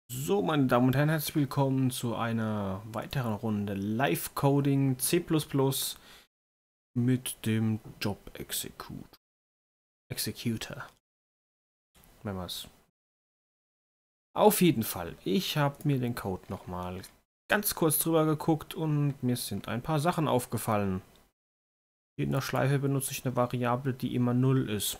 So, meine Damen und Herren, herzlich willkommen zu einer weiteren Runde Live-Coding C++ mit dem Job Executor. Wenn wir's. Auf jeden Fall, ich habe mir den Code nochmal ganz kurz drüber geguckt und mir sind ein paar Sachen aufgefallen. In der Schleife benutze ich eine Variable, die immer 0 ist.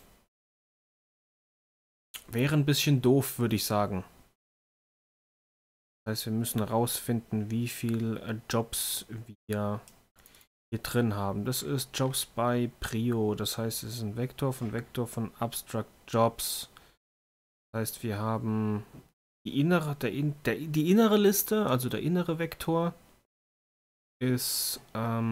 Wäre ein bisschen doof, würde ich sagen. Das heißt, wir müssen herausfinden, wie viele Jobs wir hier drin haben. Das ist Jobs by Prio. Das heißt, es ist ein Vektor von Abstract Jobs. Das heißt, wir haben die innere Liste, also der innere Vektor, ist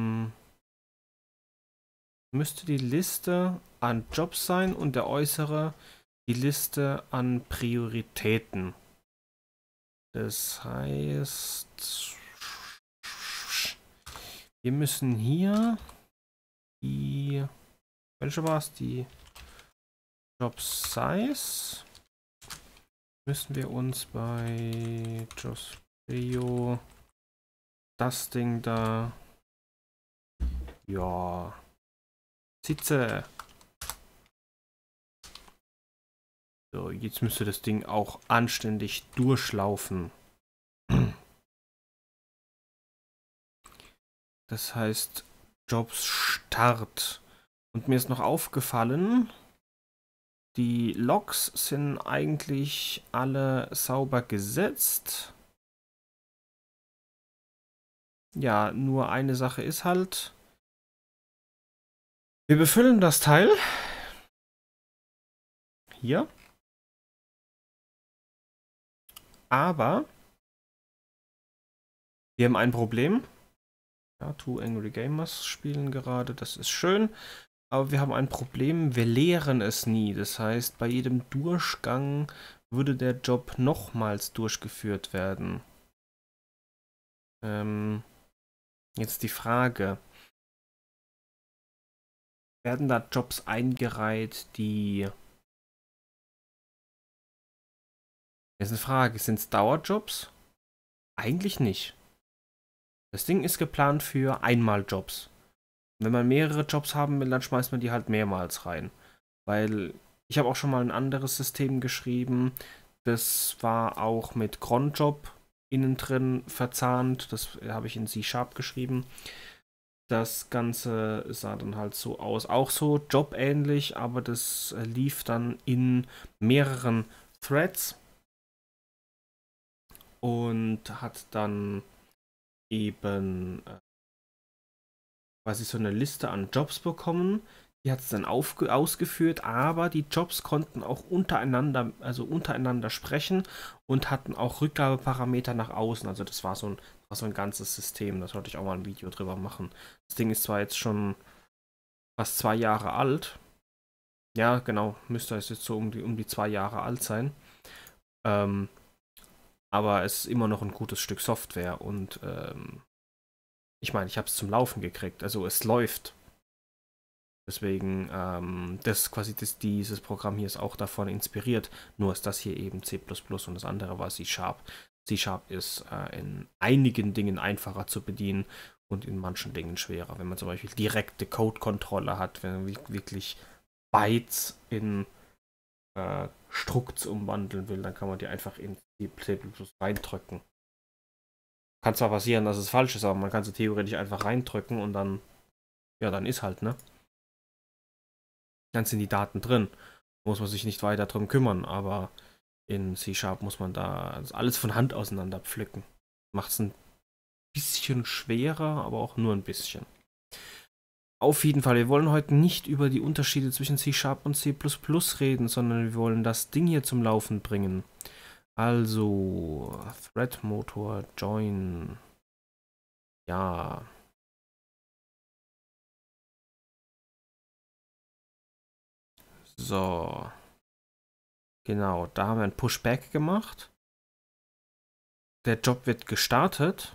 müsste die Liste an Jobs sein und der äußere die Liste an Prioritäten. Das heißt, wir müssen hier die, welche war es? Die Job Size müssen wir uns bei Jobs Prio das Ding da, ja, Sitze. So, jetzt müsste das Ding auch anständig durchlaufen. Das heißt Jobs Start. Und mir ist noch aufgefallen, die Logs sind eigentlich alle sauber gesetzt. Ja, nur eine Sache ist halt, wir befüllen das Teil hier, aber wir haben ein Problem. Ja, Two Angry Gamers spielen gerade, das ist schön. Aber wir haben ein Problem, wir leeren es nie. Das heißt, bei jedem Durchgang würde der Job nochmals durchgeführt werden. Jetzt die Frage. Werden da Jobs eingereiht, die... Jetzt eine Frage, sind es Dauerjobs? Eigentlich nicht. Das Ding ist geplant für Einmaljobs. Wenn man mehrere Jobs haben will, dann schmeißt man die halt mehrmals rein. Weil ich habe auch schon mal ein anderes System geschrieben. Das war auch mit Cronjob innen drin verzahnt. Das habe ich in C# geschrieben. Das Ganze sah dann halt so aus. Auch so jobähnlich, aber das lief dann in mehreren Threads und hat dann eben quasi so eine Liste an Jobs bekommen. Die hat es dann ausgeführt, aber die Jobs konnten auch untereinander sprechen und hatten auch Rückgabeparameter nach außen. Also das war so ein ganzes System. Da sollte ich auch mal ein Video drüber machen. Das Ding ist zwar jetzt schon fast 2 Jahre alt. Ja, genau, müsste es jetzt so um die 2 Jahre alt sein. Aber es ist immer noch ein gutes Stück Software und ich meine, ich habe es zum Laufen gekriegt. Also es läuft. Deswegen, dieses Programm hier ist auch davon inspiriert. Nur ist das hier eben C++ und das andere war C#. C# ist in einigen Dingen einfacher zu bedienen und in manchen Dingen schwerer. Wenn man zum Beispiel direkte Code-Kontrolle hat, wenn man wirklich Bytes in Structs umwandeln will, dann kann man die einfach in C++ reindrücken. Kann zwar passieren, dass es falsch ist, aber man kann sie theoretisch einfach reindrücken und dann, ja, dann ist halt, ne? Dann sind die Daten drin. Muss man sich nicht weiter drum kümmern, aber in C# muss man da alles von Hand auseinander pflücken. Macht es ein bisschen schwerer, aber auch nur ein bisschen. Auf jeden Fall, wir wollen heute nicht über die Unterschiede zwischen C# und C++ reden, sondern wir wollen das Ding hier zum Laufen bringen. Also, Thread Motor Join. Ja. So. Genau, da haben wir ein Pushback gemacht. Der Job wird gestartet.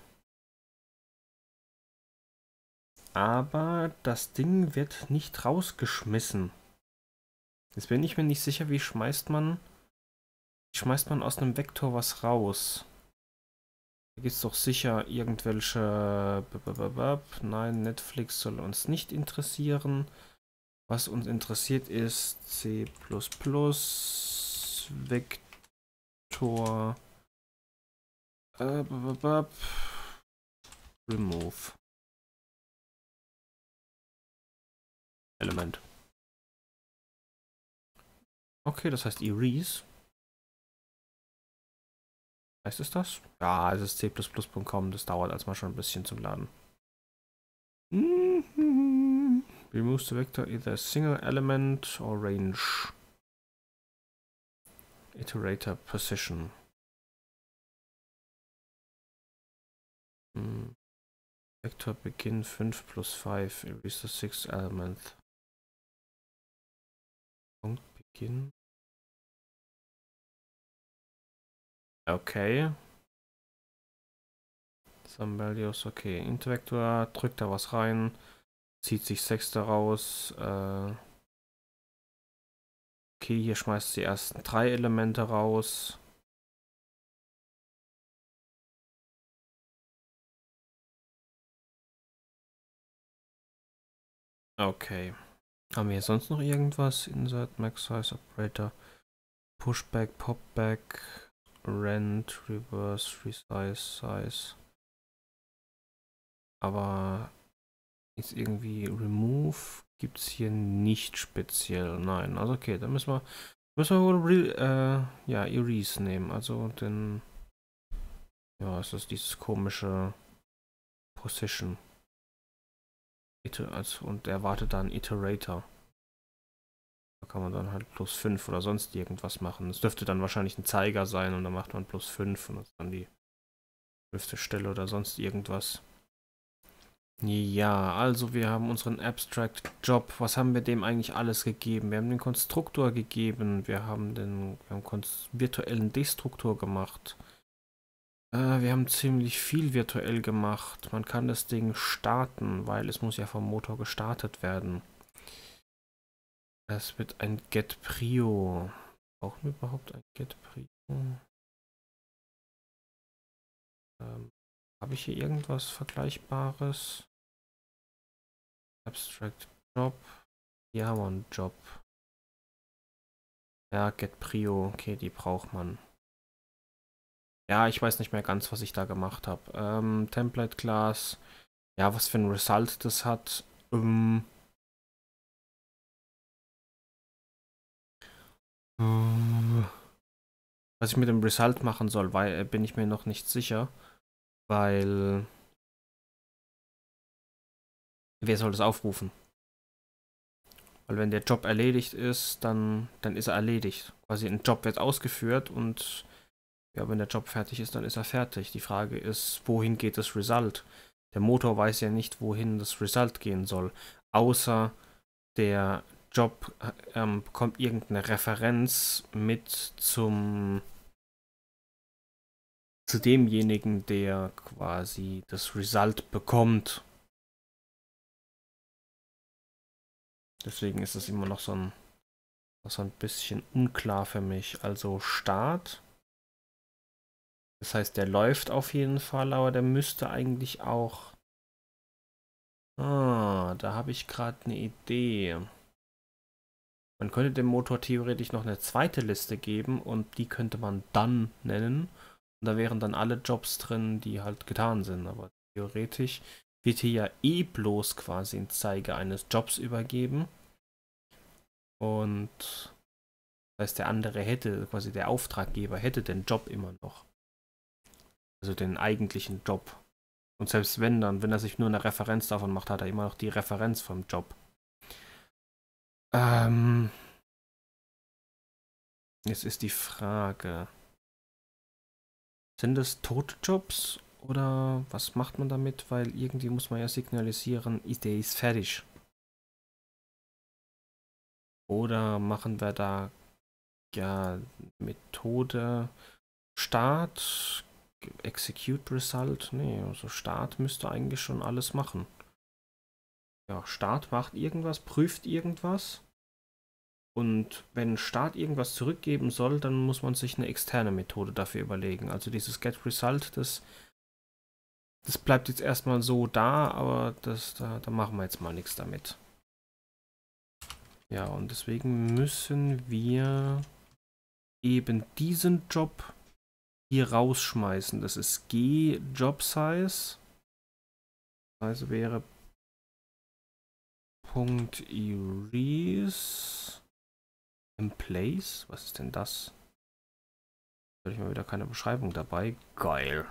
Aber das Ding wird nicht rausgeschmissen. Jetzt bin ich mir nicht sicher, wie schmeißt man schmeißt man aus einem Vektor was raus? Da gibt es doch sicher irgendwelche... Nein, Netflix soll uns nicht interessieren. Was uns interessiert ist C++, Vektor, remove Element. Okay, das heißt erase. Heißt es das? Ja, es ist c++.com, das dauert erstmal schon ein bisschen zum Laden. Remove the vector either a single element or range. Iterator position. Vector begin 5 plus 5, erase the 6th element. Punkt begin. Okay. Some values, okay. Int Vector, drückt da was rein, zieht sich 6 daraus. Okay, hier schmeißt die ersten 3 Elemente raus. Okay. Haben wir hier sonst noch irgendwas? Insert, Max Size Operator, Pushback, Popback, Rent, Reverse, Resize, Size. Aber ist irgendwie Remove gibt es hier nicht speziell. Nein, also okay, dann müssen wir wohl ja, Erase nehmen. Also den, ja, es ist dieses komische Position. Und der wartet dann Iterator. Da kann man dann halt plus 5 oder sonst irgendwas machen. Es dürfte dann wahrscheinlich ein Zeiger sein und dann macht man plus 5 und das ist dann die 5. Stelle oder sonst irgendwas. Ja, also wir haben unseren Abstract Job. Was haben wir dem eigentlich alles gegeben? Wir haben den Konstruktor gegeben. Wir haben den virtuellen Destruktor gemacht. Wir haben ziemlich viel virtuell gemacht. Man kann das Ding starten, weil es muss ja vom Motor gestartet werden. Es wird ein Get Prio. Brauchen wir überhaupt ein Get Prio? Habe ich hier irgendwas Vergleichbares? Abstract Job. Hier haben wir einen Job. Ja, Get Prio. Okay, die braucht man. Ja, ich weiß nicht mehr ganz, was ich da gemacht habe. Template Class. Ja, was für ein Result das hat. Was ich mit dem Result machen soll, weil bin ich mir noch nicht sicher. Weil... Wer soll das aufrufen? Weil wenn der Job erledigt ist, dann ist er erledigt. Quasi ein Job wird ausgeführt und ja, wenn der Job fertig ist, dann ist er fertig. Die Frage ist, wohin geht das Result? Der Motor weiß ja nicht, wohin das Result gehen soll. Außer der Job bekommt irgendeine Referenz mit zu demjenigen, der quasi das Result bekommt. Deswegen ist es immer noch so ein bisschen unklar für mich. Also Start. Das heißt, der läuft auf jeden Fall, aber der müsste eigentlich auch... Ah, da habe ich gerade eine Idee. Man könnte dem Motor theoretisch noch eine zweite Liste geben und die könnte man dann nennen. Und da wären dann alle Jobs drin, die halt getan sind. Aber theoretisch wird hier ja eh bloß quasi ein Zeiger eines Jobs übergeben. Und das heißt, der andere hätte, quasi der Auftraggeber hätte den Job immer noch. Also den eigentlichen Job. Und selbst wenn er sich nur eine Referenz davon macht, hat er immer noch die Referenz vom Job. Jetzt ist die Frage. Sind es tote Jobs oder was macht man damit? Weil irgendwie muss man ja signalisieren, der ist fertig. Oder machen wir da ja Methode Start, Execute Result? Nee, also Start müsste eigentlich schon alles machen. Ja, Start macht irgendwas, prüft irgendwas. Und wenn Start irgendwas zurückgeben soll, dann muss man sich eine externe Methode dafür überlegen. Also dieses getResult, das bleibt jetzt erstmal so da, aber da machen wir jetzt mal nichts damit. Ja, und deswegen müssen wir eben diesen Job hier rausschmeißen. Das ist G Job Size. Also wäre .erase in place. Was ist denn das? Da habe ich mal wieder keine Beschreibung dabei. Geil.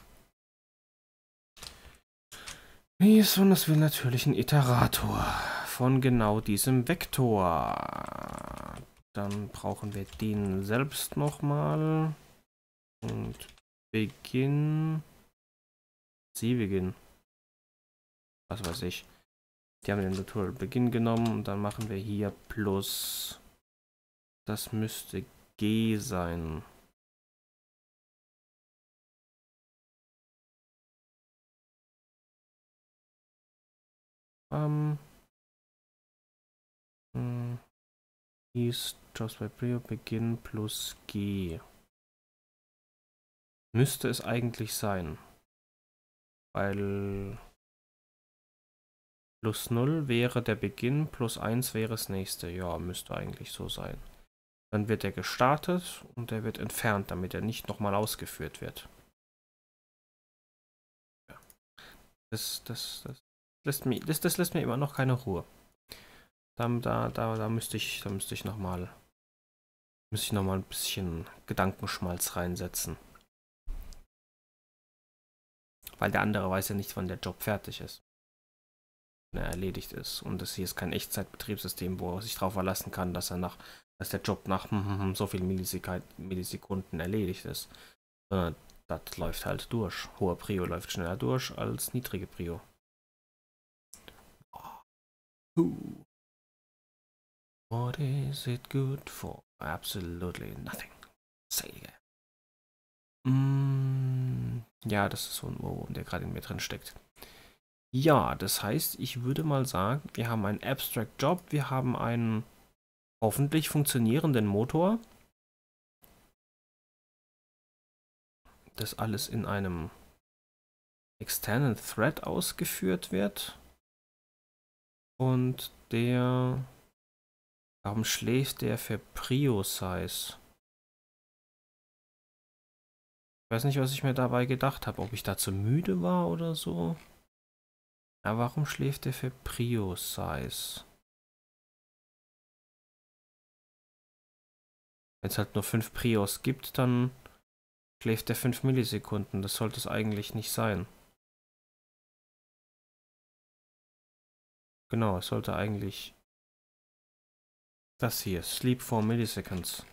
Wie ist und das will natürlich ein Iterator von genau diesem Vektor. Dann brauchen wir den selbst nochmal. Und Beginn. Beginn. Was weiß ich. Die haben den Tutorial Beginn genommen und dann machen wir hier plus. Das müsste G sein. Ist Jobs by Prio Beginn plus G. Müsste es eigentlich sein. Weil plus 0 wäre der Beginn, plus 1 wäre das nächste. Ja, müsste eigentlich so sein. Dann wird er gestartet und er wird entfernt, damit er nicht nochmal ausgeführt wird. Ja. Das lässt mir immer noch keine Ruhe. Da müsste ich nochmal ein bisschen Gedankenschmalz reinsetzen. Weil der andere weiß ja nicht, wann der Job fertig ist. Wenn er erledigt ist. Und das hier ist kein Echtzeitbetriebssystem, wo er sich darauf verlassen kann, dass der Job nach so vielen Millisekunden erledigt ist. Sondern das läuft halt durch. Hohe Prio läuft schneller durch als niedrige Prio. What is it good for? Absolutely nothing. Say again. Ja, das ist so ein Ohrwurm, der gerade in mir drin steckt. Ja, das heißt, ich würde mal sagen, wir haben einen Abstract Job, wir haben einen hoffentlich funktionierenden Motor. Das alles in einem externen Thread ausgeführt wird. Und warum schläft der für Prio-Size? Ich weiß nicht, was ich mir dabei gedacht habe, ob ich dazu müde war oder so. Ja, warum schläft der für Prio-Size? Wenn es halt nur 5 Prios gibt, dann schläft der 5 Millisekunden. Das sollte es eigentlich nicht sein. Genau, es sollte eigentlich das hier, Sleep 4 Milliseconds.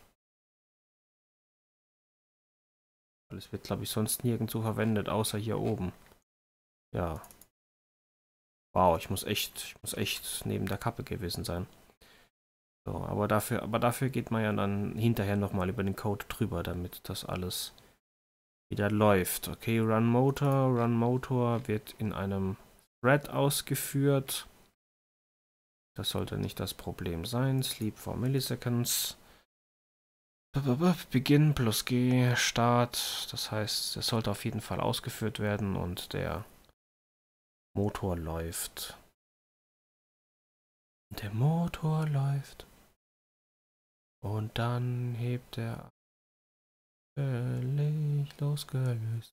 Weil es wird, glaube ich, sonst nirgendwo verwendet, außer hier oben. Ja. Wow, ich muss echt neben der Kappe gewesen sein. So, aber dafür geht man ja dann hinterher nochmal über den Code drüber, damit das alles wieder läuft. Okay, Run Motor wird in einem Thread ausgeführt. Das sollte nicht das Problem sein. Sleep 4 Milliseconds. Beginn plus G, Start. Das heißt, es sollte auf jeden Fall ausgeführt werden und der Motor läuft. Der Motor läuft. Und dann hebt er völlig losgelöst.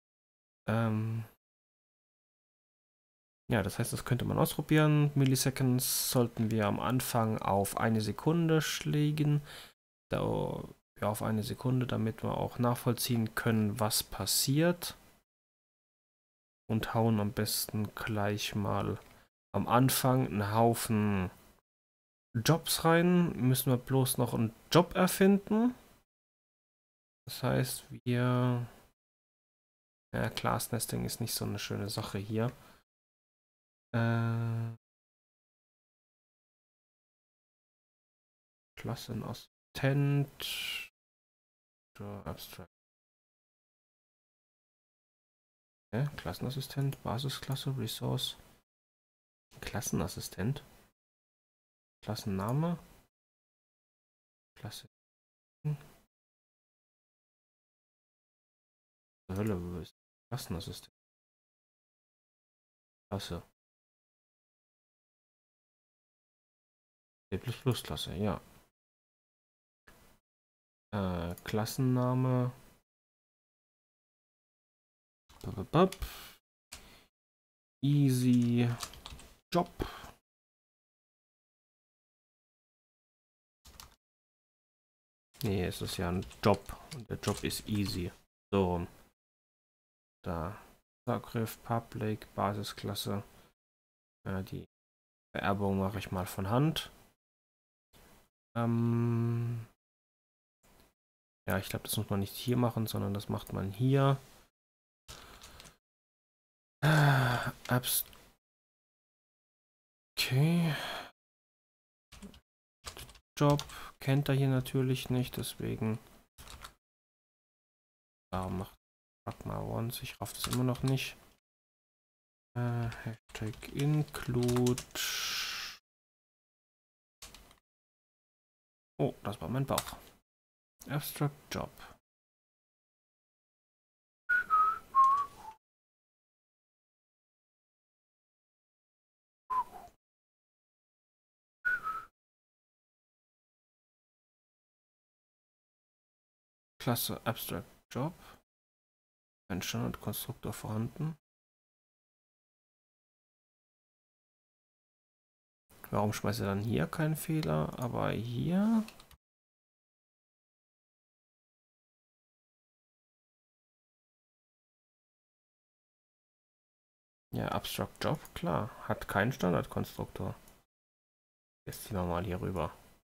Ja, das heißt, das könnte man ausprobieren. Milliseconds sollten wir am Anfang auf 1 Sekunde legen. Ja, auf 1 Sekunde, damit wir auch nachvollziehen können, was passiert. Und hauen am besten gleich mal am Anfang einen Haufen Jobs rein. Müssen wir bloß noch einen Job erfinden. Das heißt, ja, Class Nesting ist nicht so eine schöne Sache hier. Klassenassistent. Abstract. Klassenassistent, Basisklasse, Resource. Klassenassistent. Klassenname. Klasse. Hölle, wo ist Klassenassistent? Klasse. C++ Klasse, ja. Klassenname. Easy Job. Nee, es ist ja ein Job und der Job ist easy. So. Da. Begriff, Public, Basisklasse. Die Vererbung mache ich mal von Hand. Ja, ich glaube, das muss man nicht hier machen, sondern das macht man hier. Apps. Okay. Job kennt er hier natürlich nicht, deswegen. Warum macht mal once? Ich raff das immer noch nicht. Hashtag include. Oh, das war mein Bauch. Abstract Job. Klasse Abstract Job. Ein Standardkonstruktor vorhanden. Warum schmeißt er dann hier keinen Fehler, aber hier? Ja, Abstract Job, klar. Hat keinen Standardkonstruktor. Jetzt ziehen wir mal hier rüber.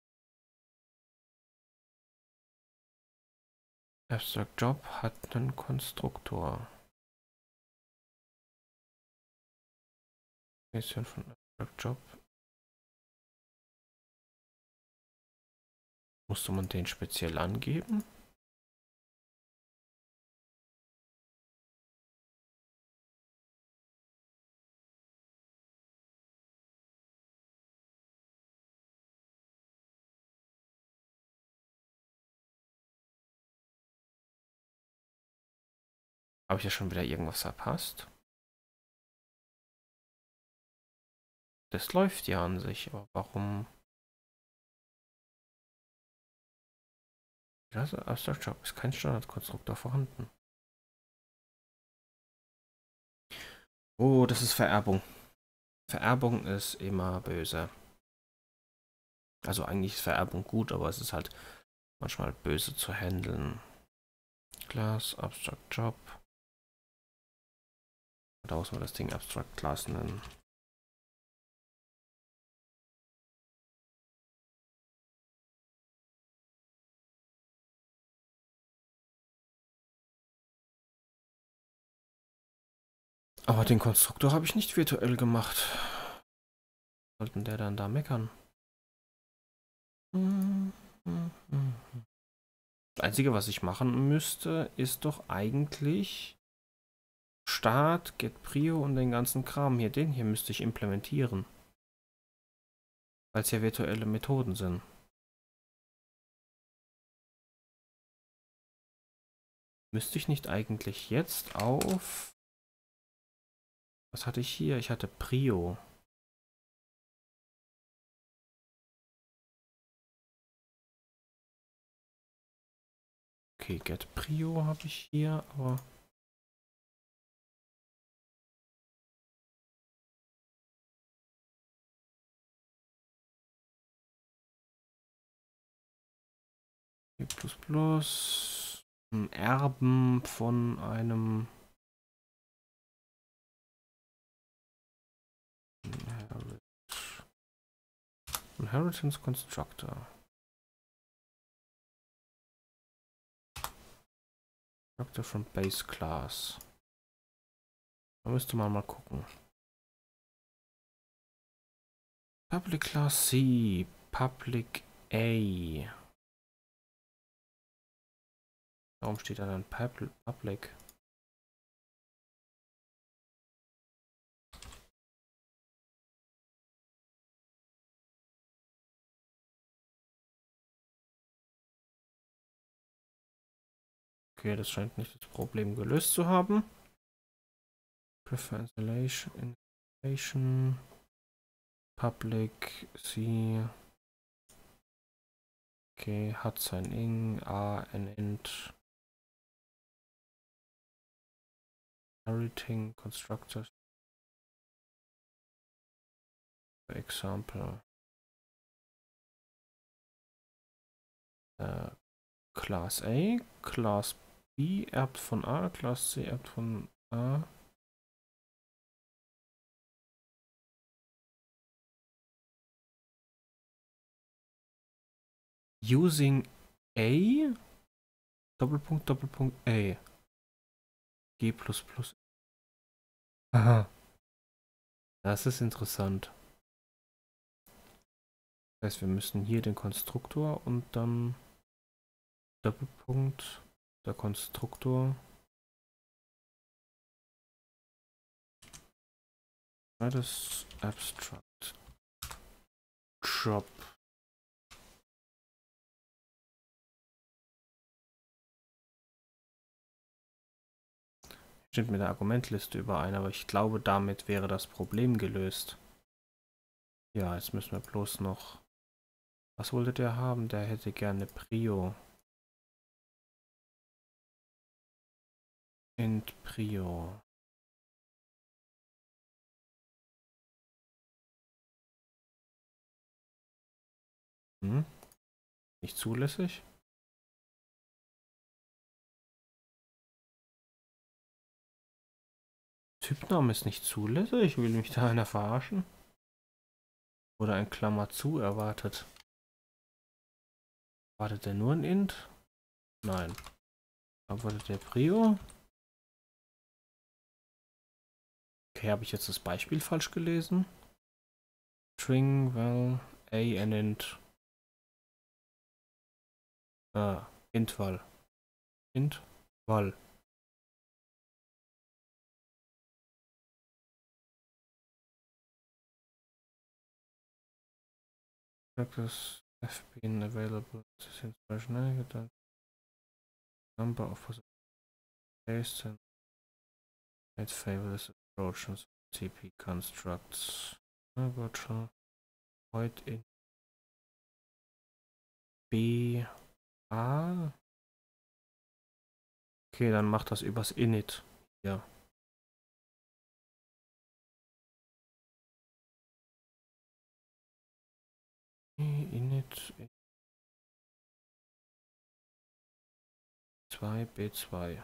Abstract Job hat einen Konstruktor. Definition von Abstract Job. Musste man den speziell angeben? Habe ich ja schon wieder irgendwas verpasst? Das läuft ja an sich, aber warum? Also Abstract Job ist kein Standardkonstruktor vorhanden. Oh, das ist Vererbung. Vererbung ist immer böse. Also eigentlich ist Vererbung gut, aber es ist halt manchmal böse zu handeln. Class, Abstract Job. Da muss man das Ding Abstract Class nennen. Aber den Konstruktor habe ich nicht virtuell gemacht. Sollten der dann da meckern? Das Einzige, was ich machen müsste, ist doch eigentlich Start, Get Prio und den ganzen Kram hier. Den hier müsste ich implementieren. Weil es ja virtuelle Methoden sind. Müsste ich nicht eigentlich jetzt auf... Was hatte ich hier? Ich hatte Prio. Okay, Get Prio habe ich hier, aber... C++, ein Erben von einem Inheritance Constructor. Constructor from Base Class. Da müsste man mal gucken. Public Class C, Public A. Warum steht da dann Public? Okay, das scheint nicht das Problem gelöst zu haben. Prefer Installation, Public, C. Okay, hat sein ing, a, an int. Inheriting constructors. For example. Class A, Class B erbt von A, Class C erbt von A. Using A, Doppelpunkt, Doppelpunkt A. G++. Aha. Das ist interessant. Das heißt, wir müssen hier den Konstruktor und dann Doppelpunkt, der Konstruktor. Das Abstract Job. Stimmt mit der Argumentliste überein, aber ich glaube, damit wäre das Problem gelöst. Ja, jetzt müssen wir bloß noch... Was wollte der haben? Der hätte gerne Prio. Int Prio. Nicht zulässig? Typname ist nicht zulässig? Will mich da einer verarschen? Oder ein Klammer zu erwartet? Wartet der nur ein Int? Nein. Erwartet der Prio? Okay, habe ich jetzt das Beispiel falsch gelesen? String, well, a and int. Int val. Int val. Practice have been available since version number of possibilities and it favors approaches TP constructs virtual void in B A. Okay, dann macht das übers init. Ja. Init 2 B2.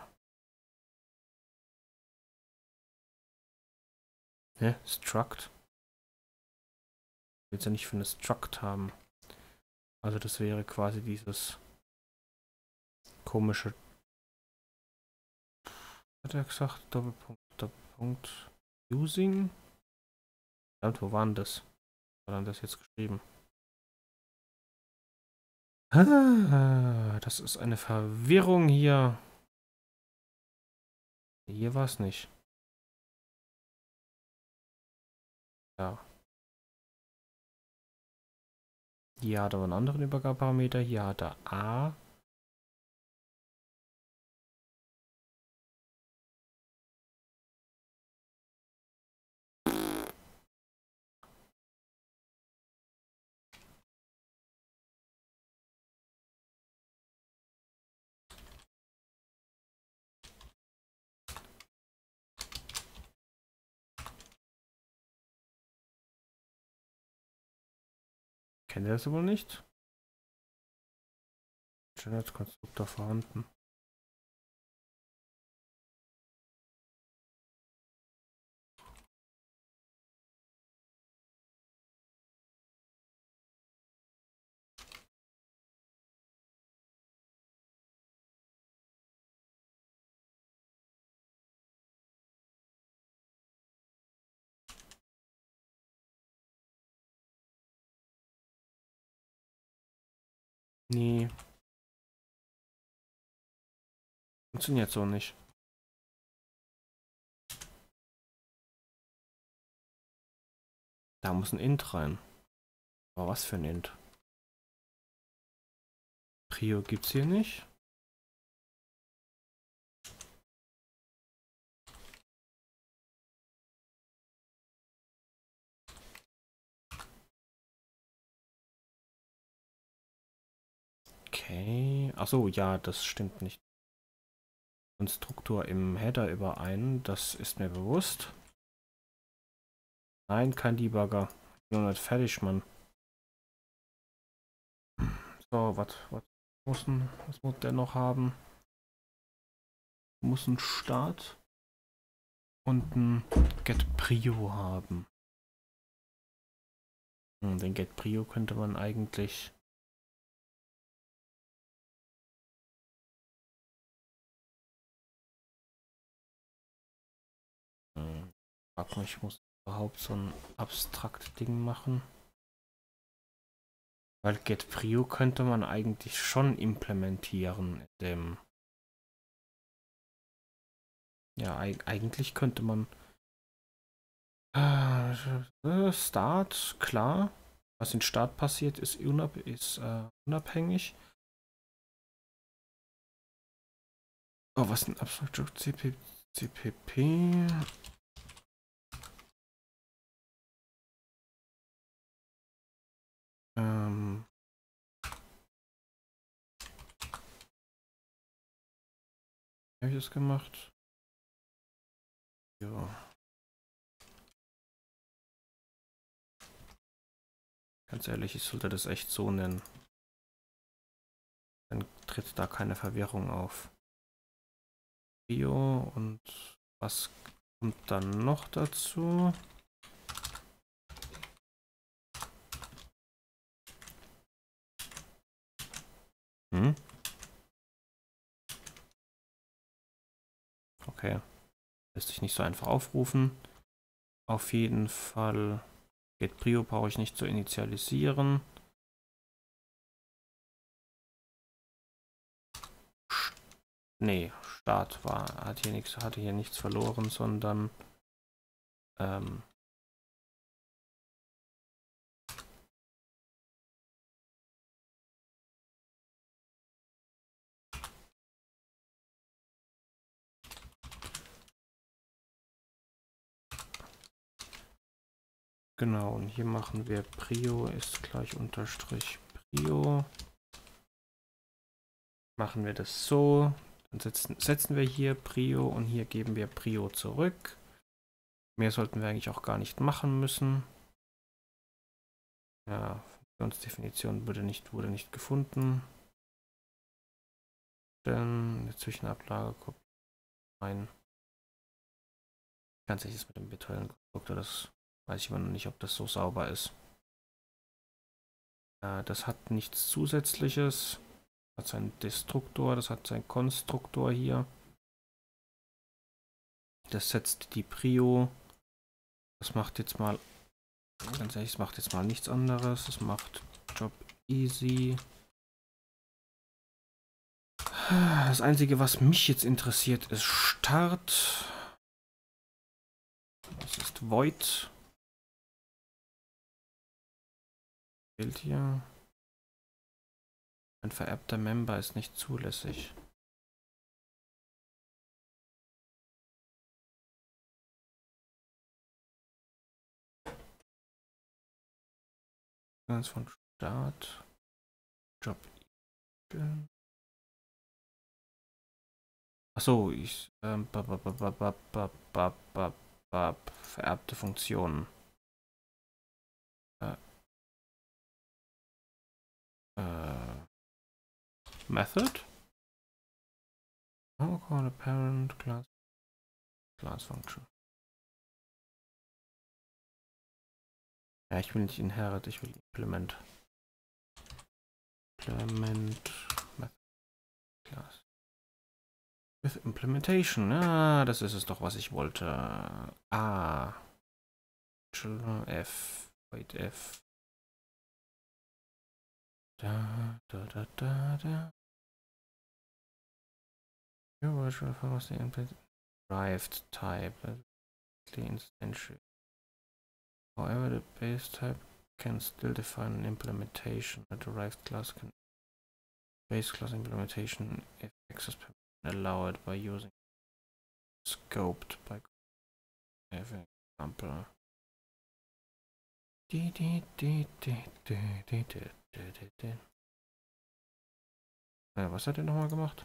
Hä? Struct? Willst du nicht für eine Struct haben? Also das wäre quasi dieses komische. Hat er gesagt? Doppelpunkt, Doppelpunkt. Using? Und wo waren das? War dann das jetzt geschrieben? Ah, das ist eine Verwirrung hier. Hier war es nicht. Ja. Hier hat er einen anderen Übergabeparameter. Hier hat er A. Kennt ihr das wohl nicht? Schon als Konstruktor vorhanden. Nee. Funktioniert so nicht. Da muss ein Int rein. Aber was für ein Int? Prio gibt's hier nicht. Okay. Achso, ja, das stimmt nicht. Konstruktor im Header überein, das ist mir bewusst. Nein, kein Debugger. Nur nicht fertig, Mann. So, was muss der noch haben? Muss ein Start und ein Get Prio haben. Den Get Prio könnte man eigentlich. Ich muss überhaupt so ein abstrakt Ding machen. Weil Get Prio könnte man eigentlich schon implementieren in dem. Ja, eigentlich könnte man. Start, klar. Was in Start passiert, ist unabhängig. Oh, was ein Abstract CPP. Wie habe ich das gemacht? Ja. Ganz ehrlich, ich sollte das echt so nennen. Dann tritt da keine Verwirrung auf. Bio und was kommt dann noch dazu? Okay. Lässt sich nicht so einfach aufrufen. Auf jeden Fall Get Prio brauche ich nicht zu initialisieren. Nee, Start hatte hier nichts verloren, sondern genau, und hier machen wir Prio ist gleich Unterstrich Prio. Machen wir das so. Dann setzen wir hier Prio und hier geben wir Prio zurück. Mehr sollten wir eigentlich auch gar nicht machen müssen. Ja, Funktionsdefinition wurde nicht gefunden. Dann eine Zwischenablage rein. Ganz ehrlich, ist mit dem virtuellen Konstruktor, das weiß ich immer noch nicht, ob das so sauber ist. Das hat nichts Zusätzliches. Das hat seinen Destruktor, das hat seinen Konstruktor hier. Das setzt die Prio. Das macht jetzt mal, ganz ehrlich, das macht jetzt mal nichts anderes. Das macht Job easy. Das Einzige, was mich jetzt interessiert, ist Start. Das ist Void. Fehlt hier. Ein vererbter Member ist nicht zulässig. Ganz von Start. Job. Achso, vererbte Funktionen. Method? Oh, call a parent class function. Ja, ich will nicht inherit, ich will implement. Implement method class. With implementation. Ah, das ist es doch, was ich wollte. Ah. F. Wait, F. Da. Your virtual pharmacy input derived type. Instantiate. However, the base type can still define an implementation. A derived class can base class implementation if access permission allowed by using scoped by example. Was hat er nochmal gemacht?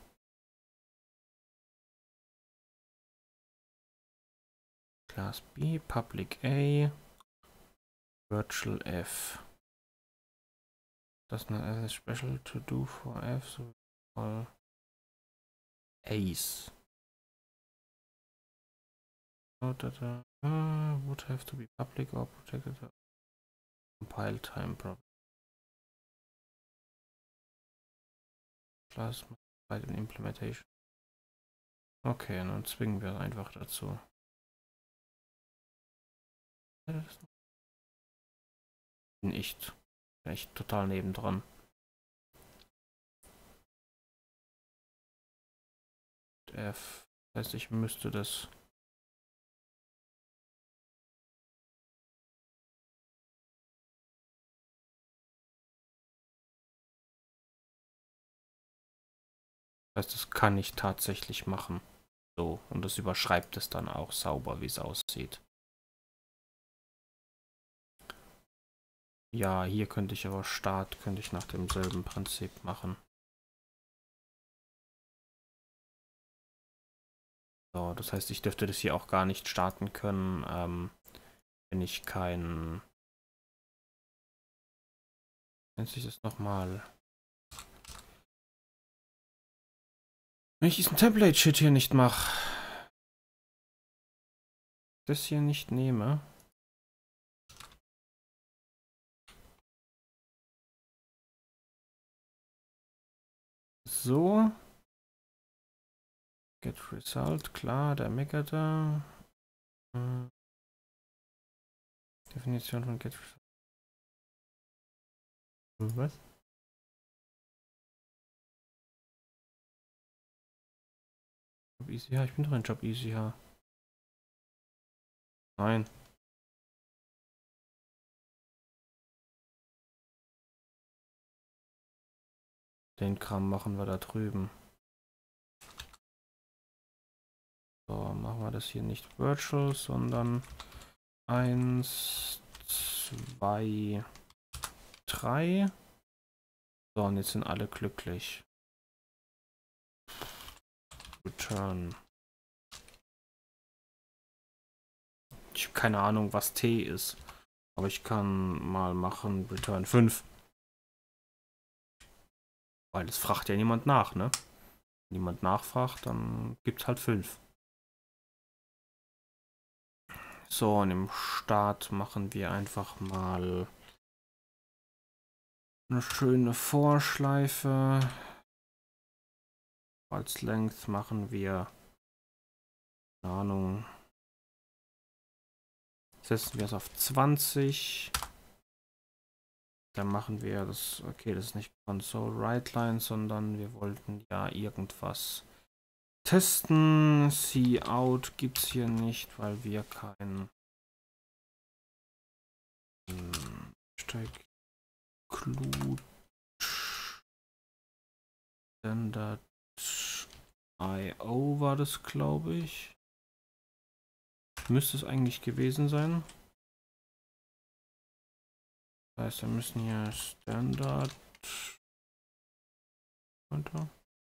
Class B, Public A, Virtual F. Das ist special to do for F, so all A's. Would have to be public or protected. Compile time problem. Class bei den Implementation. Okay, dann zwingen wir einfach dazu. Bin echt total nebendran. F. Das heißt, ich müsste das. Das heißt, das kann ich tatsächlich machen. So, und das überschreibt es dann auch sauber, wie es aussieht. Ja, hier könnte ich aber Start, könnte ich nach demselben Prinzip machen. So, das heißt, ich dürfte das hier auch gar nicht starten können, wenn ich kein... Nennt sich das nochmal? Wenn ich diesen Template-Shit hier nicht mache, das hier nicht nehme. So. Get Result, klar, der meckert da. Definition von Get Result. Was? Job Easy, ja, ich bin doch ein Job Easy, ja. Nein. Den Kram machen wir da drüben. So, machen wir das hier nicht virtual, sondern 1, 2, 3. So, und jetzt sind alle glücklich. Return. Ich habe keine Ahnung, was T ist. Aber ich kann mal machen Return 5. Weil es fragt ja niemand nach, ne? Wenn niemand nachfragt, dann gibt es halt 5. So, und im Start machen wir einfach mal eine schöne Vorschleife. Als Length machen wir, keine Ahnung, setzen wir es auf 20. Dann machen wir das, okay, das ist nicht Console WriteLine, sondern wir wollten ja irgendwas testen. Cout gibt es hier nicht, weil wir kein Include Standard IO war das, glaube ich. Müsste es eigentlich gewesen sein. Das heißt, wir müssen hier Standard runter.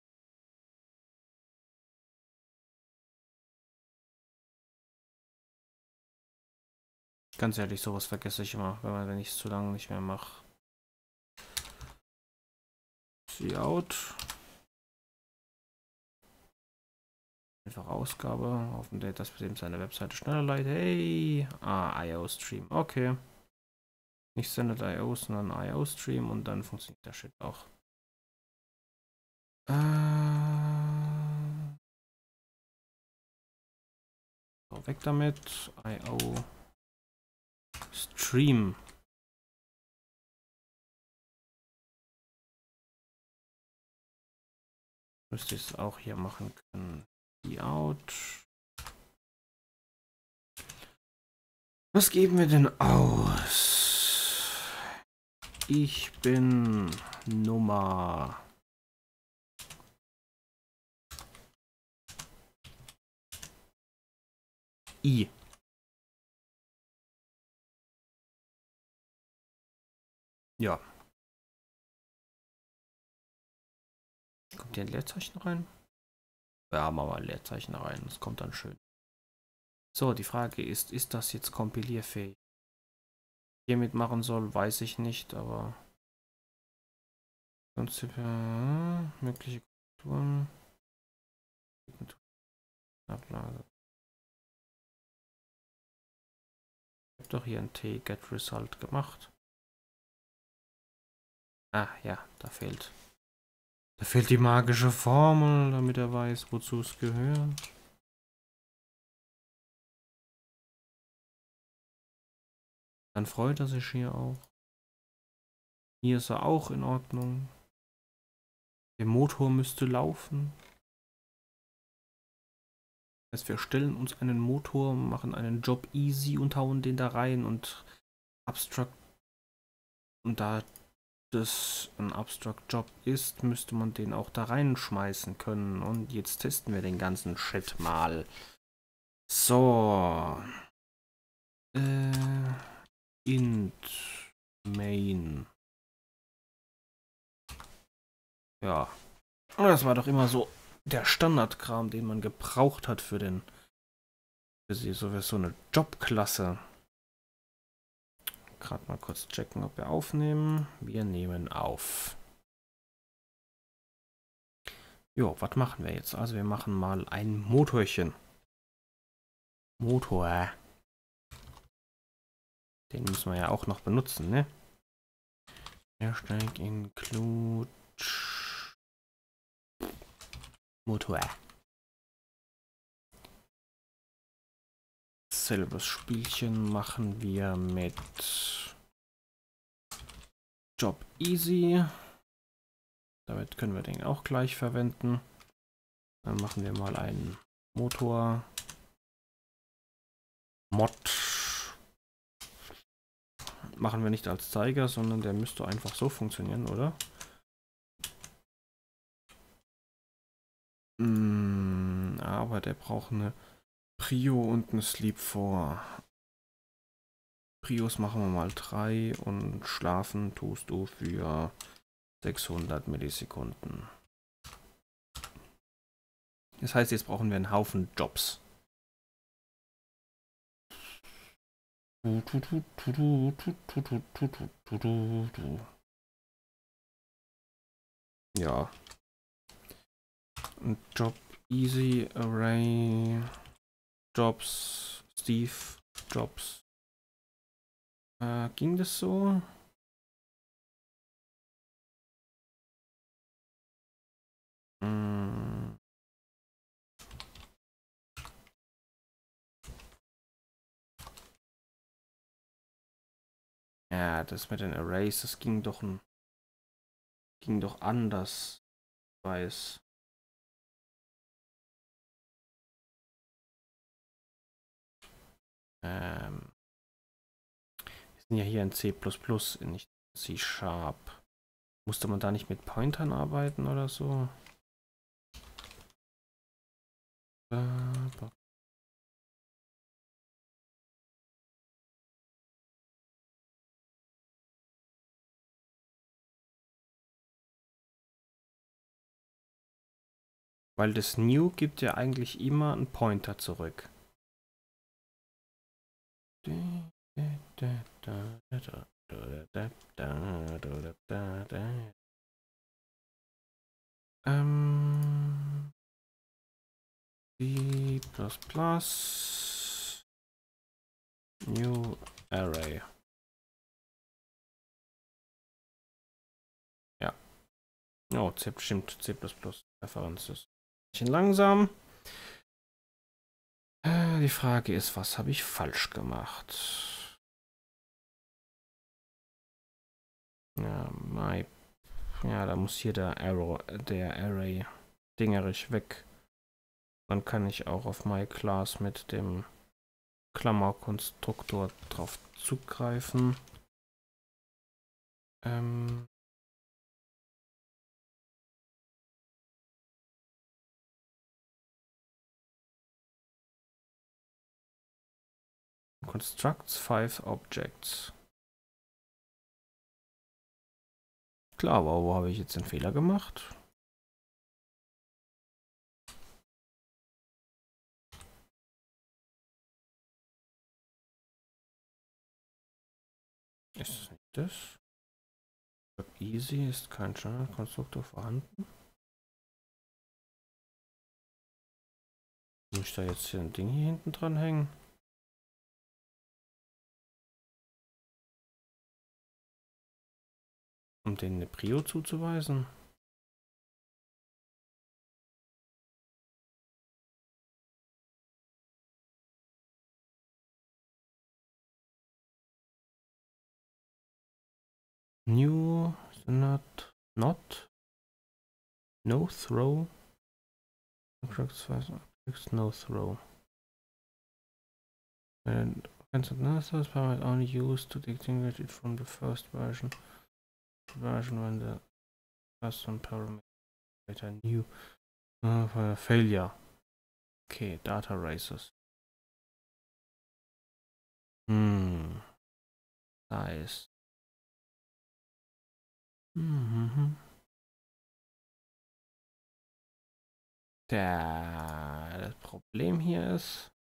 Ganz ehrlich, sowas vergesse ich immer, wenn ich es zu lange nicht mehr mache. Cout. Einfach Ausgabe. Hoffen, dass wir eben seine Webseite schneller leitet. Hey! IO-Stream. Okay. Nicht Standard IO, sondern IO-Stream und dann funktioniert der Shit auch. So, weg damit. IO-Stream. Müsste ich es auch hier machen können. Out. Was geben wir denn aus? Ich bin Nummer I. Ja. Kommt hier ein Leerzeichen rein? Ja, machen wir ein Leerzeichen rein. Das kommt dann schön. So, die Frage ist das jetzt kompilierfähig? Hiermit machen soll, weiß ich nicht, aber sonst mögliche Kulturen. Ablage. Ich habe doch hier ein T-Get-Result gemacht. Ah, ja, da fehlt. Da fehlt die magische Formel, damit er weiß, wozu es gehört. Dann freut er sich hier auch. Hier ist er auch in Ordnung. Der Motor müsste laufen. Das heißt, wir stellen uns einen Motor, machen einen Job easy und hauen den da rein und Abstract. Und da das ein Abstract-Job ist, müsste man den auch da reinschmeißen können. Und jetzt testen wir den ganzen Shit mal. So. Int main. Ja. Das war doch immer so der Standardkram, den man gebraucht hat für den für so eine Jobklasse. Gerade mal kurz checken, ob wir aufnehmen. Wir nehmen auf. Jo, was machen wir jetzt? Also wir machen mal ein Motorchen. Motor. Den müssen wir ja auch noch benutzen, ne? Hashtag include Motor. Selbes Spielchen machen wir mit Job Easy. Damit können wir den auch gleich verwenden. Dann machen wir mal einen Motor Mod. Machen wir nicht als Zeiger, sondern der müsste einfach so funktionieren, oder? Aber der braucht eine Prio und eine Sleep 4. Prios machen wir mal 3 und schlafen tust du für 600 Millisekunden. Das heißt, jetzt brauchen wir einen Haufen Jobs. Ja. Ein Job Easy Array Jobs Steve Jobs. Ging das so? Ja, das mit den Arrays, das ging doch anders. Ich weiß. Wir sind ja hier in C++, nicht C#. Musste man da nicht mit Pointern arbeiten oder so? Weil das New gibt ja eigentlich immer einen Pointer zurück. C++ New Array. Ja. Oh, stimmt, C++ Referenz ist ein bisschen langsam. Die Frage ist, was habe ich falsch gemacht? Ja, ja, da muss hier der Array dingerig weg. Dann kann ich auch auf myClass mit dem Klammerkonstruktor drauf zugreifen. Constructs 5 Objects. Klar, aber wo habe ich jetzt den Fehler gemacht? Ist es nicht das? Easy ist kein Standardkonstruktor vorhanden. Muss ich da jetzt hier ein Ding hier hinten dran hängen? Um denen eine Prio zuzuweisen? New, not, no throw. No throw. And another is only used to distinguish it from the first version. When the first one parameter new failure. Okay, data races. Nice. Das Problem hier ist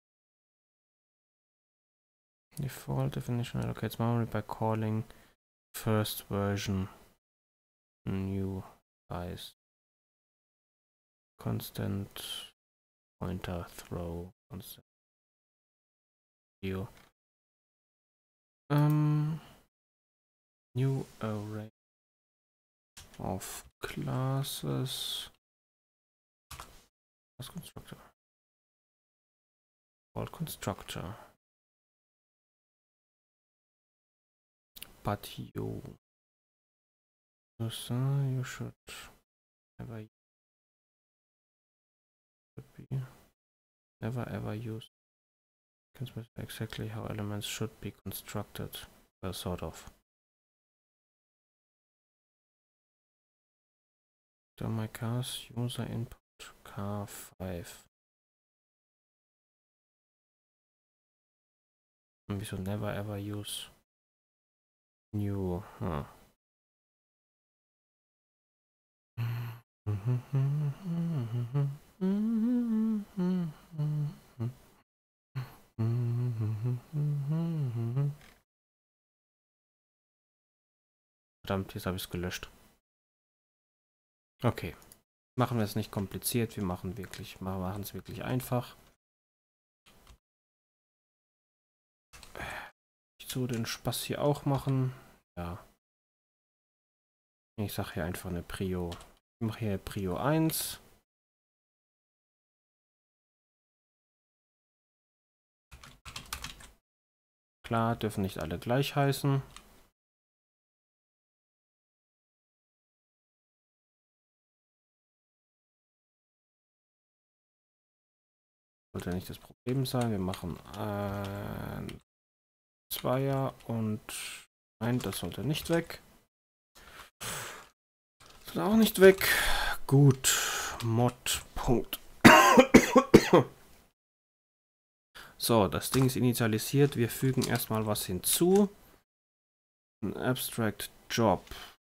Default definition allocates memory by calling first version new size constant pointer throw constant view new array of classes class constructor called constructor, but you should never ever use exactly how elements should be constructed, sort of. So my cars user input car 5. We should never ever use new, Verdammt, jetzt habe ich es gelöscht. Okay. Machen wir es nicht kompliziert, wir machen es wirklich einfach. Ich so den Spaß hier auch machen. Ja. Ich sage hier einfach eine Prio. Ich mache hier Prio 1. Klar, dürfen nicht alle gleich heißen. Sollte nicht das Problem sein. Wir machen ein Zweier und nein, das sollte nicht weg. Sollte auch nicht weg. Gut. Mod. Punkt. So, das Ding ist initialisiert. Wir fügen erstmal was hinzu. Ein Abstract Job.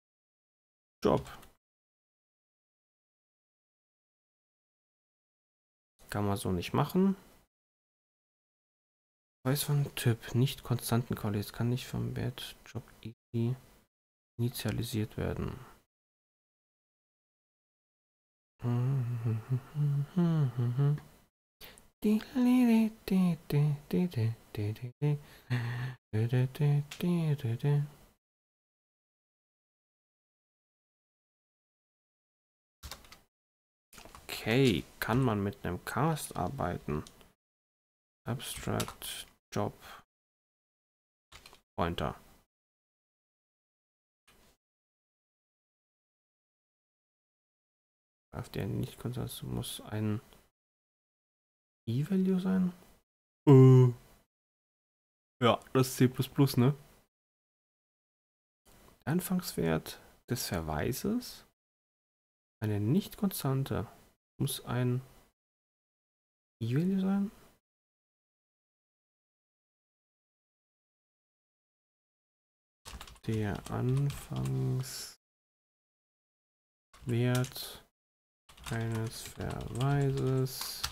Kann man so nicht machen. Weiß von Typ nicht konstanten Qualität kann nicht vom Bad Job easy initialisiert werden. Okay, kann man mit einem Cast arbeiten? Abstract Job Pointer. Auf der nicht konstant muss ein I-Value sein? Ja, das ist C++, ne? Anfangswert des Verweises. Eine nicht konstante muss ein I-Value sein? Der Anfangswert eines Verweises.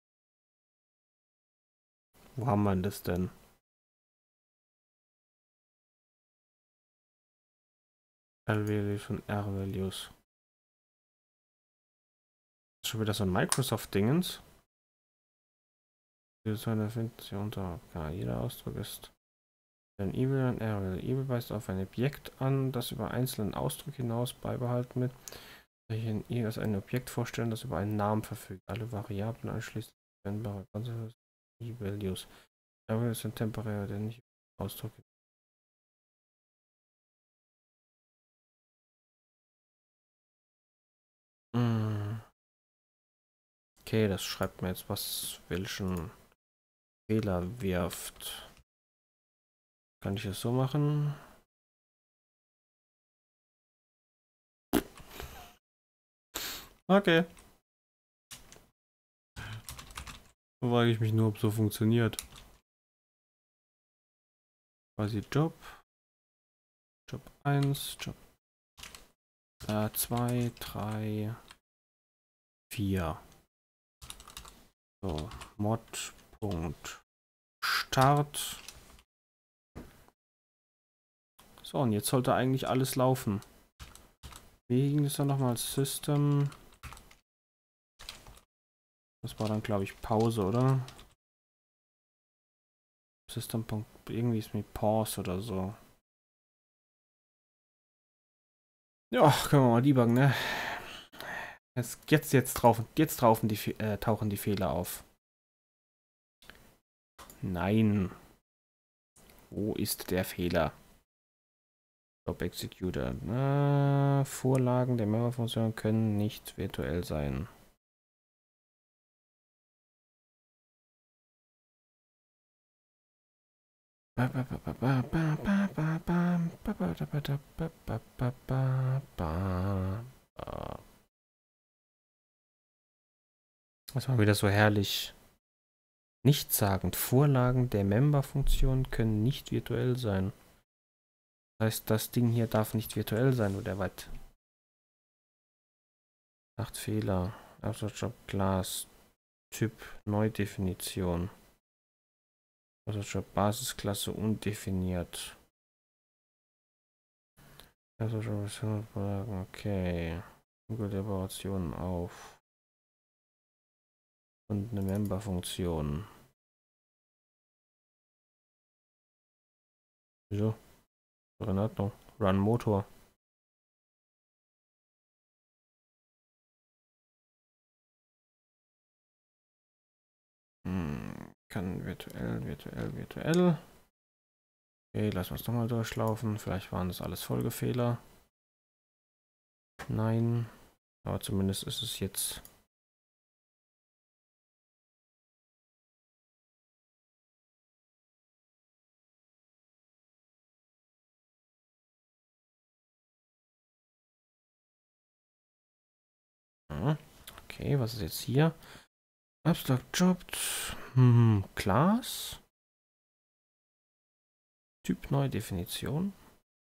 Wo haben wir das denn? L-Values und R-Values. Schon wieder so ein Microsoft-Dingens. Jeder Ausdruck ist ein Evil und R. Evil weist auf ein Objekt an, das über einzelnen Ausdruck hinaus beibehalten wird. Ich in E als ein Objekt vorstellen, das über einen Namen verfügt. Alle Variablen einschließlich verwendbare E-Values. R ist ein temporärer, der nicht Ausdruck. Okay, das schreibt mir jetzt was, welchen Fehler wirft. Kann ich es so machen? Okay. Da frage ich mich nur, ob so funktioniert. Quasi Job 1, Job 2, 3, 4. So, Mod.start. So, und jetzt sollte eigentlich alles laufen. Wie ging es dann nochmal? System. Das war dann, glaube ich, Pause, oder? System. Irgendwie ist mit Pause oder so. Ja, können wir mal debuggen, ne? Jetzt tauchen die Fehler auf. Nein. Wo ist der Fehler? Job Executor. Vorlagen der Member-Funktion können nicht virtuell sein. Das war wieder so herrlich. Nichtssagend. Vorlagen der Member-Funktion können nicht virtuell sein. Das heißt, das Ding hier darf nicht virtuell sein, oder was? 8 Fehler. Job Class. Typ Neudefinition. Job Basisklasse undefiniert. Okay. Google Operationen auf. Und eine Member-Funktion. Wieso? In Ordnung. Run Motor. Kann virtuell. Okay, lassen wir es nochmal durchlaufen. Vielleicht waren das alles Folgefehler. Nein. Aber zumindest ist es jetzt. Okay, was ist jetzt hier? Abstract Job. Class. Typ Neudefinition.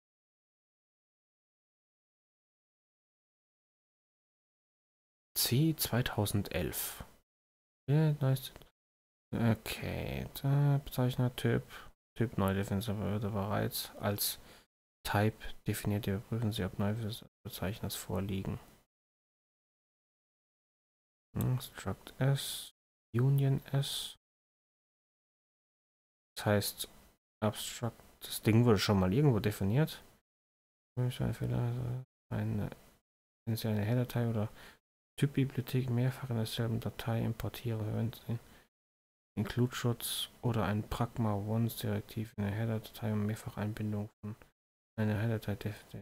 C 2011. Ja, nice. Okay, da Bezeichnertyp. Typ Neudefinition wurde bereits als Type definiert. Überprüfen Sie, ob neue Bezeichners vorliegen. Struct S, Union S. Das heißt, Abstract, das Ding wurde schon mal irgendwo definiert. Eine Header-Datei oder Typbibliothek mehrfach in derselben Datei importiere, verwenden Sie Include-Schutz oder ein Pragma-Once-Direktiv in der Header-Datei um mehrfach Einbindung von einer Header-Datei definiert.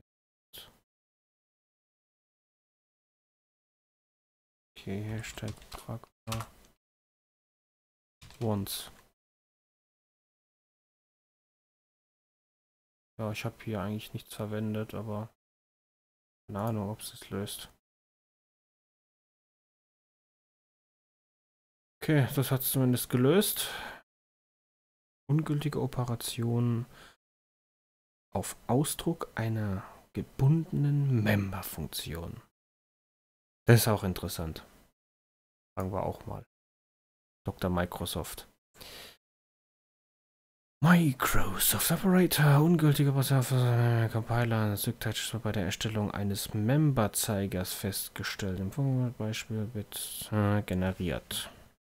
Okay, Hashtag Pragma Once. Ja, ich habe hier eigentlich nichts verwendet, aber keine Ahnung, ob es das löst. Okay, das hat es zumindest gelöst. Ungültige Operation auf Ausdruck einer gebundenen Member-Funktion. Das ist auch interessant. Sagen wir auch mal. Dr. Microsoft. Microsoft Operator, ungültige Compiler, Syntax bei der Erstellung eines Member-Zeigers festgestellt. Im Beispiel wird generiert.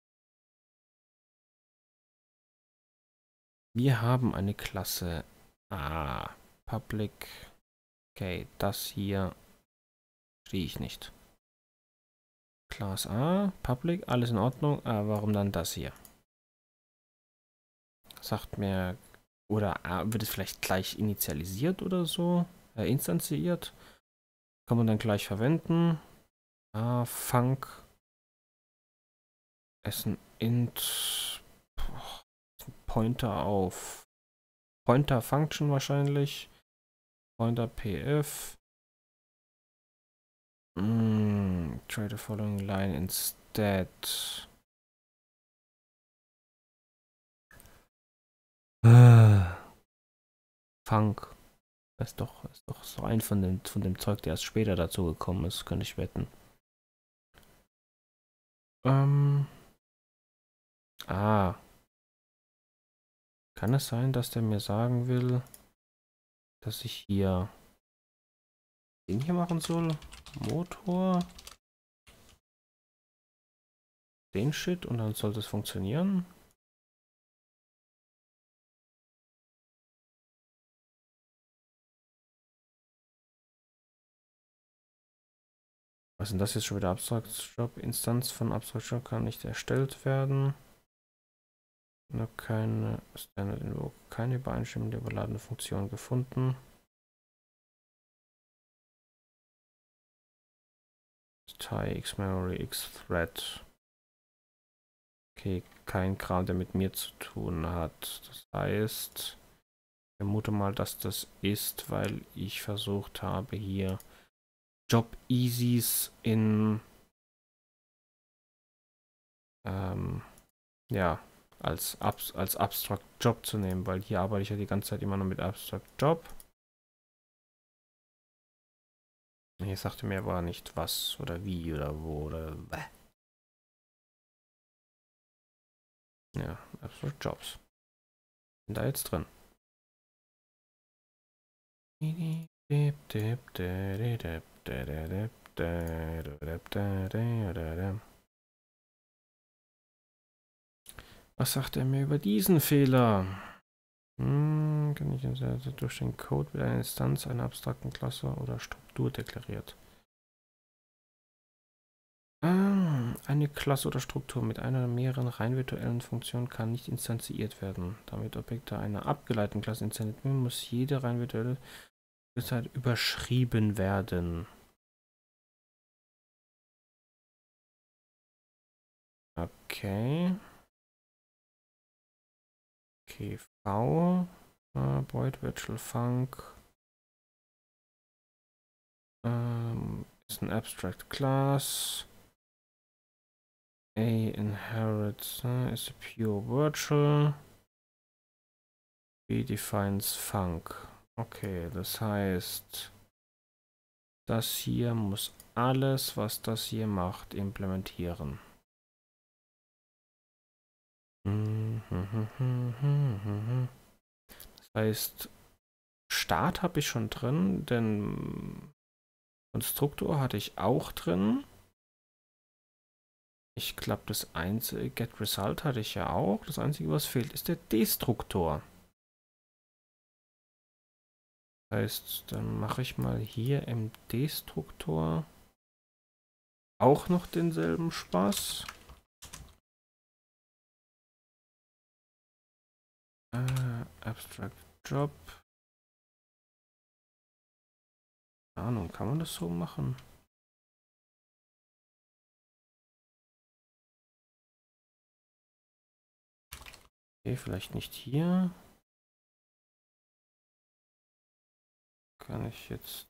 Wir haben eine Klasse A. Public. Okay, das hier sehe ich nicht. Class A, Public, alles in Ordnung. Warum dann das hier? Sagt mir, oder wird es vielleicht gleich initialisiert oder so? Instanziert? Kann man dann gleich verwenden. Func. Essen int. Pointer auf. Pointer Function wahrscheinlich. Pointer PF. Try the following line instead. Func. Ist doch so ein von dem Zeug, der erst später dazu gekommen ist, könnte ich wetten. Kann es sein, dass der mir sagen will, dass ich hier den hier machen soll? Motor. Den Shit und dann sollte es funktionieren. Was ist denn das jetzt schon wieder? Abstract Job? Instanz von Abstract Job kann nicht erstellt werden. Noch keine Standard Invoke, keine übereinstimmende überladene Funktion gefunden. Tie X Memory X Thread. Okay, kein Kram, der mit mir zu tun hat. Das heißt, ich vermute mal, dass das ist, weil ich versucht habe, hier Job Easies in ja, als Abstract Job zu nehmen, weil hier arbeite ich ja die ganze Zeit immer nur mit Abstract Job. Hier sagte mir aber nicht was oder wie oder wo oder ja, Abstract Jobs. Sind da jetzt drin. Was sagt er mir über diesen Fehler? Kann ich also durch den Code mit einer Instanz einer abstrakten Klasse oder Struktur deklariert. Eine Klasse oder Struktur mit einer oder mehreren rein virtuellen Funktionen kann nicht instanziert werden. Damit Objekte einer abgeleiteten Klasse instanziert werden, muss jede rein virtuelle Zeit überschrieben werden. Okay. Okay, V. Void Virtual Func. Ist ein Abstract Class. A inherits is a pure virtual. B defines func. Okay, das heißt, das hier muss alles, was das hier macht, implementieren. Das heißt, Start habe ich schon drin, denn Konstruktor hatte ich auch drin. Ich glaube, das einzige Get Result hatte ich ja auch. Das einzige, was fehlt, ist der Destruktor. Das heißt, dann mache ich mal hier im Destruktor auch noch denselben Spaß. Abstract Job. Keine Ahnung, kann man das so machen? Okay, vielleicht nicht hier. Kann ich jetzt...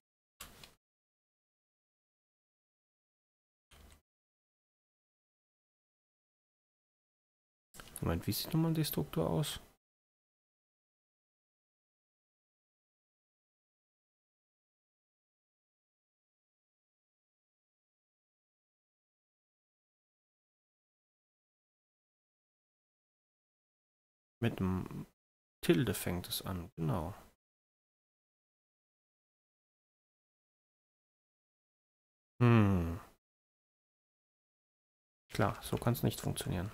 Moment, wie sieht nochmal die Struktur aus? Mit dem Tilde fängt es an, genau. Klar, so kann es nicht funktionieren.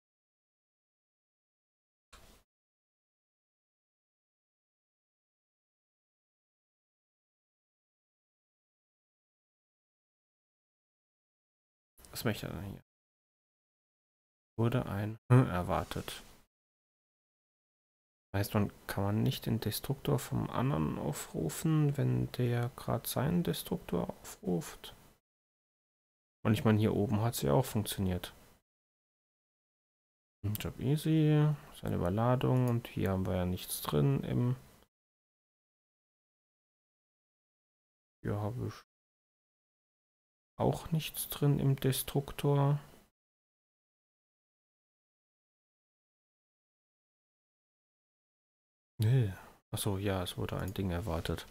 Was möchte er denn hier? Wurde ein erwartet. Heißt, kann man nicht den Destruktor vom anderen aufrufen, wenn der gerade seinen Destruktor aufruft? Und ich meine, hier oben hat es ja auch funktioniert. Job easy, seine Überladung und hier haben wir ja nichts drin im... Hier habe ich auch nichts drin im Destruktor. Nee. Achso, ja, es wurde ein Ding erwartet.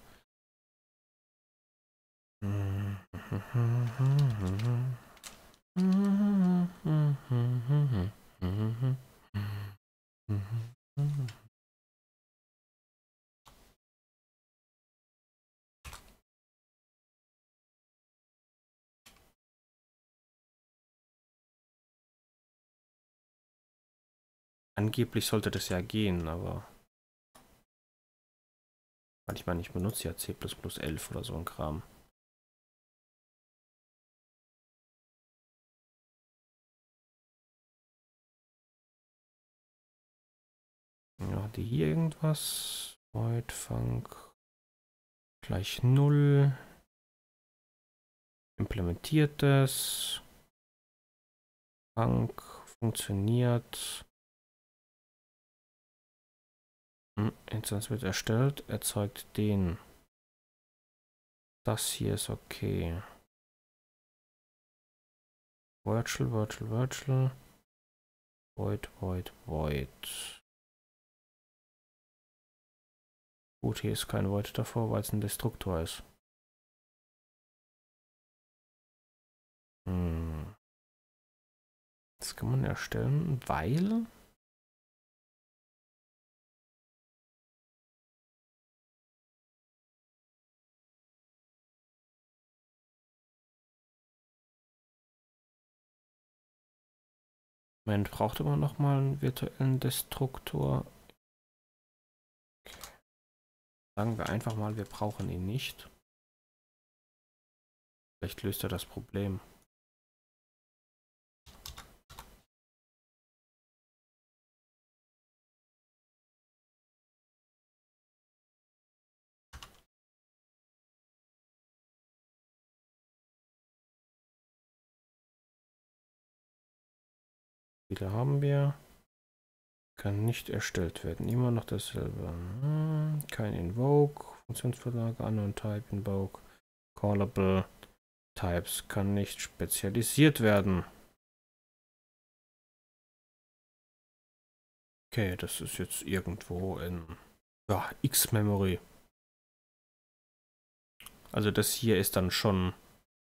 Angeblich sollte das ja gehen, aber... Ich meine, ich benutze ja C++11 oder so ein Kram. Ja, hatte hier irgendwas? Void Func gleich 0. Implementiert es. Func funktioniert. Instanz wird erstellt, erzeugt den. Das hier ist okay. Virtual, virtual, virtual. Void, void, void. Gut, hier ist kein Void davor, weil es ein Destruktor ist. Das kann man erstellen, weil... Moment, braucht aber noch mal einen virtuellen Destruktor. Okay. Sagen wir einfach mal, wir brauchen ihn nicht. Vielleicht löst er das Problem. Viele haben wir. Kann nicht erstellt werden. Immer noch dasselbe. Kein Invoke. Funktionsvorlage, Unknown Type, Invoke. Callable. Types kann nicht spezialisiert werden. Okay, das ist jetzt irgendwo in ja, X-Memory. Also das hier ist dann schon...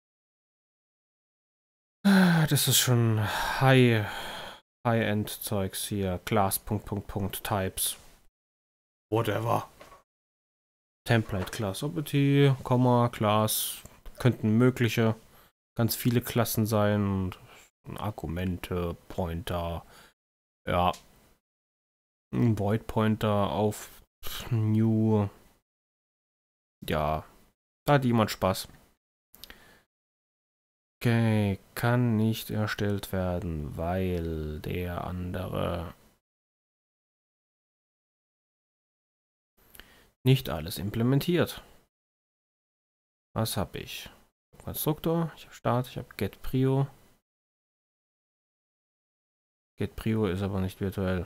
Das ist schon High-End-Zeugs hier. Class, Types. Whatever. Template Class Property, Class. Könnten mögliche ganz viele Klassen sein. Argumente, Pointer. Ja. Ein Void Pointer auf New. Ja. Da hat jemand Spaß. Okay, kann nicht erstellt werden, weil der andere nicht alles implementiert. Was habe ich? Konstruktor, ich habe Start, ich habe getPrio. getPrio ist aber nicht virtuell.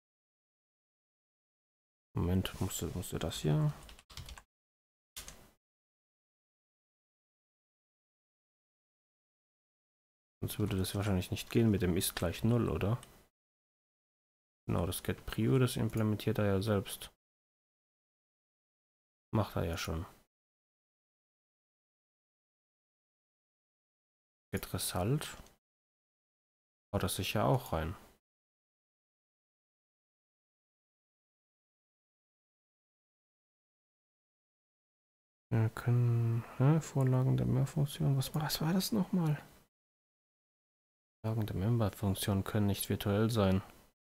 Moment, musste das hier? Sonst würde das wahrscheinlich nicht gehen mit dem ist gleich 0, oder? Genau, das getPrio, das implementiert er ja selbst. Macht er ja schon. getResult haut das sicher auch rein. Wir können Vorlagen der Mehrfunktion. Was war das nochmal? Vorlagen der Member-Funktion können nicht virtuell sein.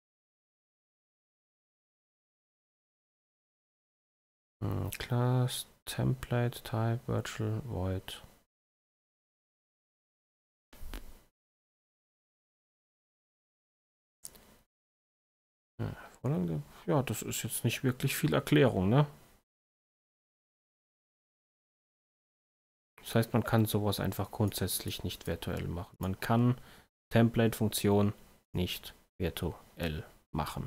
Class, Template, Type, Virtual, Void. Ja, das ist jetzt nicht wirklich viel Erklärung, ne? Das heißt, man kann sowas einfach grundsätzlich nicht virtuell machen. Man kann Template-Funktion nicht virtuell machen.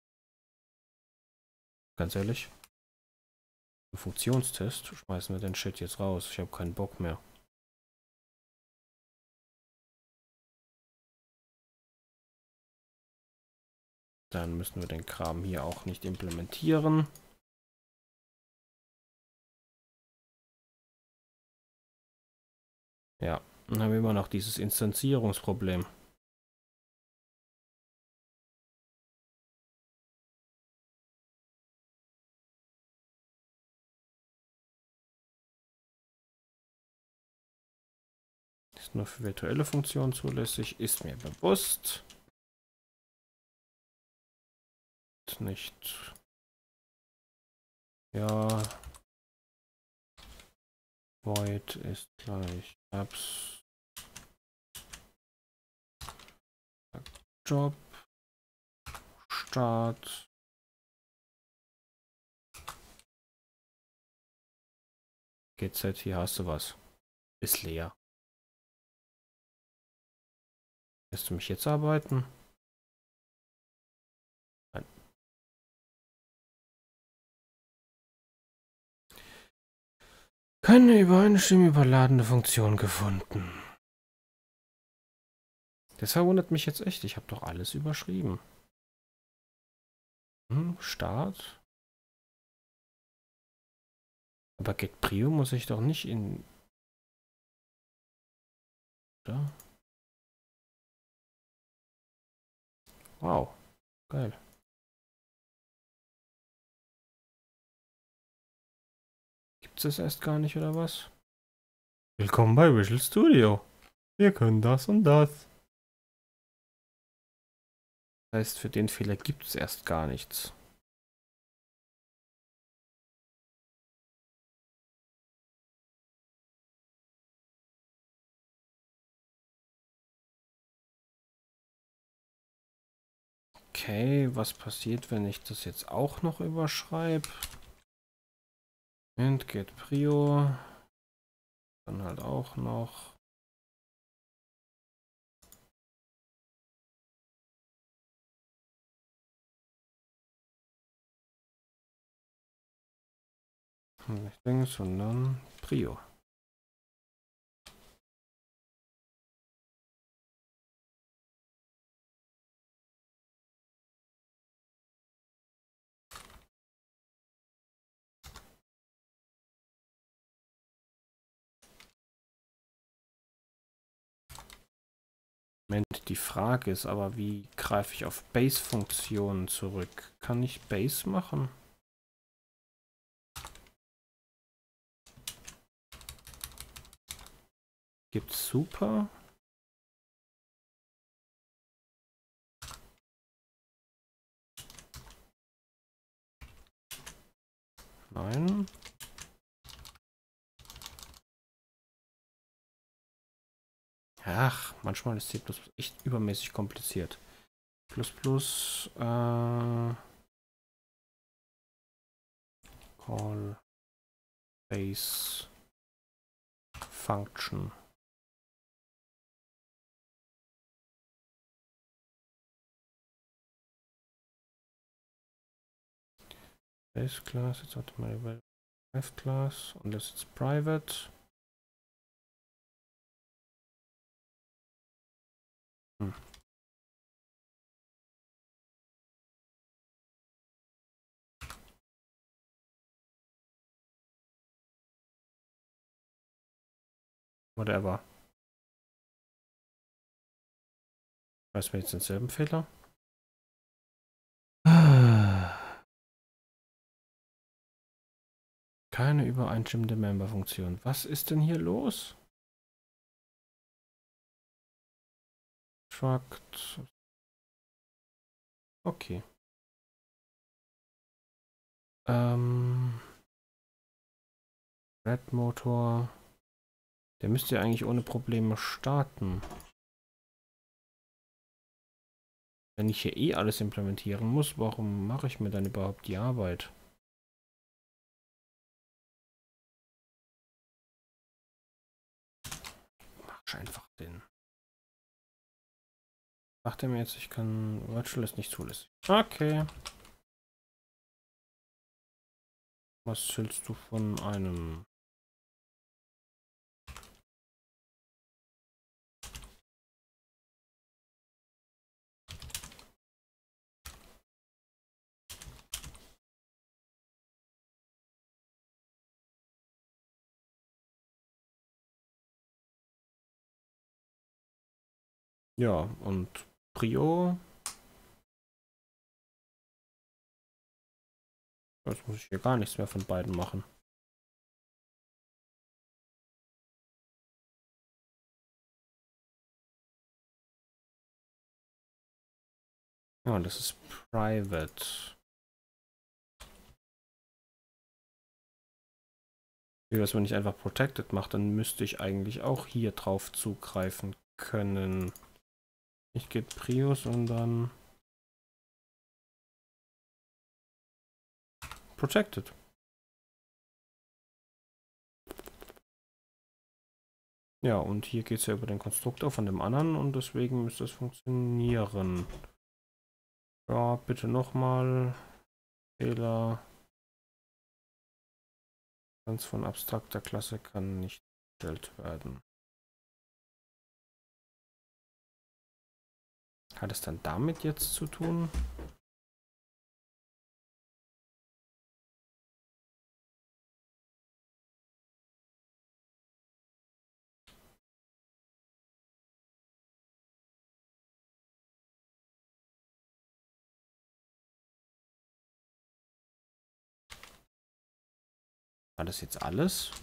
Ganz ehrlich. Ein Funktionstest. Schmeißen wir den Shit jetzt raus. Ich habe keinen Bock mehr. Dann müssen wir den Kram hier auch nicht implementieren. Ja, dann haben wir immer noch dieses Instanzierungsproblem. Ist nur für virtuelle Funktionen zulässig, ist mir bewusst. Nicht. Ja. Void ist gleich Apps. Job. Start. GZ, hier hast du was. Ist leer. Lässt du mich jetzt arbeiten? Nein. Keine Übereinstimmung überladene Funktion gefunden. Das verwundert mich jetzt echt. Ich habe doch alles überschrieben. Start. Aber getPrio muss ich doch nicht in... Oder? Wow. Geil. Gibt's das erst gar nicht, oder was? Willkommen bei Visual Studio. Wir können das und das. Das heißt, für den Fehler gibt es erst gar nichts. Okay, was passiert, wenn ich das jetzt auch noch überschreibe? Und getPrio. Dann halt auch noch. Nicht links, sondern Prio. Moment, die Frage ist aber, wie greife ich auf Base-Funktionen zurück? Kann ich Base machen? Gibt's Super? Nein. Ach, manchmal ist C++ echt übermäßig kompliziert. Call Base Function. Base Class, jetzt hat man F Class und das ist Private. Whatever. Weiß man jetzt denselben Fehler? keine übereinstimmende Member-Funktion. Was ist denn hier los? Struct. Okay. Red Motor. Der müsste ja eigentlich ohne Probleme starten. Wenn ich hier eh alles implementieren muss, warum mache ich mir dann überhaupt die Arbeit? Mach ich einfach den. Sagt er mir jetzt, ich kann. Virtual ist nicht zulässig. Okay. Was hältst du von einem? Ja, und Prio. Jetzt muss ich hier gar nichts mehr von beiden machen. Ja, das ist Private. Wie das, wenn ich einfach Protected mache, dann müsste ich eigentlich auch hier drauf zugreifen können. Ich gehe Prius und dann Protected. Ja, und hier geht es ja über den Konstruktor von dem anderen und deswegen müsste es funktionieren. Ja, bitte nochmal. Fehler. Ganz von abstrakter Klasse kann nicht gestellt werden. Hat es dann damit jetzt zu tun? War das jetzt alles?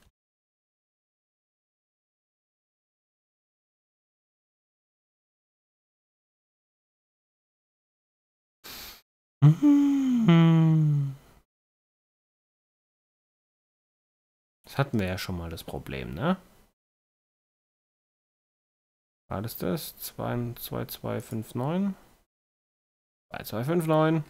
Das hatten wir ja schon mal das Problem, ne? War das das? 2259? 2259.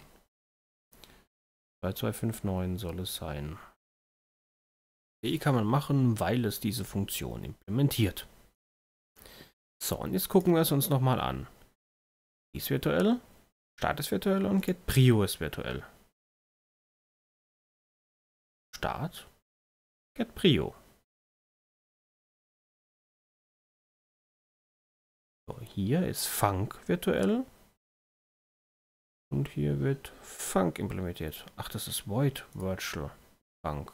2259 soll es sein. Die kann man machen, weil es diese Funktion implementiert. So, und jetzt gucken wir es uns nochmal an. Ist virtuell, Start ist virtuell und get Prio ist virtuell. Start, get Prio. So, hier ist Func virtuell. Und hier wird Func implementiert. Ach, das ist Void Virtual Func.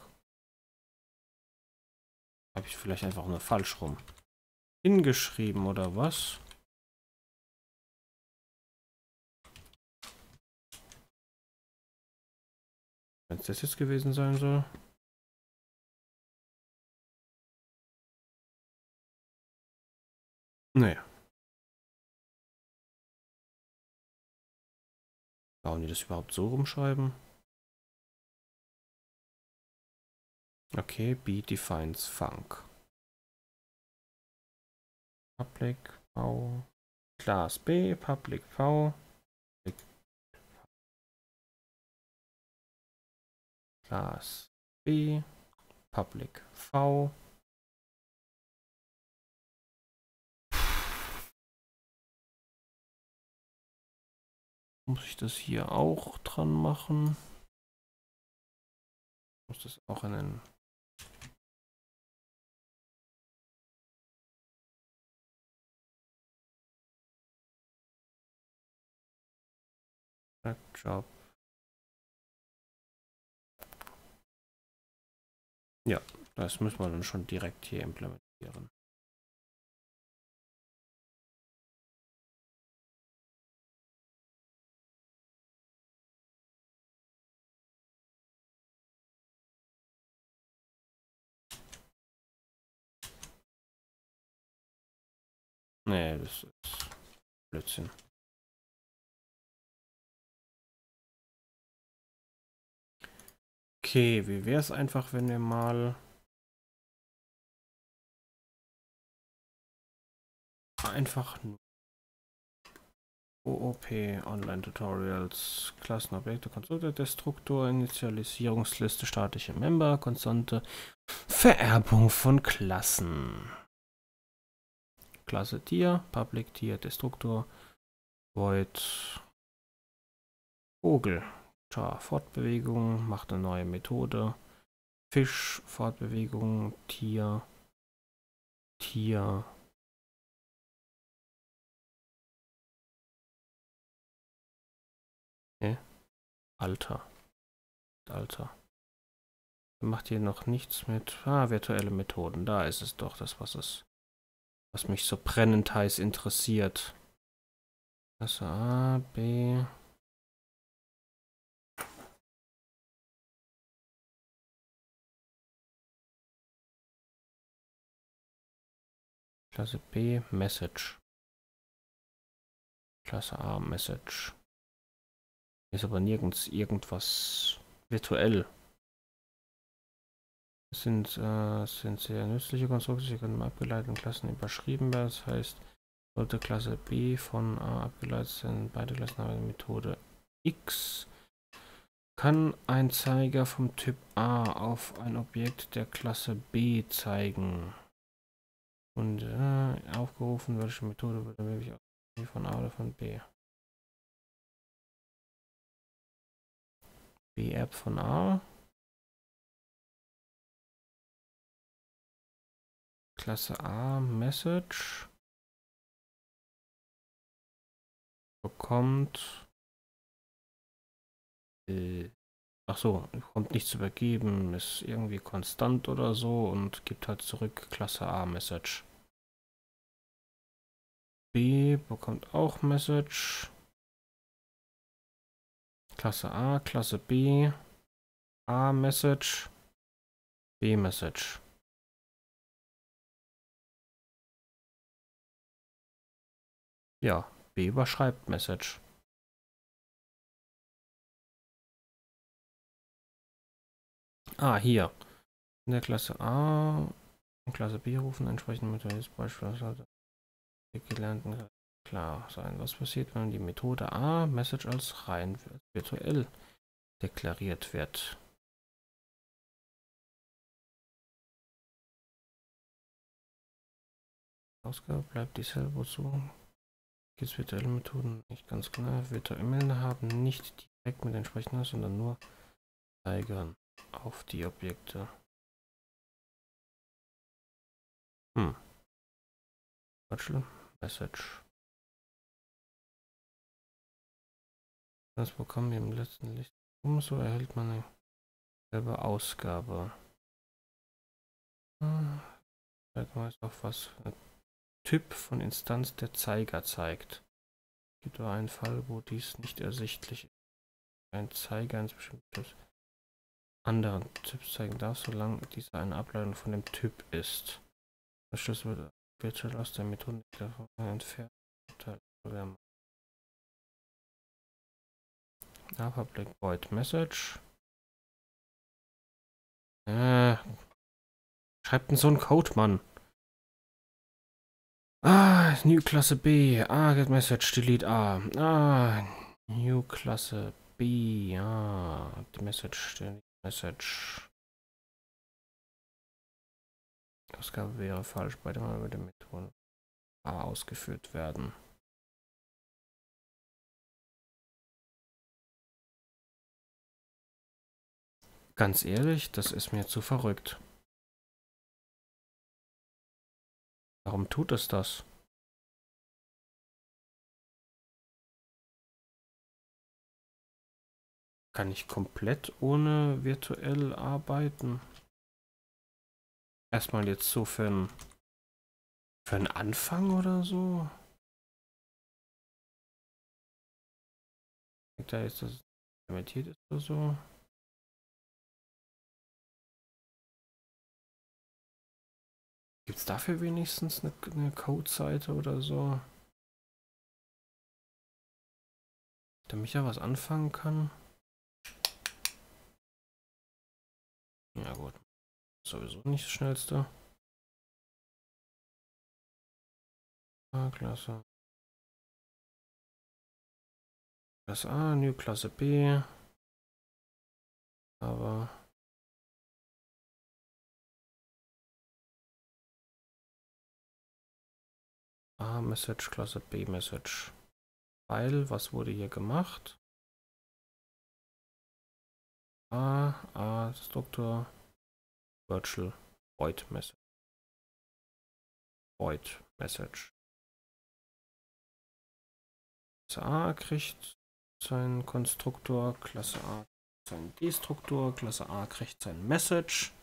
Habe ich vielleicht einfach nur falsch rum hingeschrieben oder was? Wenn es das jetzt gewesen sein soll. Naja. Warum die das überhaupt so rumschreiben? Okay, B defines Func. Public V. Class B, Public V. Class B, Public V. Muss ich das hier auch dran machen? Muss das auch in den Job. Ja, das müssen wir dann schon direkt hier implementieren. Nee, das ist Blödsinn. Okay, wie wäre es einfach, wenn wir mal einfach OOP, Online-Tutorials, Klassenobjekte, Konstrukte, Destruktor, Initialisierungsliste, statische Member, Konstante, Vererbung von Klassen. Klasse Tier, Public Tier, Destruktor, Void, Vogel. Char, Fortbewegung, macht eine neue Methode. Fisch, Fortbewegung, Tier, Tier. Okay. Alter. Alter. Macht hier noch nichts mit. Ah, virtuelle Methoden. Da ist es doch, das, was mich so brennend heiß interessiert. Klasse A, B. Klasse B, Message. Klasse A, Message. Ist aber nirgends irgendwas virtuell. Es sind sehr nützliche Konstrukte, sie können abgeleiteten Klassen überschrieben werden. Das heißt, sollte Klasse B von A abgeleitet sein, beide Klassen haben eine Methode X. Kann ein Zeiger vom Typ A auf ein Objekt der Klasse B zeigen. Und aufgerufen, welche Methode wird wirklich von A oder von B? B-App von A. Klasse A, Message. Bekommt. Ach so, kommt nicht zu übergeben, ist irgendwie konstant oder so und gibt halt zurück Klasse A, Message. B bekommt auch Message. Klasse A, Klasse B. A, Message. B, Message. Ja, B überschreibt Message. Ah, hier. In der Klasse A und Klasse B rufen entsprechend Methodes beispielsweise gelernten klar sein. Was passiert, wenn die Methode A, Message als rein virtuell deklariert wird? Ausgabe bleibt dieselbe, wozu gibt es virtuelle Methoden nicht ganz genau. Virtuelle haben nicht direkt mit entsprechenden, sondern nur Zeigern auf die Objekte. Virtual Message. Das bekommen wir im letzten Licht. Umso erhält man eine selbe Ausgabe. Zeig mal auf was für ein Typ von Instanz der Zeiger zeigt. Es gibt aber einen Fall, wo dies nicht ersichtlich ist. Ein Zeiger eines bestimmten anderen Typs zeigen darf, solange dieser eine Ableitung von dem Typ ist. Das Schlüssel wird virtuell aus der Methode davon entfernt. Public Void Message. Schreibt denn so ein Code, Mann? Ah, New Klasse B. Ah, get Message, delete A. Ah, New Klasse B. Ah, die Message, delete Message. Ausgabe wäre falsch, bei dem würde Methode A ausgeführt werden. Ganz ehrlich, das ist mir zu verrückt. Warum tut es das? Kann ich komplett ohne virtuell arbeiten? Erstmal jetzt so für einen Anfang oder so? Da ist das implementiert ist oder so. Gibt es dafür wenigstens eine Code-Seite oder so? Damit ich ja was anfangen kann? Ja gut. Sowieso nicht das Schnellste. Ah, Klasse. Klasse A, New Klasse B. Aber... A, Message, Klasse B, Message. Weil, was wurde hier gemacht? A, Struktur, Virtual, Void Message. Void Message. Klasse A kriegt seinen Konstruktor, Klasse A seinen Destruktor, Klasse A kriegt sein Message.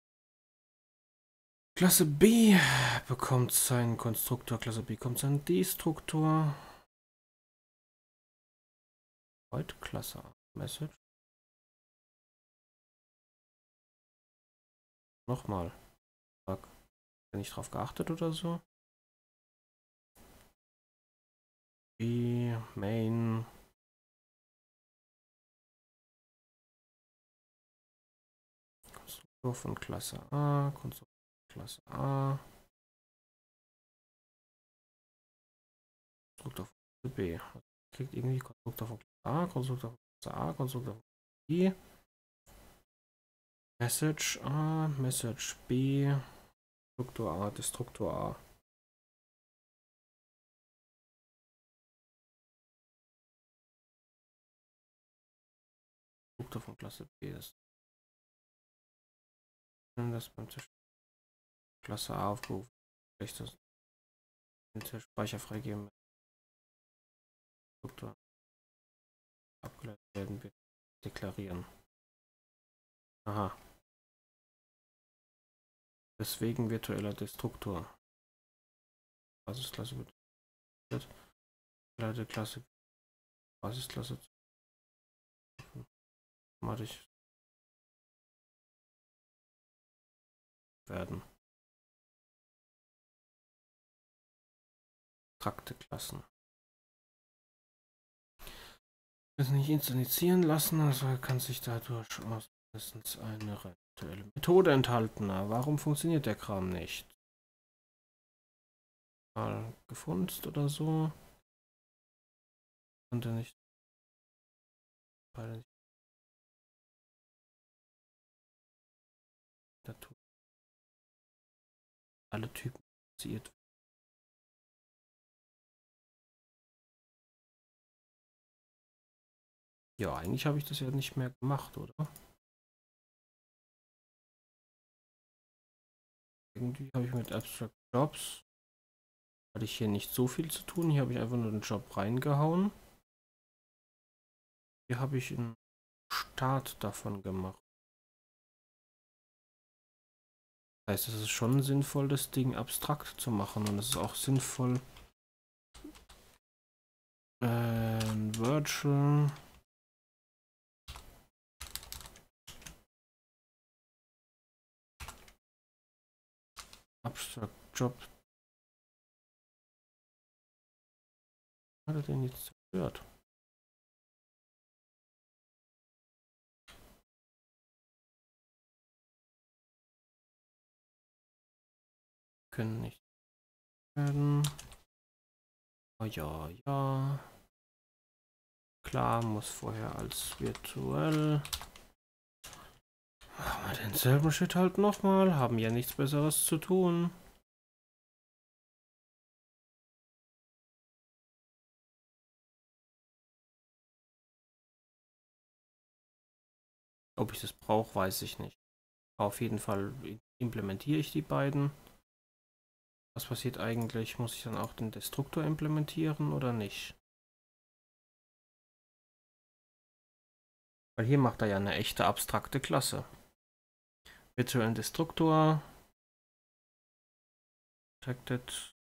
Klasse B bekommt seinen Konstruktor, Klasse B bekommt seinen Destruktor. Void Klasse A Message. Nochmal. Bin ich drauf geachtet oder so? B, Main. Konstruktor von Klasse A, Konstruktor von Klasse A. Konstruktor von Klasse B. Kriegt irgendwie Konstruktor von Klasse A, Konstruktor von Klasse A, Konstruktor von Klasse B. Message A, Message B. Konstruktor A, Destruktor A. Konstruktor von Klasse B ist. Das beim Klasse A aufgerufen. Vielleicht das den Speicher freigeben. Konstruktor abgeleitet werden wir deklarieren. Aha. Deswegen virtueller Destruktor. Basisklasse wird Leute Klasse Basisklasse automatisch werden. Trakte Klassen. Das nicht instanzieren lassen, also kann sich dadurch mindestens eine virtuelle Methode enthalten. Na, warum funktioniert der Kram nicht? Mal gefunzt oder so. Und nicht. Alle Typen initiiert. Ja, eigentlich habe ich das ja nicht mehr gemacht, oder? Irgendwie habe ich mit Abstract Jobs hatte ich hier nicht so viel zu tun. Hier habe ich einfach nur den Job reingehauen. Hier habe ich einen Start davon gemacht. Das heißt, es ist schon sinnvoll, das Ding abstrakt zu machen. Und es ist auch sinnvoll, Virtual Abstract Job. Hat er den jetzt zerstört? Können nicht werden. Oh, ja, ja. Klar, muss vorher als virtuell. Machen wir denselben Shit halt nochmal. Haben ja nichts Besseres zu tun. Ob ich das brauche, weiß ich nicht. Auf jeden Fall implementiere ich die beiden. Was passiert eigentlich? Muss ich dann auch den Destruktor implementieren oder nicht? Weil hier macht er ja eine echte abstrakte Klasse. Virtuellen Destruktor. Protected.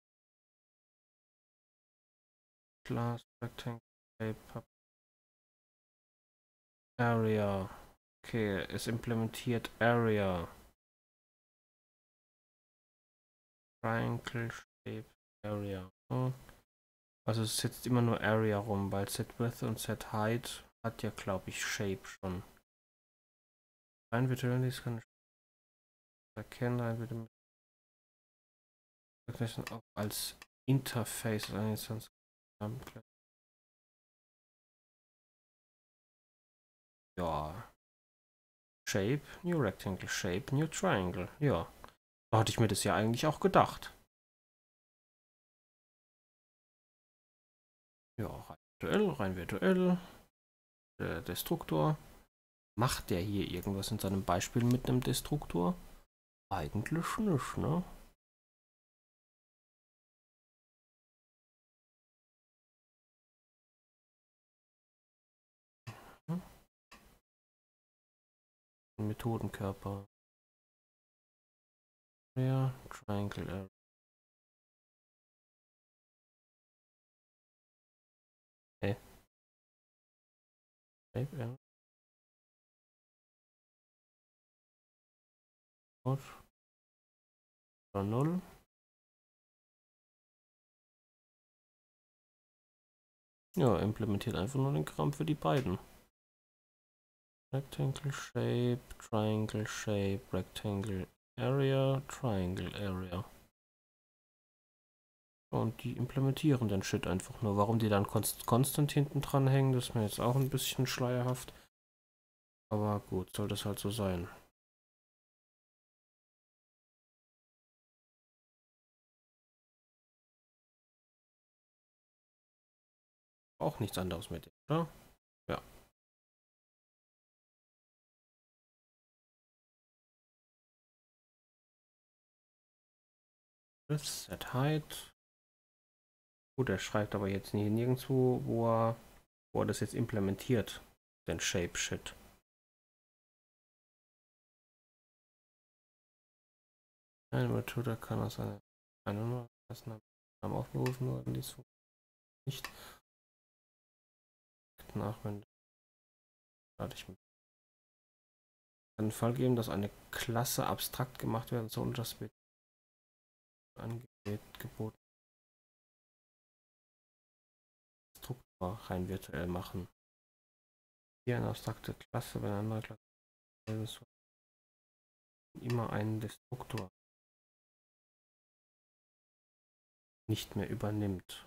Class Rectangle Area. Okay, es implementiert Area. Triangle Shape Area. Also es sitzt immer nur Area rum, weil Set Width und Set Height hat ja, glaube ich, Shape schon. Rein virtuell ist kann ich erkennen, rein virtuell auch als Interface sonst ja. Shape, New Rectangle, Shape, New Triangle. Ja. Da hatte ich mir das ja eigentlich auch gedacht. Ja, rein virtuell. Der Destruktor. Macht der hier irgendwas in seinem Beispiel mit einem Destruktor? Eigentlich nicht, ne? Hm? Methodenkörper. Ja, Triangle. Okay. Shape, ja. Gut. 0. Ja, implementiert einfach nur den Kram für die beiden. Rectangle Shape, Triangle Shape, Rectangle Area, Triangle Area. Und die implementieren den Shit einfach nur. Warum die dann konstant hinten dran hängen, das ist mir jetzt auch ein bisschen schleierhaft. Aber gut, soll das halt so sein. Auch nichts anderes mit dem, oder? Ja. Width, Set Height. Gut, er schreibt aber jetzt nirgendwo, wo er das jetzt implementiert. Den Shape Shit. Eine Methode kann aus einer Namen aufgerufen werden, dies nicht nachwenden. Kann den Fall geben, dass eine Klasse abstrakt gemacht werden soll, das wird angeboten. Struktur rein virtuell machen. Hier eine abstrakte Klasse, wenn eine andere Klasse immer einen Destruktor nicht mehr übernimmt.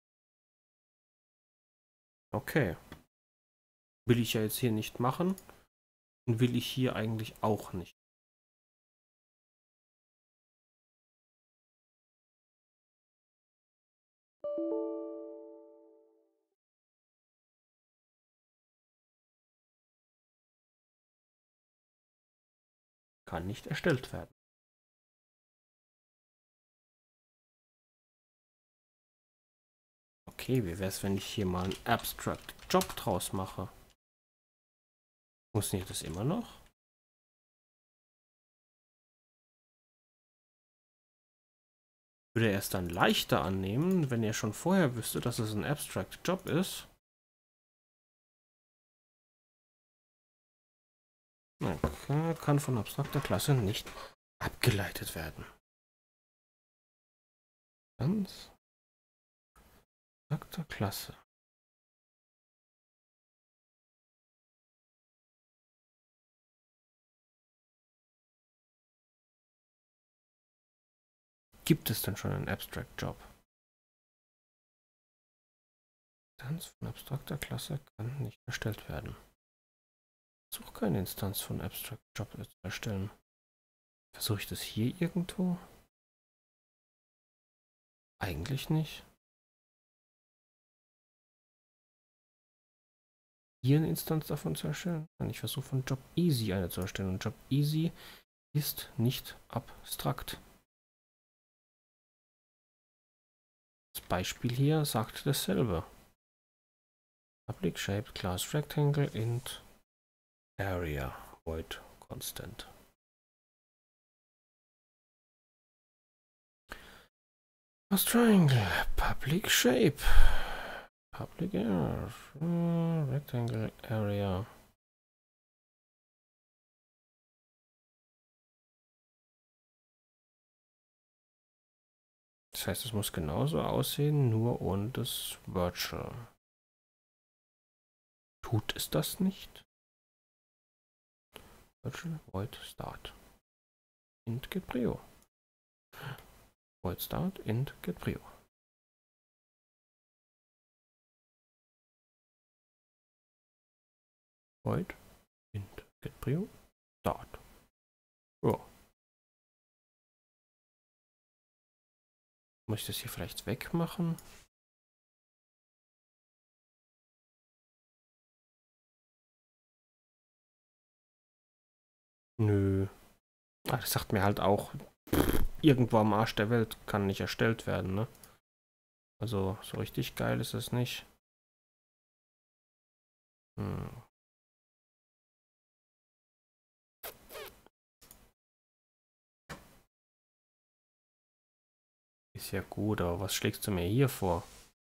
Okay. Will ich ja jetzt hier nicht machen und will ich hier eigentlich auch nicht. Kann nicht erstellt werden. Okay, wie wäre es, wenn ich hier mal einen Abstract Job draus mache? Funktioniert das immer noch? Würde er es dann leichter annehmen, wenn er schon vorher wüsste, dass es ein Abstract Job ist? Okay, kann von abstrakter Klasse nicht abgeleitet werden. Ganz abstrakter Klasse. Gibt es denn schon einen Abstract Job? Instanz von abstrakter Klasse kann nicht erstellt werden. Ich versuche keine Instanz von Abstract Job zu erstellen. Versuche ich das hier irgendwo? Eigentlich nicht. Hier eine Instanz davon zu erstellen? Ich versuche von Job Easy eine zu erstellen. Und Job Easy ist nicht abstrakt. Das Beispiel hier sagt dasselbe. Public Shaped Class Rectangle int Area void constant. Was Triangle? Public Shape. Public Area. Rectangle Area. Das heißt, es muss genauso aussehen, nur ohne das Virtual. Tut es das nicht? Virtual void start. Int get prio. Void start int get prio. Void int get prio start. Ja. Muss ich das hier vielleicht wegmachen? Nö. Ah, das sagt mir halt auch, irgendwo am Arsch der Welt kann nicht erstellt werden, ne? Also so richtig geil ist es nicht. Hm. Ist ja gut, aber was schlägst du mir hier vor?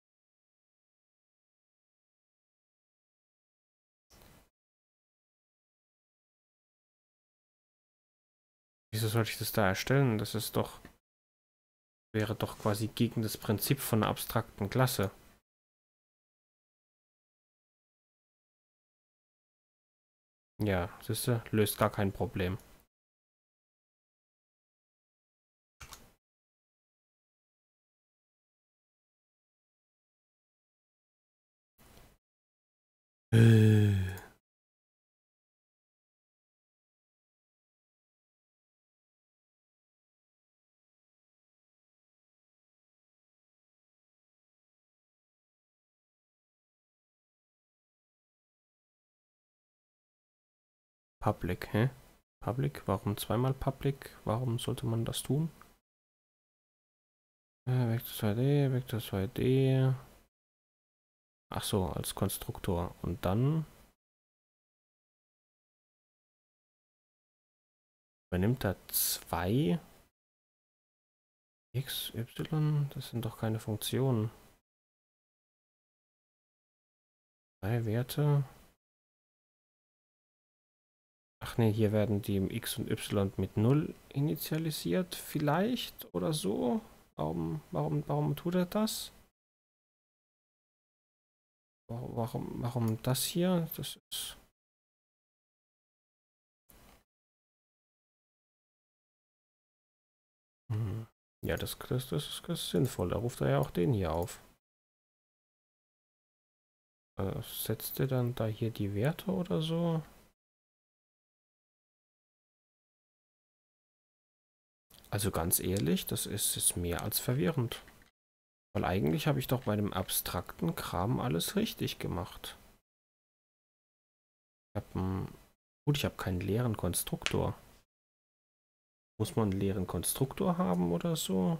Wieso sollte ich das da erstellen? Das ist doch, wäre doch quasi gegen das Prinzip von einer abstrakten Klasse. Ja, siehst du, löst gar kein Problem. Public, hä? Public? Warum zweimal Public? Warum sollte man das tun? Vector 2D, Vector 2D. Ach so, als Konstruktor. Und dann übernimmt er 2 x, y. Das sind doch keine Funktionen. 2 Werte. Ach nee, hier werden die x und y mit 0 initialisiert, vielleicht oder so. Warum tut er das? Warum das hier? Das ist. Ja, das ist sinnvoll. Da ruft er ja auch den hier auf. Setzt er dann da hier die Werte oder so? Also ganz ehrlich, das ist mehr als verwirrend. Weil eigentlich habe ich doch bei dem abstrakten Kram alles richtig gemacht. Gut, ich habe keinen leeren Konstruktor. Muss man einen leeren Konstruktor haben oder so?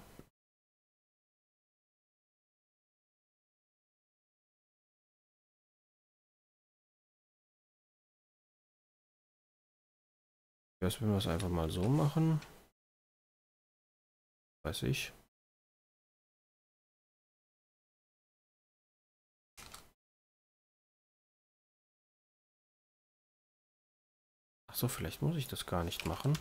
Was, wenn wir es einfach mal so machen? Weiß ich. Ach so, vielleicht muss ich das gar nicht machen.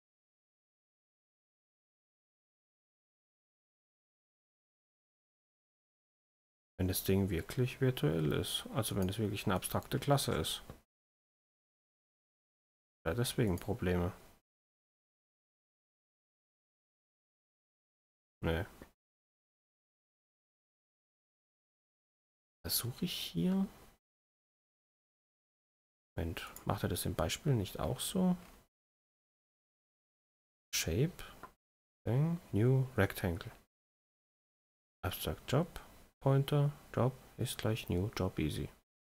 Wenn das Ding wirklich virtuell ist. Also wenn es wirklich eine abstrakte Klasse ist. Ja, deswegen Probleme. Nee. Versuche ich hier? Moment, macht er das im Beispiel nicht auch so? Shape, Thing, New Rectangle. Abstract Job, Pointer, Job ist gleich New Job Easy.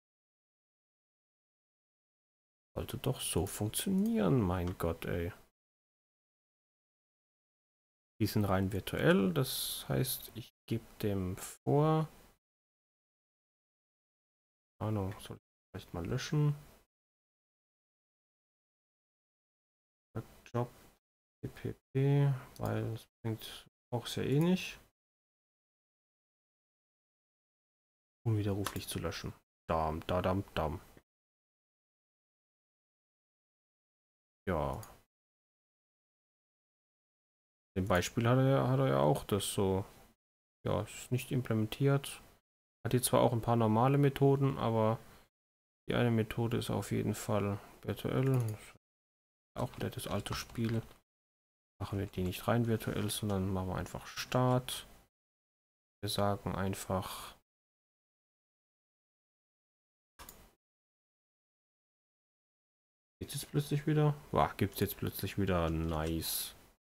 Sollte doch so funktionieren, mein Gott, ey. Die sind rein virtuell, das heißt, ich gebe dem vor. Ahnung, soll ich vielleicht mal löschen? Job, ppp, weil es bringt auch sehr eh nicht. Unwiderruflich zu löschen. Dam, da, dam, dam. Ja. Im Beispiel hat er ja auch das so Ja, ist nicht implementiert. Hat hier zwar auch ein paar normale Methoden, aber die eine Methode ist auf jeden Fall virtuell. Auch wieder das alte Spiel. Machen wir die nicht rein virtuell, sondern machen wir einfach Start. Wir sagen einfach gibt es jetzt plötzlich wieder? Boah, gibt es jetzt plötzlich wieder? Nice.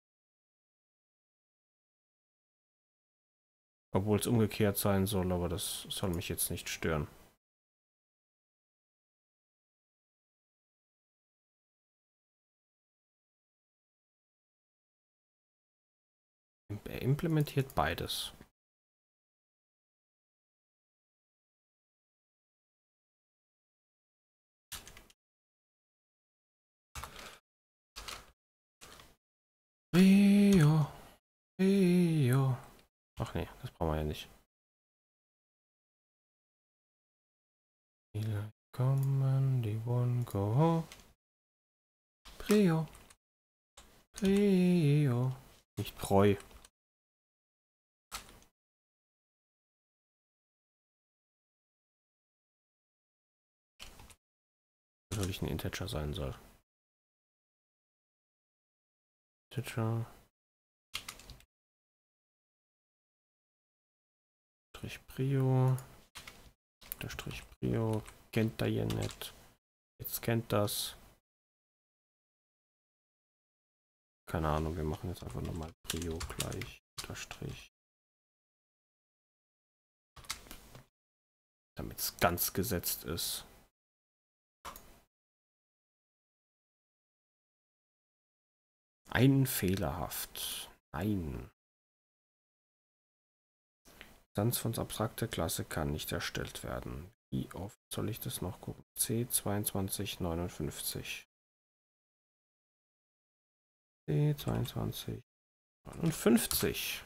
Obwohl es umgekehrt sein soll, aber das soll mich jetzt nicht stören. Er implementiert beides. Rio, Rio. Ach nee, das brauchen wir ja nicht. Viele kommen, die wollen go. Prio, Prio. Nicht Preu. Natürlich ein Integer sein soll. Integer. Strich Prio. Der Strich Prio kennt er ja nicht. Jetzt kennt das. Keine Ahnung, wir machen jetzt einfach nochmal Prio gleich. Unterstrich. Damit es ganz gesetzt ist. Ein fehlerhaft. Nein. Instanz von abstrakter Klasse kann nicht erstellt werden. Wie oft soll ich das noch gucken? C2259. C2259.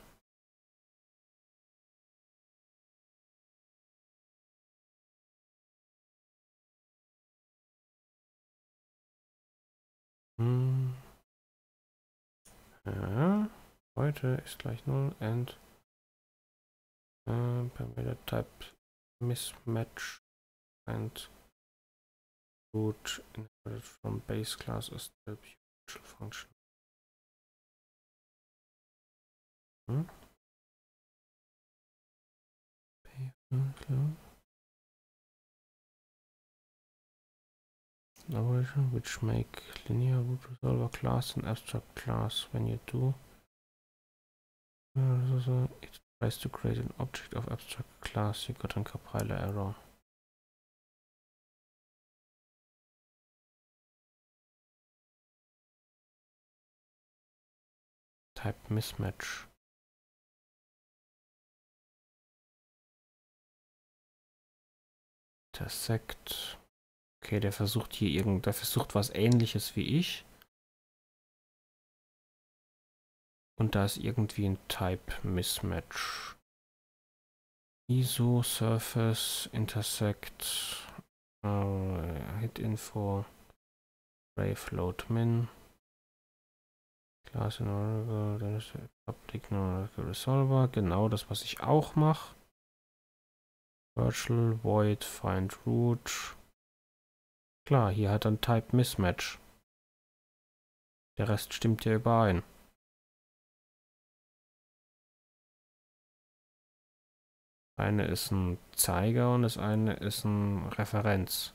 Ja, heute ist gleich 0 and permitted type mismatch and root inherited from base class is the virtual function. Which make linear root resolver class an abstract class. When you do, it tries to create an object of abstract class. You got a compiler error. Type mismatch. Intersect. Okay, der versucht hier der versucht was Ähnliches wie ich. Und da ist irgendwie ein Type Mismatch. ISO, Surface, Intersect, Hit Info, Ray Float Min, Class in Oracle, dann ist Public Oracle Resolver, genau das, was ich auch mache. Virtual Void Find Root. Klar, hier hat er ein Type Mismatch. Der Rest stimmt ja überein. Eine ist ein Zeiger und das eine ist ein Referenz.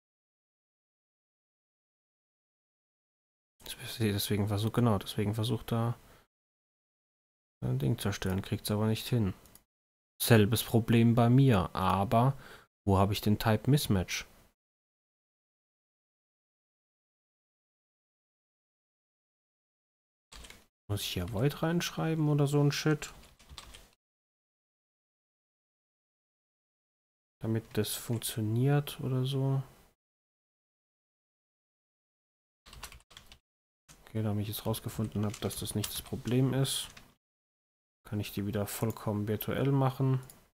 Deswegen versucht er ein Ding zu erstellen, kriegt es aber nicht hin. Selbes Problem bei mir, aber wo habe ich den Type Mismatch? Muss ich hier Void reinschreiben oder so ein Shit? Damit das funktioniert oder so. Okay, da ich jetzt rausgefunden habe, dass das nicht das Problem ist, kann ich die wieder vollkommen virtuell machen.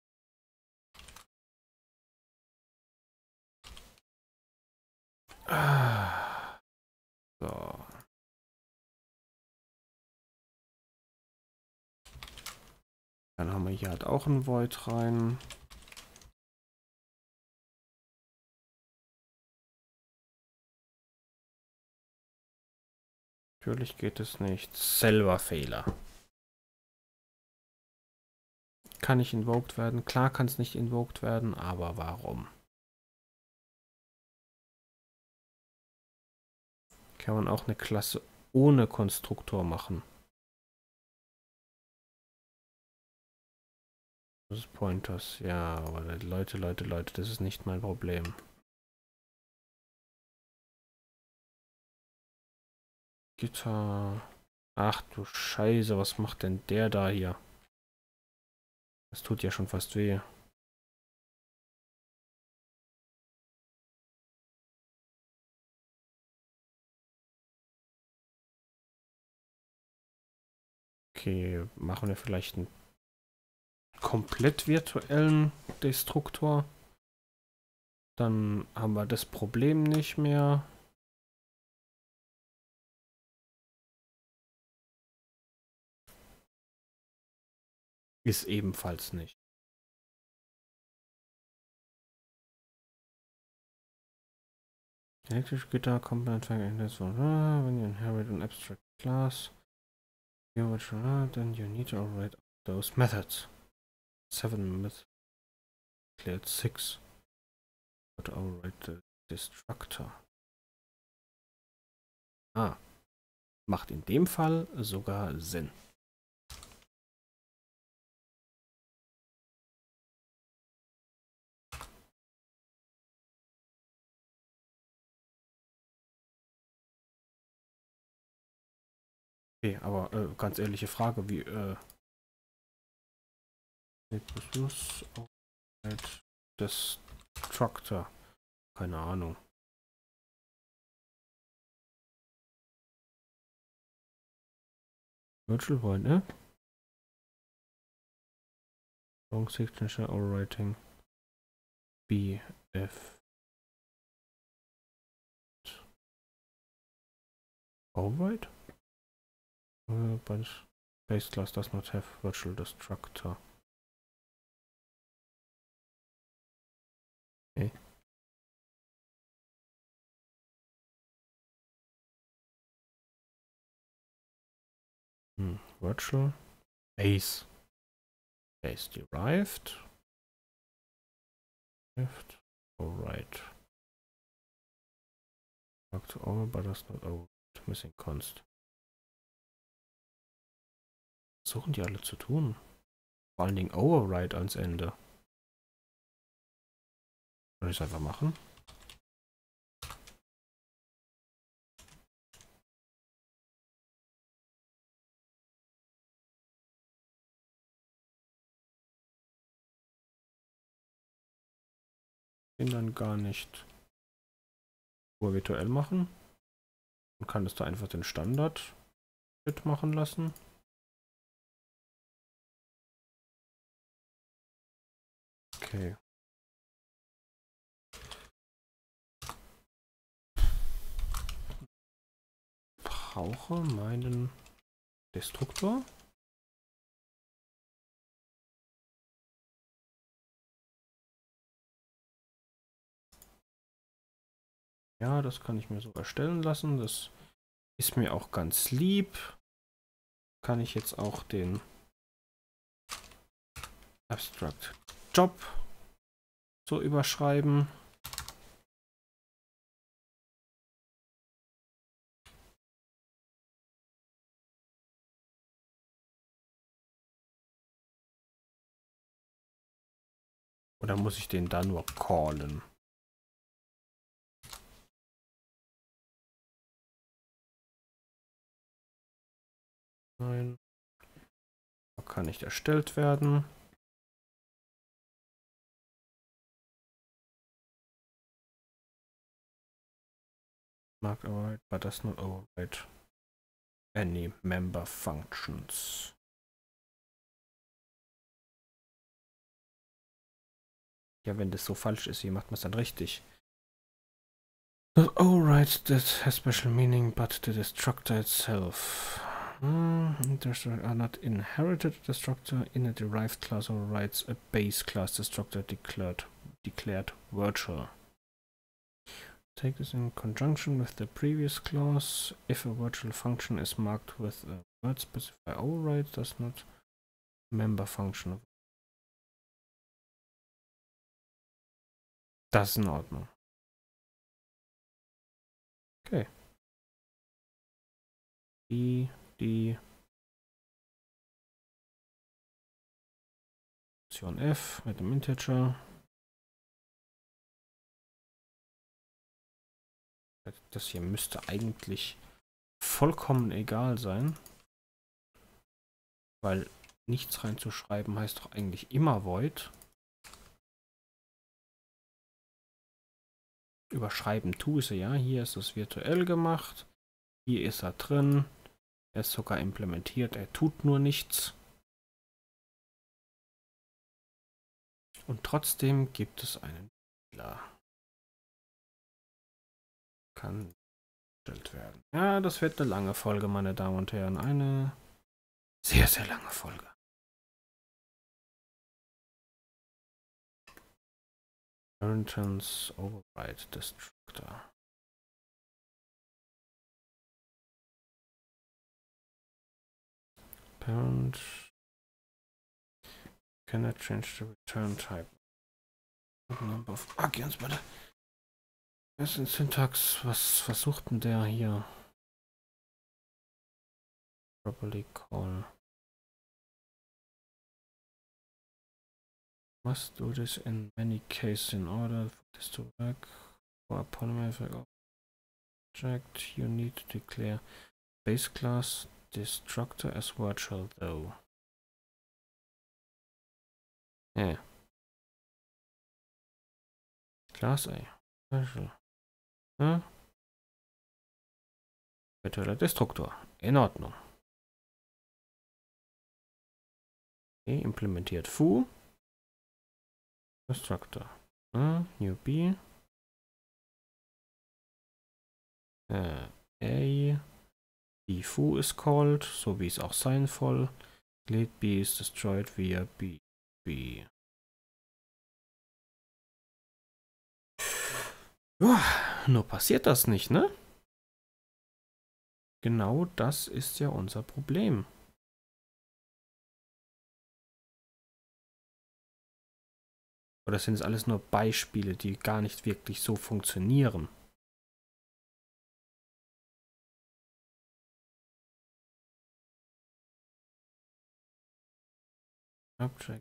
So. Dann haben wir hier halt auch ein Void rein. Natürlich geht es nicht. Selber Fehler. Kann nicht invoked werden? Klar kann es nicht invoked werden, aber warum? Kann man auch eine Klasse ohne Konstruktor machen? Das ist Pointers. Ja, aber Leute, das ist nicht mein Problem. Gitter. Ach du Scheiße, was macht denn der da hier? Das tut ja schon fast weh. Okay, machen wir vielleicht einen komplett virtuellen Destruktor. Dann haben wir das Problem nicht mehr. Ist ebenfalls nicht. Electric Guitar Component in this one. When you inherit an abstract class, then you need to override those methods. 7 methods. Cleared 6. But override the destructor. Ah. Macht in dem Fall sogar Sinn. Okay, aber ganz ehrliche Frage, wie Destructor. Keine Ahnung. Virtual Void, ne? Long signature overwriting BF. Overwrite? But base class does not have virtual destructor. Okay. Virtual base. Base derived. Overwrite. To over, but does not overwrite. Missing const. Was suchen die alle zu tun? Vor allen Dingen Override ans Ende. Soll ich es einfach machen? Den dann gar nicht virtuell machen. Und kann es da einfach den Standard mitmachen lassen. Okay. Brauche meinen Destruktor. Ja, das kann ich mir so erstellen lassen. Das ist mir auch ganz lieb. Kann ich jetzt auch den Abstract Job so überschreiben. Oder muss ich den da nur callen? Nein. Kann nicht erstellt werden. Mark override, but does not override any member functions. Ja, wenn das so falsch ist, wie macht man es dann richtig? The override that has special meaning, but the destructor itself. Are not inherited destructor in a derived class overrides a base class destructor declared virtual. Take this in conjunction with the previous clause. If a virtual function is marked with a word specify override, does not member function. Das ist in Ordnung. Okay. Die Option F mit dem Integer. Das hier müsste eigentlich vollkommen egal sein. Weil nichts reinzuschreiben heißt doch eigentlich immer void. Überschreiben tue ich ja. Hier ist es virtuell gemacht. Hier ist er drin. Er ist sogar implementiert. Er tut nur nichts. Und trotzdem gibt es einen Fehler. Kann gestellt werden. Ja, das wird eine lange Folge, meine Damen und Herren. Eine sehr, sehr lange Folge. Inheritance Override Destructor. Parent cannot change the return type. Number of Arguments, bitte. Das ist Syntax. Was versucht denn der hier? Properly call. Must do this in many cases in order for this to work. For a polymorphic object, you need to declare base class destructor as virtual though. Yeah. Class A. Virtual. Hm? Virtueller Destruktor. In Ordnung. Okay, implementiert foo. Destructor. New B. A. B foo is called, so wie es auch sein soll. Delete B is destroyed via B. Nur passiert das nicht, ne? Genau das ist ja unser Problem. Oder sind es alles nur Beispiele, die gar nicht wirklich so funktionieren? Object.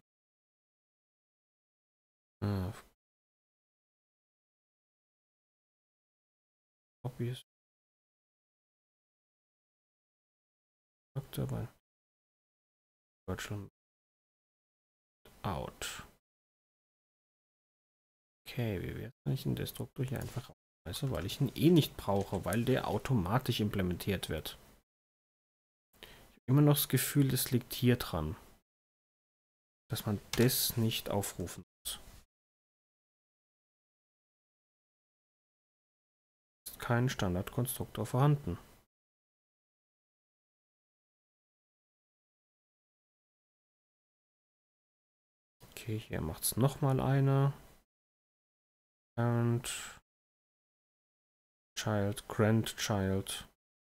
Obvious. Dabei. Virtual out. Okay, wie wäre es, wenn ich den Destruktor hier einfach ausreiße, weil ich ihn eh nicht brauche, weil der automatisch implementiert wird. Ich habe immer noch das Gefühl, das liegt hier dran, dass man das nicht aufrufen muss. Ist kein Standardkonstruktor vorhanden. Okay, hier macht es nochmal eine. Und Child, Grandchild.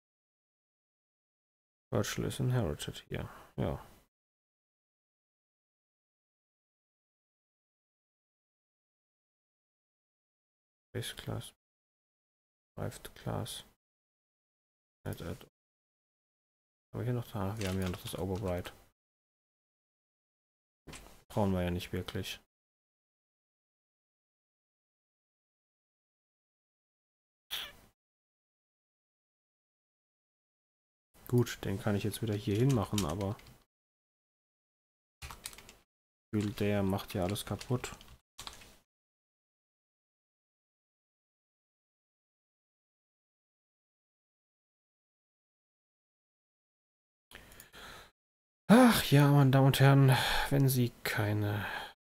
Virtual is inherited hier. Ja. Base Class. Derived Class. Add. Aber hier noch da. Wir haben ja noch das Override. Brauchen wir ja nicht wirklich. Gut, den kann ich jetzt wieder hier hin machen, aber der macht ja alles kaputt. Ach ja, meine Damen und Herren, wenn Sie keine...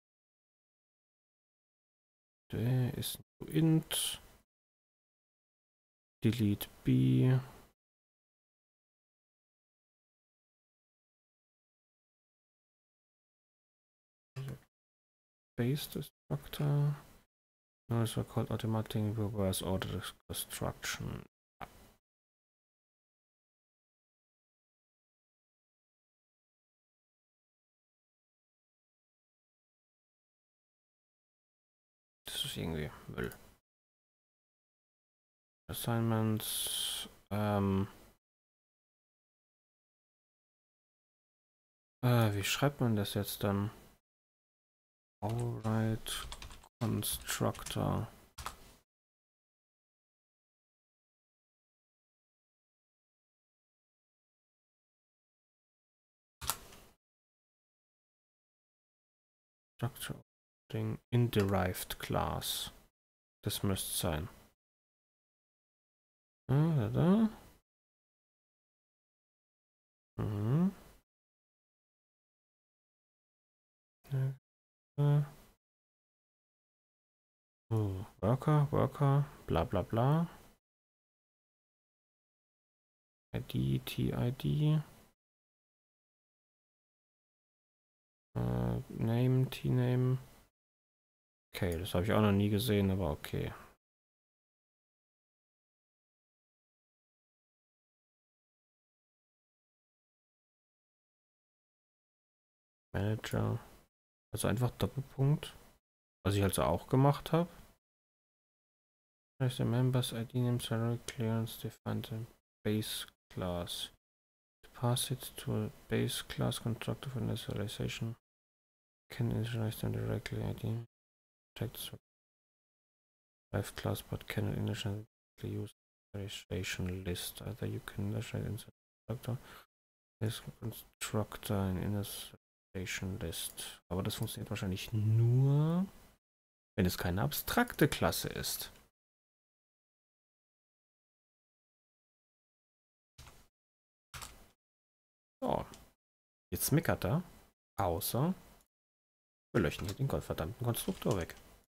Der ist int. Delete B. base destructor. No, it's called automatic reverse order destruction. Das ist irgendwie Müll. Assignments. Wie schreibt man das jetzt dann? Alright, Constructor. Structure in derived class. Das müsste sein. Da. Mhm. Worker, bla bla bla. ID, TID. Name, T-Name. Okay, das habe ich auch noch nie gesehen, aber okay. Manager. Also einfach Doppelpunkt. Was ich also auch gemacht habe. The members ID name salary clearance defined in base class. To pass it to a base class constructor for initialization. Can initialize them directly ID. Protects live class but cannot initially use initialization list. Either you can initialize in constructor. Base constructor in initialization list. Aber das funktioniert wahrscheinlich nur, wenn es keine abstrakte Klasse ist. So, jetzt meckert er. Außer wir löschen hier den gottverdammten Konstruktor weg.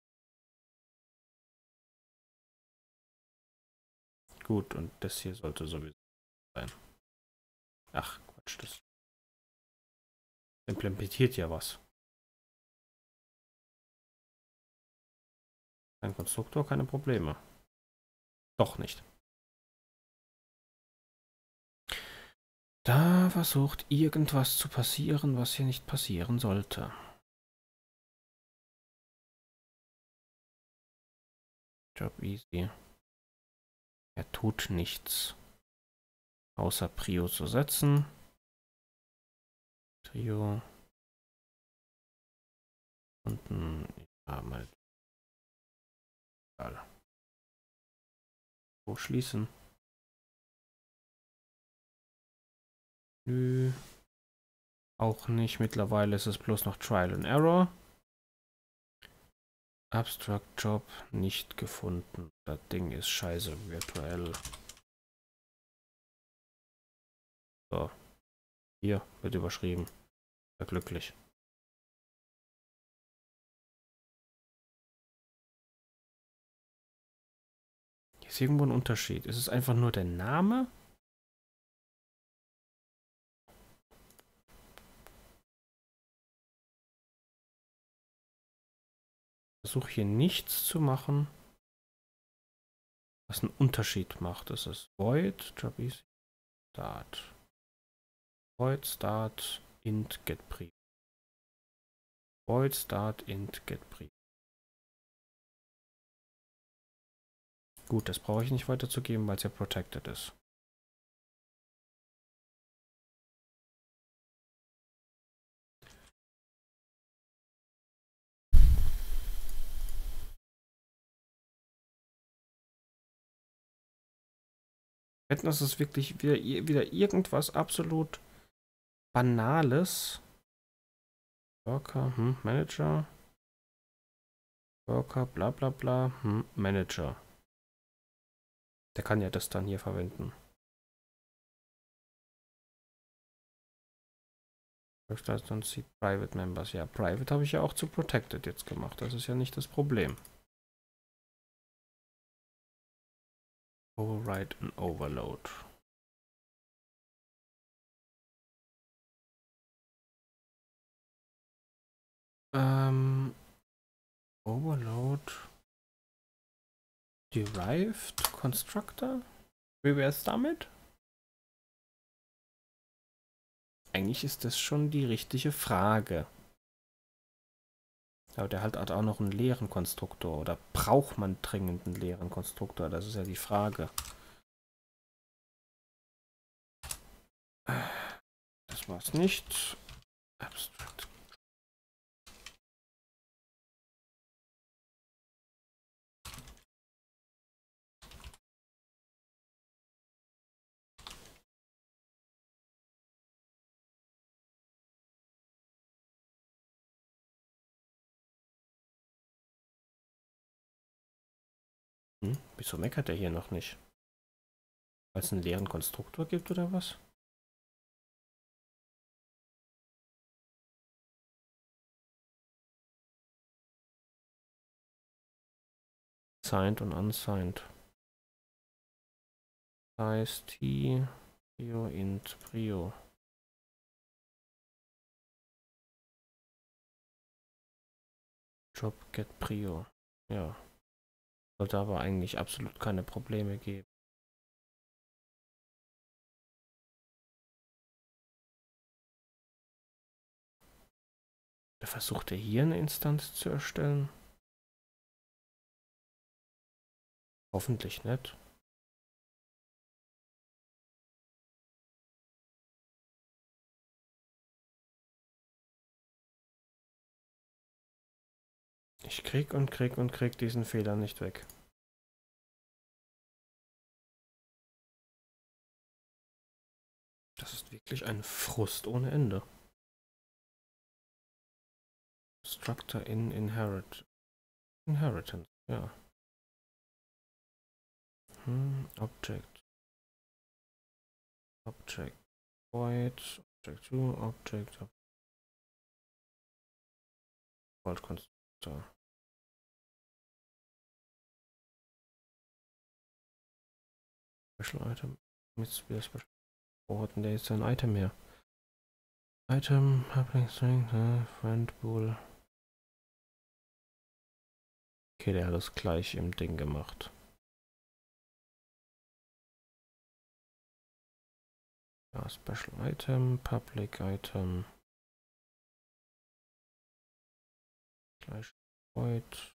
Gut, und das hier sollte sowieso sein. Ach, Quatsch, das implementiert ja was. Ein Konstruktor, keine Probleme. Doch nicht. Da versucht irgendwas zu passieren, was hier nicht passieren sollte. Job easy. Er tut nichts. Außer Prio zu setzen. Trio. Unten. Ja, mal. So schließen. Nö. Auch nicht. Mittlerweile ist es bloß noch Trial and Error. Abstract Job nicht gefunden. Das Ding ist scheiße virtuell. So. Hier wird überschrieben. War glücklich. Hier ist irgendwo ein Unterschied. Ist es einfach nur der Name? Ich versuche hier nichts zu machen, was einen Unterschied macht. Das ist void, job easy, start. Void start int get pre. Void start int get pre. Gut, das brauche ich nicht weiterzugeben, weil es ja protected ist. Wetten, das ist wirklich wieder irgendwas absolut Banales. Worker, Manager. Worker, bla bla bla, Manager. Der kann ja das dann hier verwenden. Dann sieht Private Members. Ja, Private habe ich ja auch zu Protected jetzt gemacht. Das ist ja nicht das Problem. Override and Overload. Overload Derived Constructor? Wie wäre es damit? Eigentlich ist das schon die richtige Frage. Aber der hat auch noch einen leeren Konstruktor. Oder braucht man dringend einen leeren Konstruktor? Das ist ja die Frage. Das war's nicht. Abstract. Wieso meckert der hier noch nicht? Weil es einen leeren Konstruktor gibt oder was? Signed und unsigned. Size T, Prio int Prio. Job get Prio. Ja. Sollte aber eigentlich absolut keine Probleme geben. Der versucht ja hier eine Instanz zu erstellen. Hoffentlich nicht. Ich krieg und krieg und krieg diesen Fehler nicht weg. Das ist wirklich ein Frust ohne Ende. Structure in Inheritance, ja. Object. Object. Void. Object 2. Object. Default Constructor. Special Item. Jetzt wieder Special. Wo hat denn der jetzt sein Item her? Item, Public String, Friend Pool. Okay, der hat das gleich im Ding gemacht. Ja, Special Item, Public Item. Gleich Void.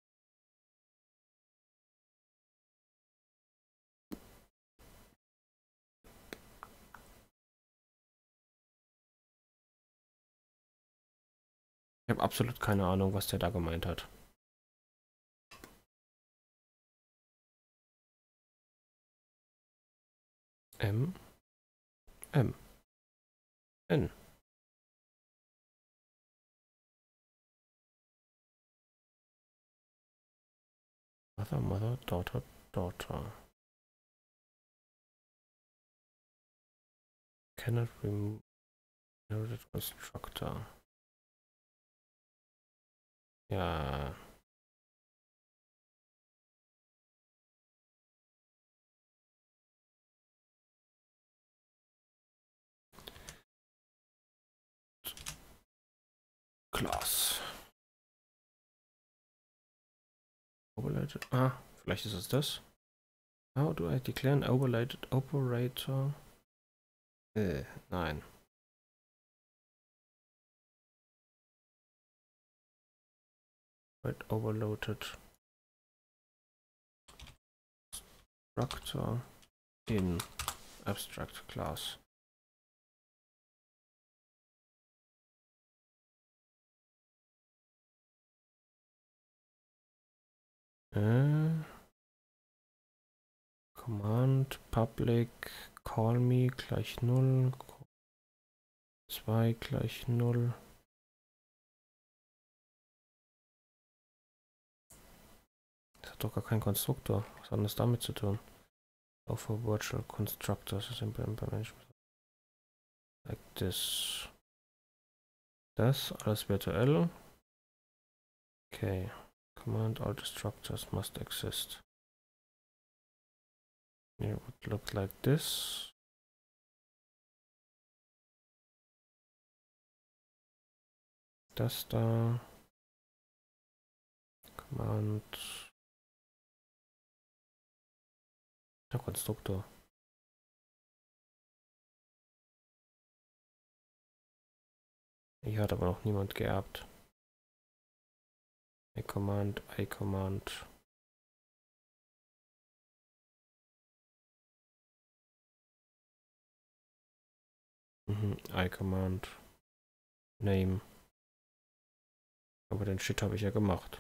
Ich habe absolut keine Ahnung, was der da gemeint hat. M. M. N. Mother, Mother, Daughter, Daughter. Cannot remove inherited constructor. Ja. Class. Overlated. Ah, vielleicht ist es das. How do I declare an overlated operator? Nein. Right, overloaded structure in abstract class. Command public call me gleich 0, 2 gleich 0. Das hat doch gar keinen Konstruktor. Was hat das damit zu tun? Auch für Virtual Constructors ist im Management. Like this. Das, alles virtuell. Okay. Command all structures must exist. It would look like this. Das da. Command. Der Konstruktor. Hier hat aber noch niemand geerbt. iCommand, iCommand. iCommand. Name. Aber den Shit habe ich ja gemacht.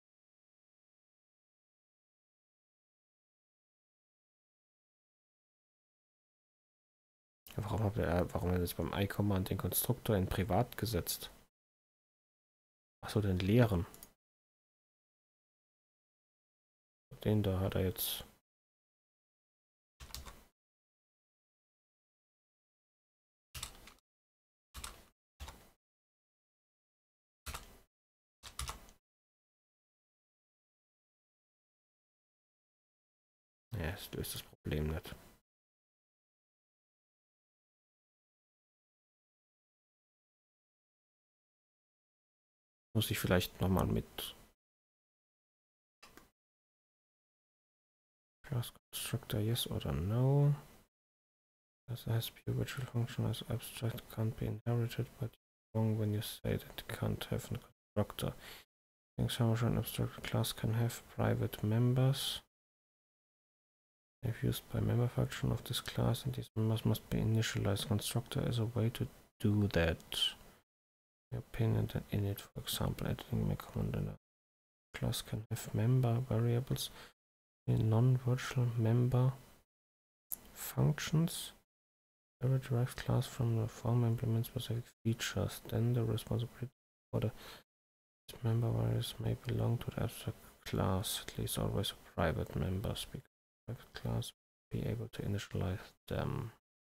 Warum hat er jetzt beim iCommand den Konstruktor in Privat gesetzt? Achso, den leeren. Den da hat er jetzt. Ja, das löst das Problem nicht. Muss ich vielleicht nochmal mit Class Constructor yes oder no. As a pure virtual function as abstract can't be inherited, but you're wrong when you say that it can't have a constructor. An abstract class can have private members. If used by member function of this class, and these members must be initialized. Constructor is a way to do that. Your pin and an init, for example, editing my command in a class can have member variables in non-virtual member functions. Every derived class from the form implements specific features. Then the responsibility for the member variables may belong to the abstract class, at least always a private members, because the private class will be able to initialize them.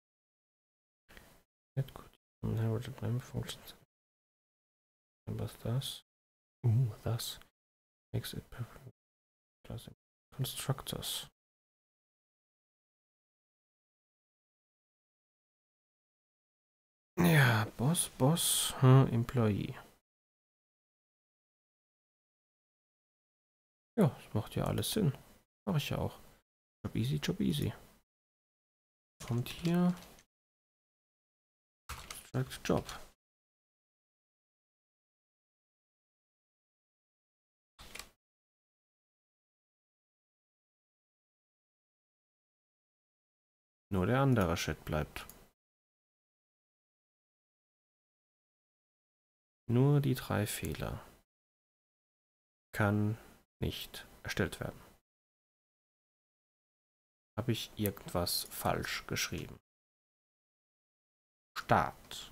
It could inherited member functions members thus makes it perfect class constructors. Ja, Boss, Employee. Ja, das macht ja alles Sinn. Mache ich ja auch. Job easy, Job easy. Kommt hier. Abstract Job. Nur der andere Shit bleibt. Nur die 3 Fehler. Kann nicht erstellt werden. Habe ich irgendwas falsch geschrieben? Start.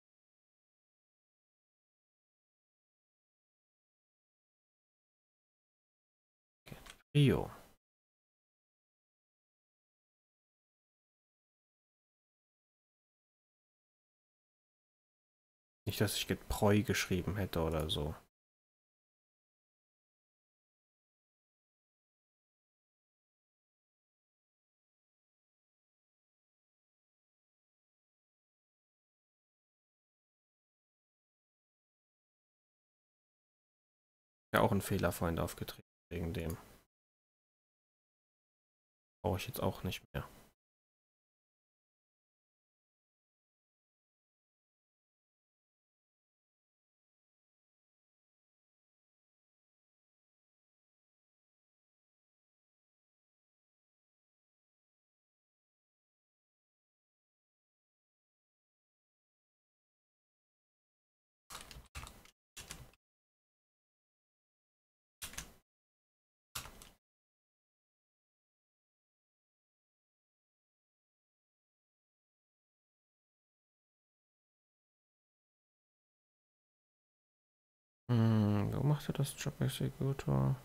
Okay. Prio. Nicht, dass ich Gepreu geschrieben hätte oder so. Ja, auch ein Fehlerfreund aufgetreten wegen dem. Brauche ich jetzt auch nicht mehr. Wo macht er das Job Executor?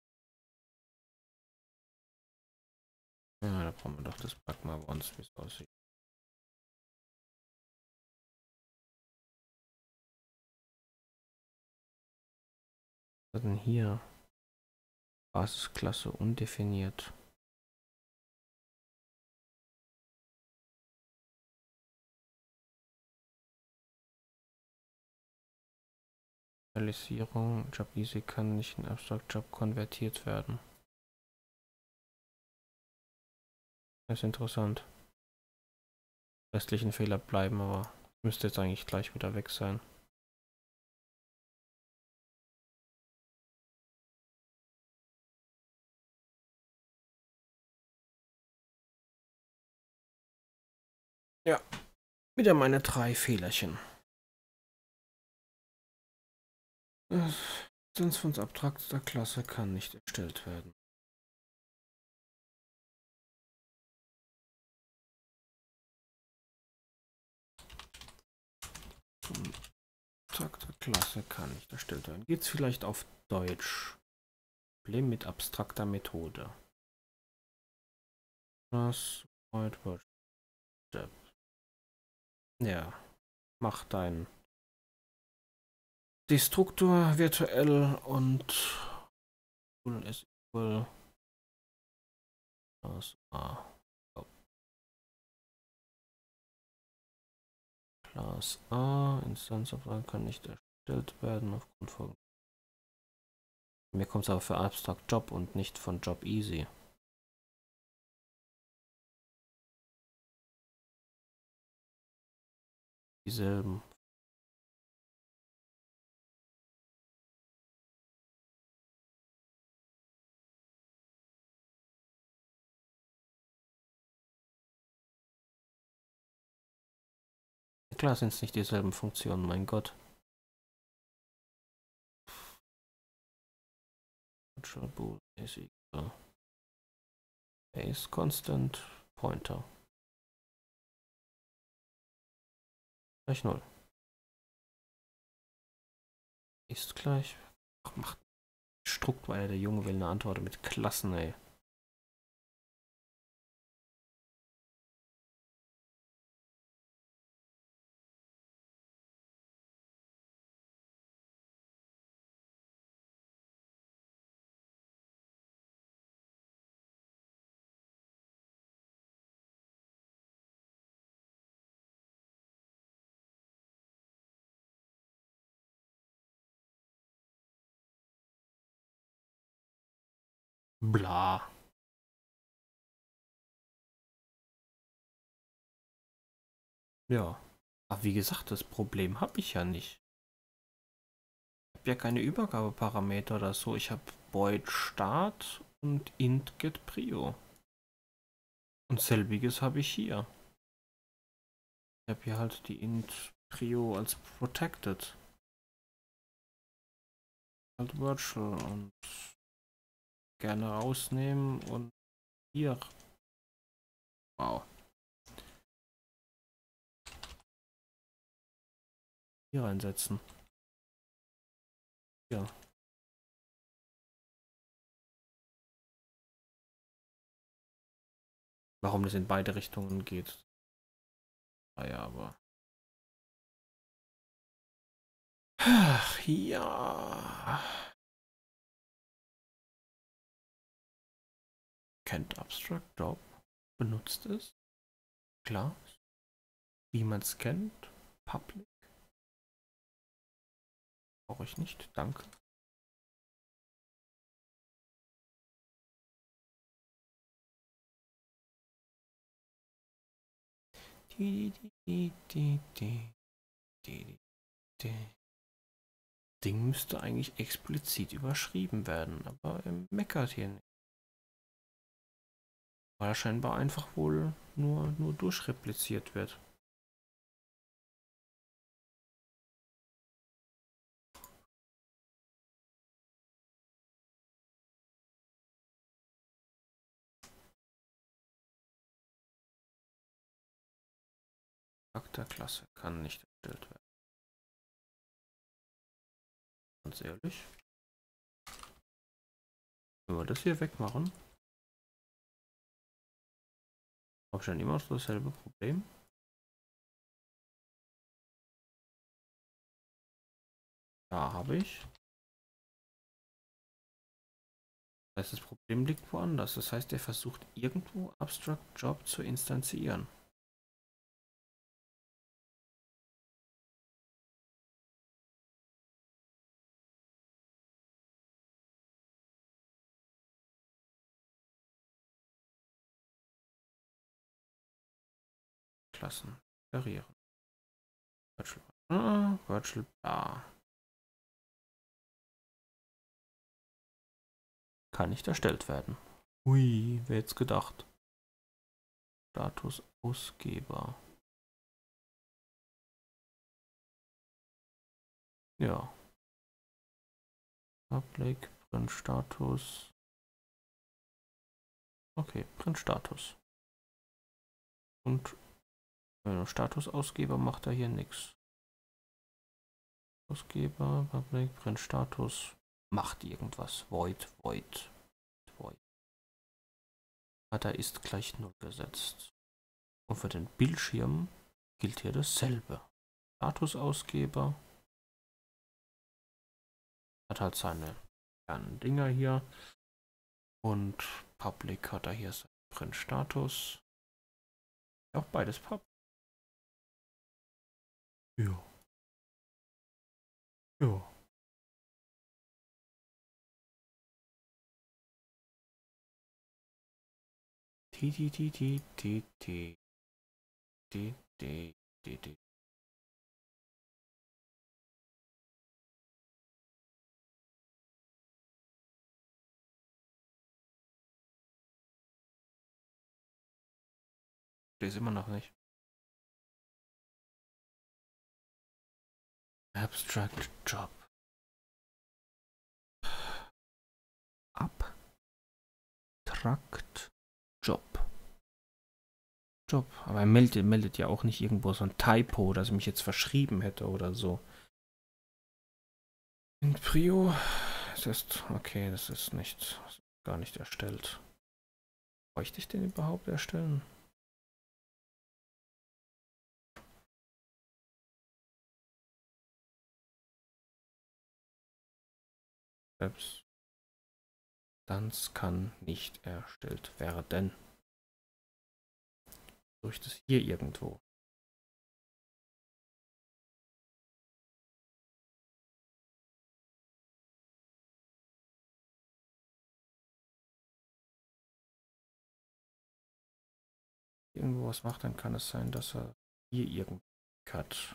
Ja, da brauchen wir doch das Bug mal bei uns, wie es aussieht. Was ist denn hier? Basisklasse undefiniert. Realisierung. Job Easy kann nicht in Abstract Job konvertiert werden. Das ist interessant. Restlichen Fehler bleiben, aber müsste jetzt eigentlich gleich wieder weg sein. Ja, wieder meine 3 Fehlerchen. Instanz von abstrakter Klasse kann nicht erstellt werden. Abstrakte Klasse kann nicht erstellt werden. Geht's vielleicht auf Deutsch? Problem mit abstrakter Methode. Das Whiteboard. Ja, mach dein Destruktor virtuell und ist equal Class A. Oh. Class A, Instanz of A kann nicht erstellt werden aufgrund von. Mir kommt es aber für Abstract Job und nicht von Job Easy. Dieselben. Klar sind es nicht dieselben Funktionen, mein Gott. Is equal. Base constant pointer. Gleich 0. Ist gleich. Ach, macht Strukt, weil der Junge will eine Antwort mit Klassen, ey. Bla. Ja. Aber wie gesagt, das Problem habe ich ja nicht. Ich habe ja keine Übergabeparameter oder so. Ich habe Void Start und int get prio. Und selbiges habe ich hier. Ich habe hier halt die int prio als protected. Halt virtual und gerne rausnehmen und hier. Wow. Hier reinsetzen. Ja. Warum das in beide Richtungen geht. Naja, aber. Ach ja. Kennt Abstract Job. Benutzt es. Klar. Wie man es kennt. Public. Brauche ich nicht. Danke. Ding müsste eigentlich explizit überschrieben werden, aber meckert hier nicht. Weil er scheinbar einfach wohl nur durchrepliziert wird. Charakterklasse kann nicht erstellt werden. Ganz ehrlich. Wenn wir das hier wegmachen, habe ich dann immer noch dasselbe Problem. Da habe ich. Das heißt, das Problem liegt woanders. Das heißt, er versucht irgendwo Abstract Job zu instanzieren. Klassen. Iterieren. Virtual Bar. Kann nicht erstellt werden. Ui, wer jetzt gedacht? Status Ausgeber. Ja. Public, Print Status. Okay, Print Status. Und Statusausgeber macht er hier nichts. Ausgeber, Public, Print Status macht irgendwas. Void. Da ist gleich 0 gesetzt. Und für den Bildschirm gilt hier dasselbe. Statusausgeber hat halt seine kleinen Dinger hier. Und Public hat er hier seinen Print-Status. Auch beides Pub. Ja. T. Lese immer noch nicht. Abstract Job. Abstract Job. Aber er meldet ja auch nicht irgendwo so ein Typo, dass ich mich jetzt verschrieben hätte oder so. In Prio. Das ist okay, das ist nicht gar nicht erstellt. Bräuchte ich den überhaupt erstellen? Substanz kann nicht erstellt werden. Durch das hier irgendwo. Irgendwo was macht, dann kann es sein, dass er hier irgendwie hat.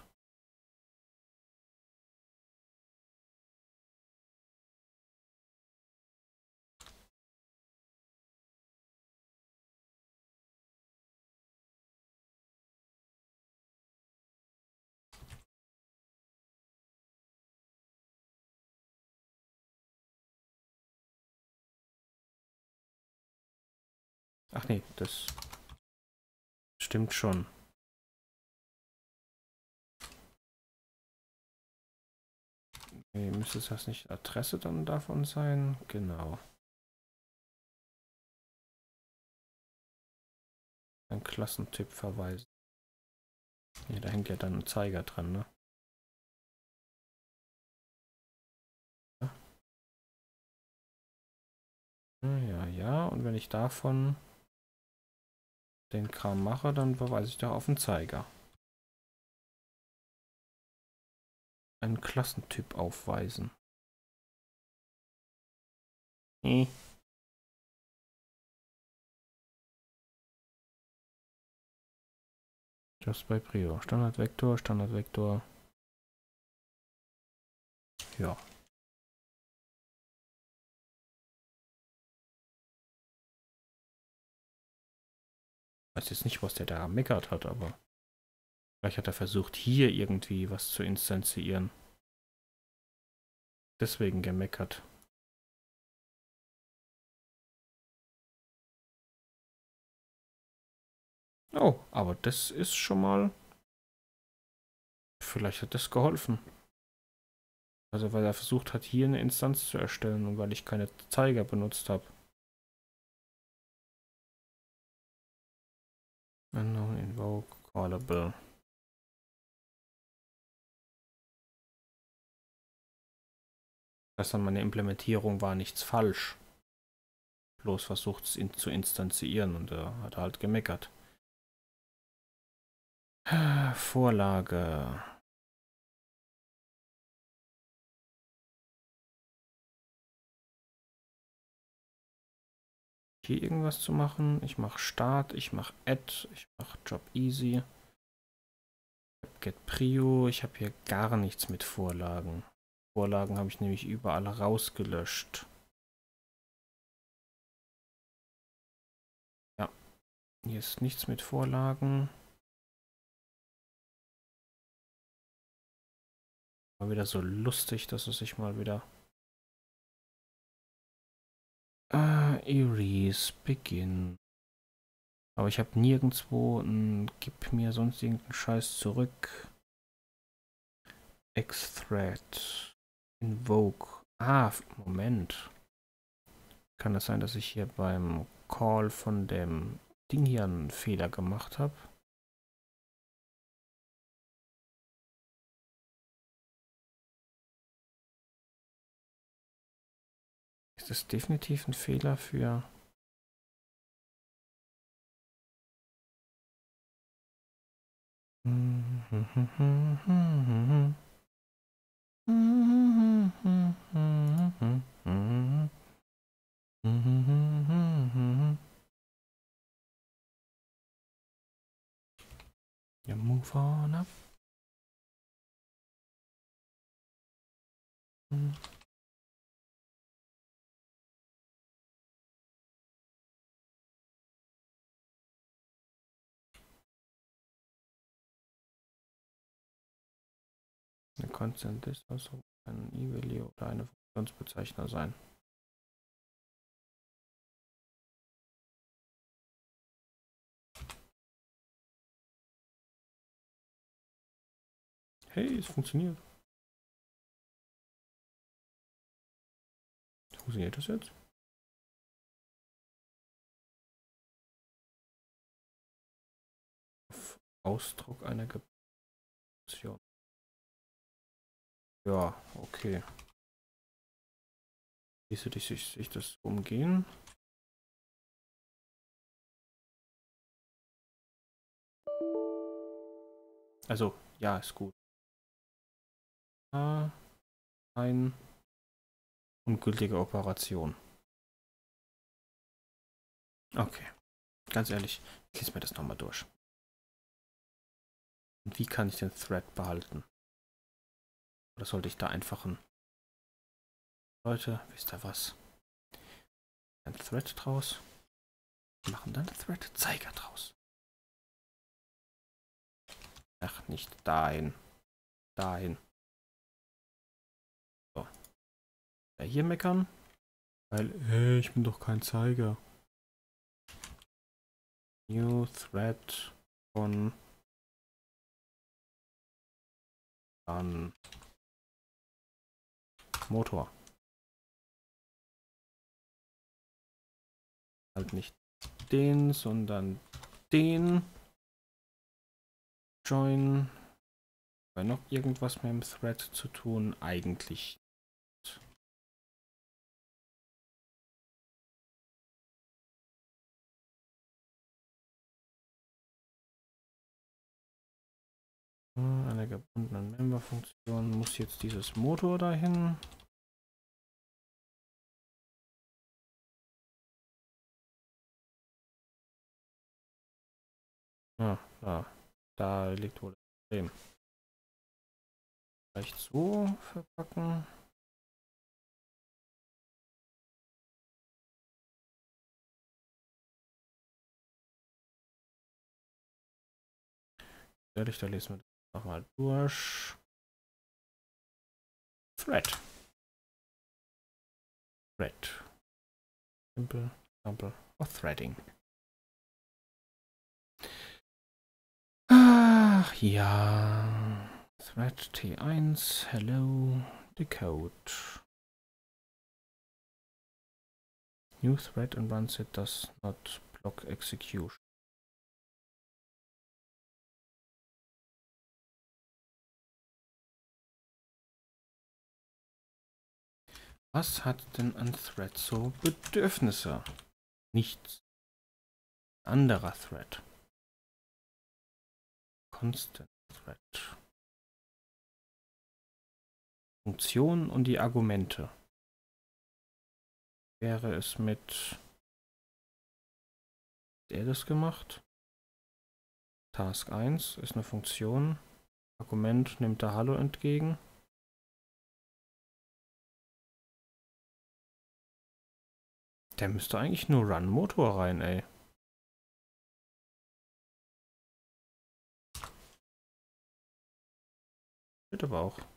Ach nee, das stimmt schon. Okay, müsste das nicht Adresse dann davon sein? Genau. Ein Klassentyp verweisen. Ja, da hängt ja dann ein Zeiger dran, ne? Ja. Und wenn ich davon den Kram mache, dann verweise ich da auf den Zeiger. Einen Klassentyp aufweisen. Just bei Prio. Standardvektor. Ja. Ich weiß jetzt nicht, was der da meckert hat, aber vielleicht hat er versucht, hier irgendwie was zu instanzieren. Deswegen gemeckert. Oh, aber das ist schon mal... Vielleicht hat das geholfen. Also weil er versucht hat, hier eine Instanz zu erstellen und weil ich keine Zeiger benutzt habe. Unknown invoke callable. Das heißt, meine Implementierung war nichts falsch. Bloß versucht es ihn zu instanzieren und er hat halt gemeckert. Vorlage. Hier irgendwas zu machen. Ich mache Start, ich mache Add, ich mache Job Easy. Get Prio. Ich habe hier gar nichts mit Vorlagen. Vorlagen habe ich nämlich überall rausgelöscht. Ja, hier ist nichts mit Vorlagen. War wieder so lustig, dass es sich mal wieder... Erase, Begin. Aber ich habe nirgendwo ein... Gib mir sonst irgendeinen Scheiß zurück. Xthread. Invoke. Ah, Moment. Kann es sein, dass ich hier beim Call von dem Ding hier einen Fehler gemacht habe? Ist das definitiv ein Fehler für... Ja, move on up. Ein Constant ist also ein I-Value oder eine Funktionsbezeichner sein. Hey, es funktioniert. Funktioniert das jetzt? Auf Ausdruck einer Geburtsoption. Ja, okay. Ließe sich das umgehen? Also, ja, ist gut. Ein ungültige Operation. Okay, ganz ehrlich, ich lese mir das nochmal durch. Und wie kann ich den Thread behalten? Oder sollte ich da einfach ein... Leute, wisst ihr was? Ein Thread draus. Wir machen dann einen Thread-Zeiger draus. Ach, nicht dahin. Dahin. So. Ja, hier meckern. Weil, ich bin doch kein Zeiger. New Thread von dann Motor. Halt nicht den, sondern den. Join. Bei noch irgendwas mit dem Thread zu tun? Eigentlich. Eine gebundene Member-Funktion muss jetzt dieses Motor dahin. Da liegt wohl das Problem. Vielleicht so verpacken. Ehrlich, da lesen wir das nochmal durch. Thread. Simple example of threading. Ach ja. Thread T1, hello, decode. New thread and once it does not block execution. Was hat denn ein Thread so Bedürfnisse? Nichts. Anderer Thread. Constant Thread. Funktionen und die Argumente. Wäre es mit der das gemacht? Task 1 ist eine Funktion. Argument nimmt da Hallo entgegen. Der müsste eigentlich nur Run-Motor rein, ey. Bitte aber auch.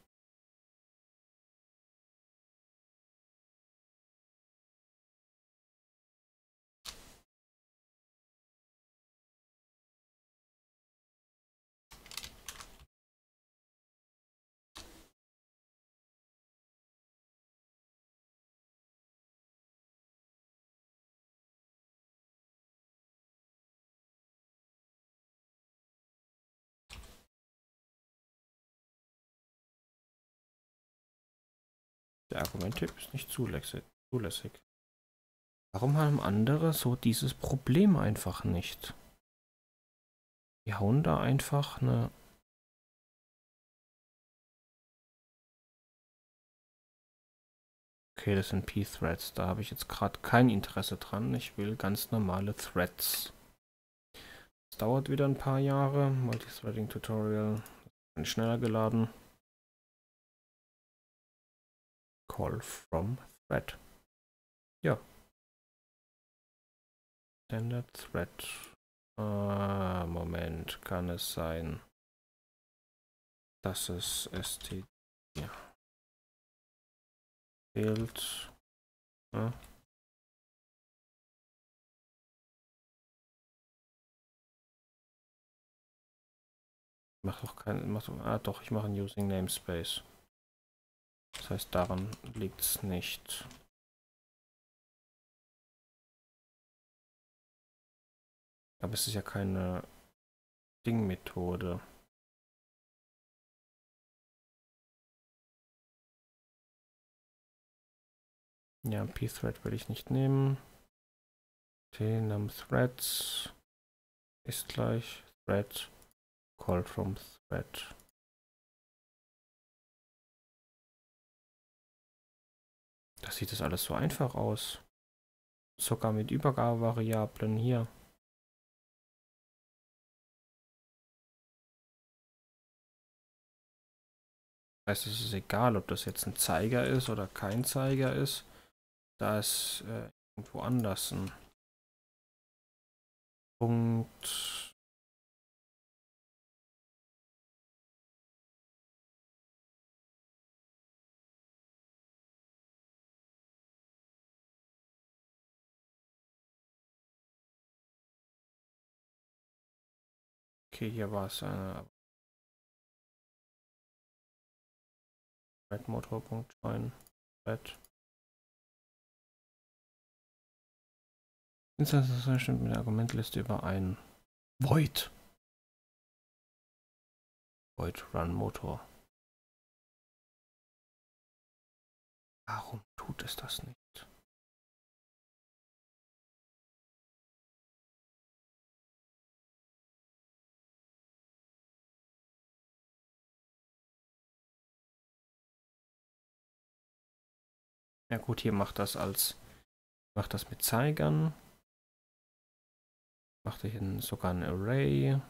Der Argumenttyp ist nicht zulässig. Warum haben andere so dieses Problem einfach nicht? Die hauen da einfach eine... Okay, das sind P-Threads. Da habe ich jetzt gerade kein Interesse dran. Ich will ganz normale Threads. Das dauert wieder ein paar Jahre. Multithreading Tutorial. Schneller geladen. Call from Thread. Ja. Standard Thread. Moment, kann es sein, dass es std fehlt? Ja. Mach doch keinen. Doch, ich mache einen Using Namespace. Das heißt, daran liegt es nicht. Aber es ist ja keine Ding-Methode. Ja, P-Thread will ich nicht nehmen. Num Threads ist gleich Thread Call from Thread. Das sieht das alles so einfach aus. Sogar mit Übergabevariablen hier. Das heißt, es ist egal, ob das jetzt ein Zeiger ist oder kein Zeiger ist. Da ist irgendwo anders ein Punkt. Okay, hier war es eine Motor.join. Das stimmt mit der Argumentliste überein. Void Run Motor. Warum tut es das nicht? Ja gut, hier macht das mit Zeigern. Macht er hier sogar ein Array.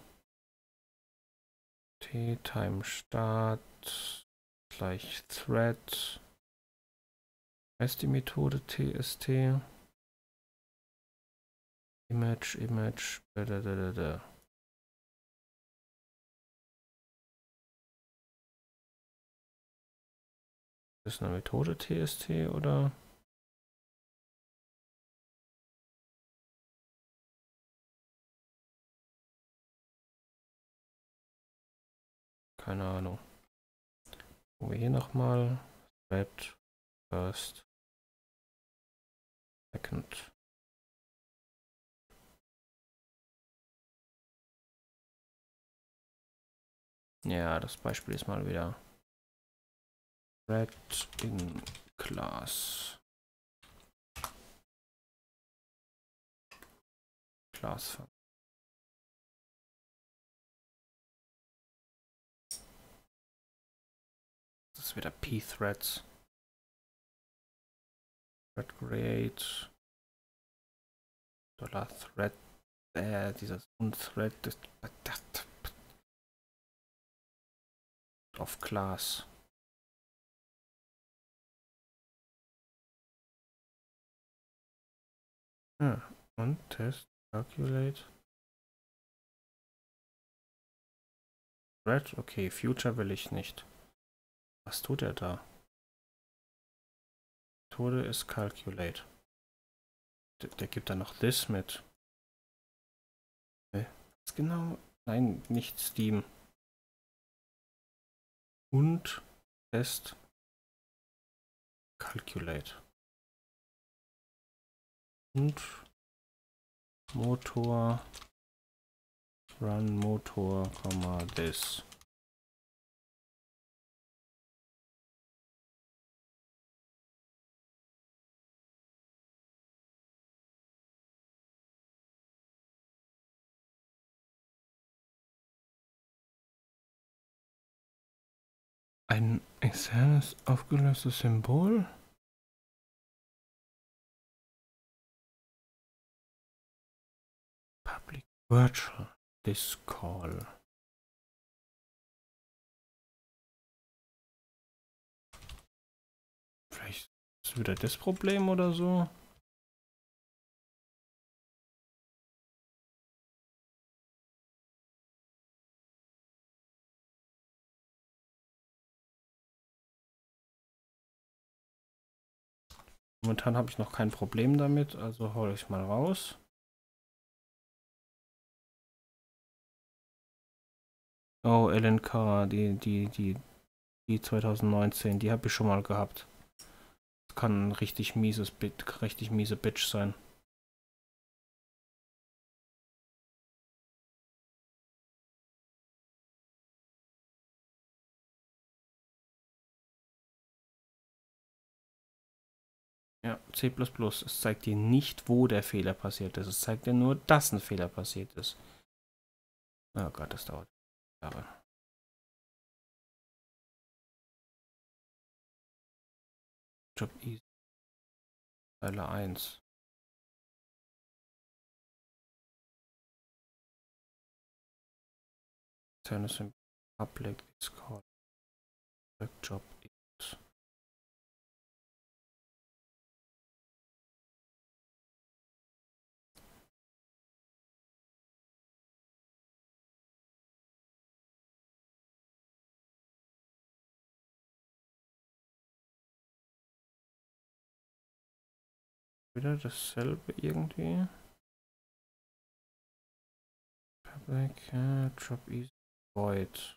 Time Start gleich Thread. Heißt die Methode TST? Image. Ist eine Methode TST oder? Keine Ahnung. Gucken wir hier nochmal. Thread first. Second. Ja, das Beispiel ist mal wieder Thread in Class. Class. Das ist wieder P-Threads. Thread create. $Thread. Dieses Unthread ist. Auf Class. Ja, und Test, Calculate. Red, okay, Future will ich nicht. Was tut er da? Methode ist Calculate. Der gibt dann noch this mit. Was genau? Nein, nicht Steam. Und Test Calculate. Und Motor Run Motor, this. Ein externes aufgelöstes Symbol? Public Virtual This Call. Vielleicht ist wieder das Problem oder so. Momentan habe ich noch kein Problem damit, also hole ich mal raus. Oh, LNK, die 2019, die habe ich schon mal gehabt. Das kann ein richtig miese Bitch sein. Ja, C++, es zeigt dir nicht, wo der Fehler passiert ist. Es zeigt dir nur, dass ein Fehler passiert ist. Oh Gott, das dauert Jahre. Job easy. Zeile 1. Tennis in public is called job is. Wieder dasselbe irgendwie. Public, job is void.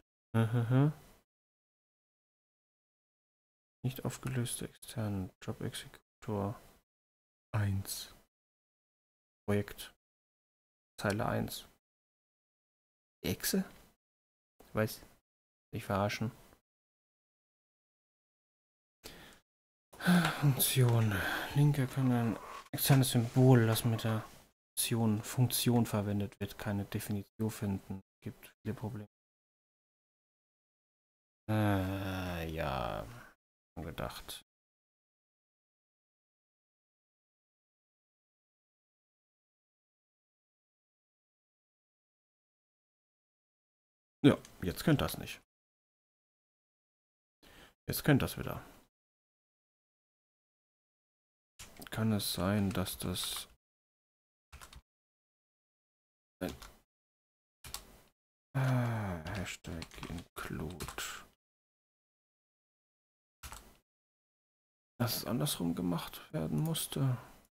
Nicht aufgelöste externen Job Executor 1. Projekt. Zeile 1. Exe? Weiß. Nicht verarschen. Funktion. Linker kann ein externes Symbol, das mit der Funktion verwendet wird, keine Definition finden. Gibt viele Probleme. Ja. Gedacht. Ja, jetzt könnt das nicht. Jetzt könnt das wieder. Kann es sein, dass das Hashtag include. Dass es andersrum gemacht werden musste.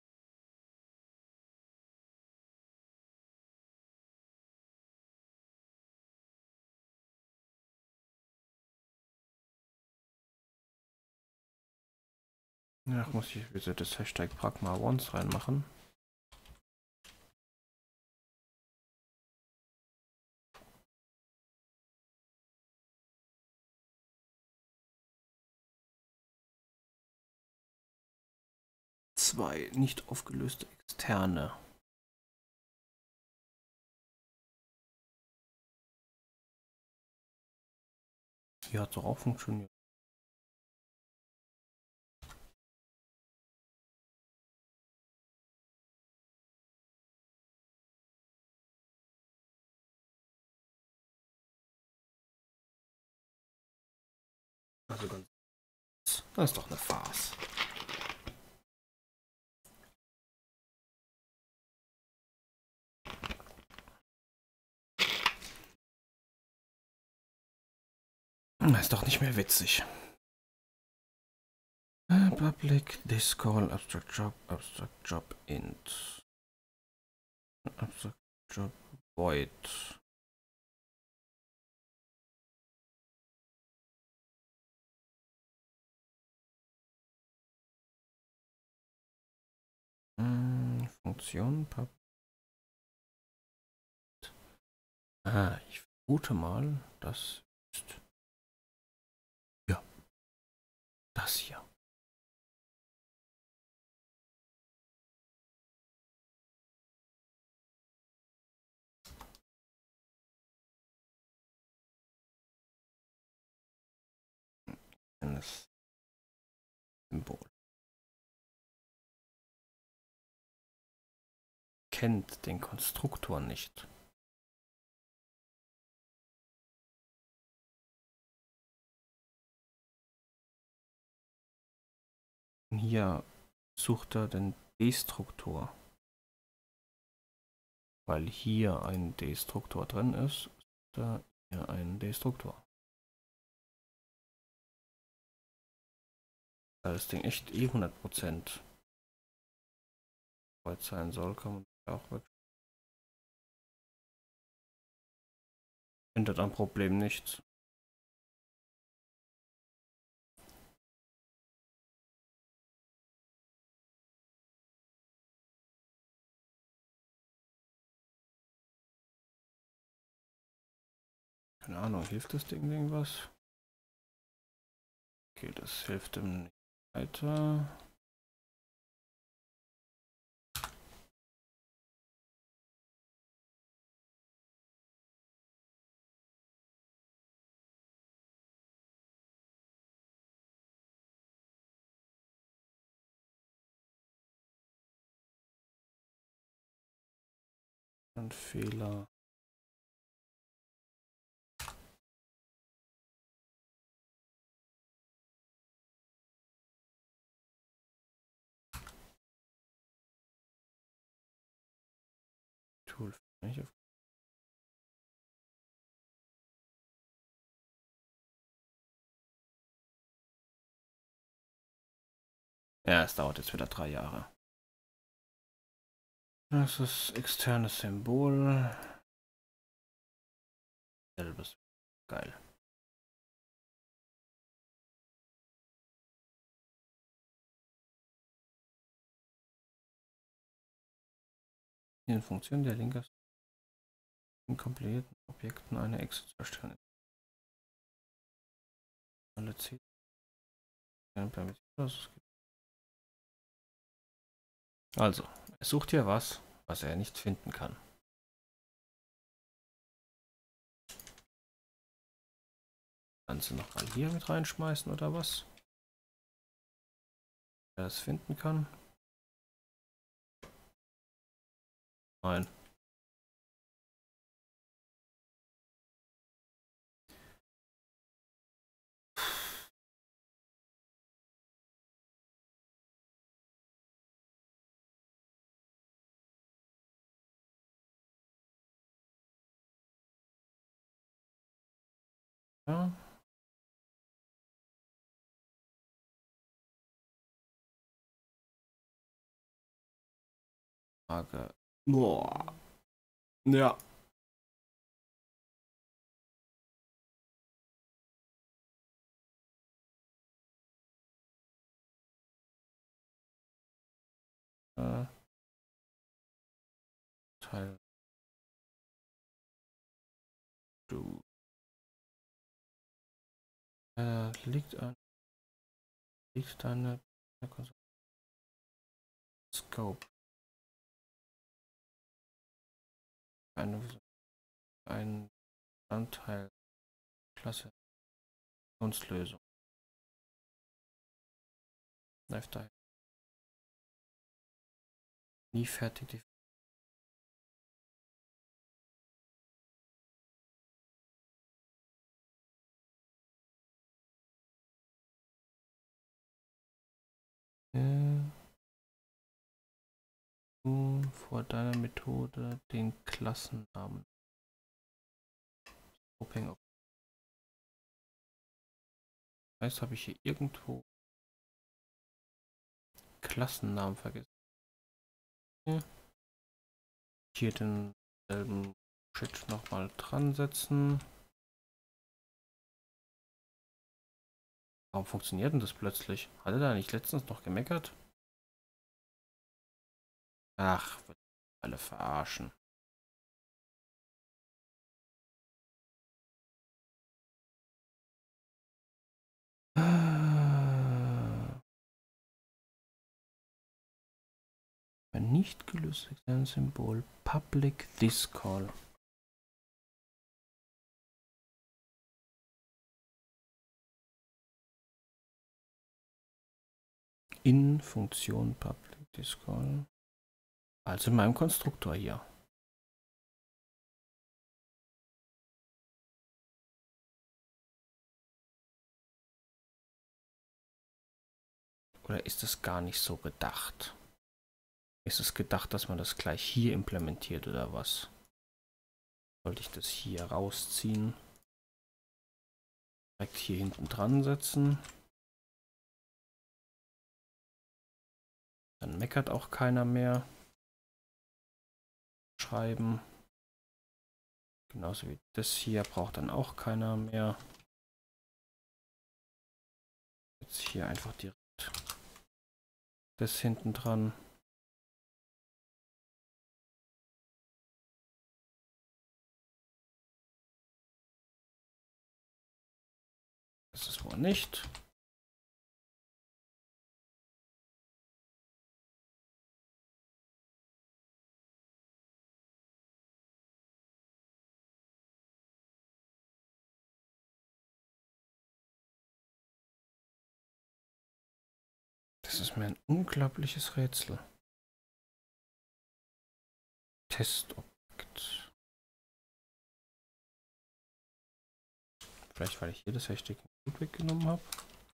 Ja, muss ich wieder das Hashtag Pragma Once reinmachen. Zwei nicht aufgelöste externe. Hier hat es auch funktioniert. Also ganz. Das ist doch eine Farce. Das ist doch nicht mehr witzig. Public Discall Abstract Job int. Abstract Job void. Funktion Pub. Ich vermute mal, das ist ja das hier. Das Symbol. Kennt den Konstruktor nicht. Hier sucht er den Destruktor. Weil hier ein Destruktor drin ist, da hier ein Destruktor. Da das Ding echt 100% weit sein soll, kann man auch weg. Findet am Problem nichts. Keine Ahnung, hilft das Ding irgendwas? Okay, das hilft ihm nicht weiter. Ein Fehler. Tool. Ja, es dauert jetzt wieder 3 Jahre. Das ist externes Symbol. Selbes. Geil. In Funktion der linke in kompletten Objekten eine Exe zu erstellen. Alle C. Also, er sucht hier was er nicht finden kann. Kannst du noch mal hier mit reinschmeißen oder was? Er es finden kann? Nein. Ja. Frage. Boah. Ja. Teil. Du. Liegt deine Scope. Ein Anteil. Klasse. Lösung. Lifetime. Nie fertig die Vor deiner Methode den Klassennamen. Das heißt, habe ich hier irgendwo Klassennamen vergessen. Hier denselben Shit nochmal dran setzen. Warum funktioniert denn das plötzlich? Hat er da nicht letztens noch gemeckert? Ach, wird alle verarschen. Ein nicht gelöstes Symbol Public Discall. In Funktion Public Discall. Also in meinem Konstruktor hier. Oder ist es gar nicht so gedacht? Ist es gedacht, dass man das gleich hier implementiert oder was? Sollte ich das hier rausziehen? Direkt hier hinten dran setzen. Dann meckert auch keiner mehr. Schreiben. Genauso wie das hier braucht dann auch keiner mehr. Jetzt hier einfach direkt das hinten dran. Das ist wohl nicht. Das ist mir ein unglaubliches Rätsel. Testobjekt. Vielleicht, weil ich hier das Hashtag gut weggenommen habe.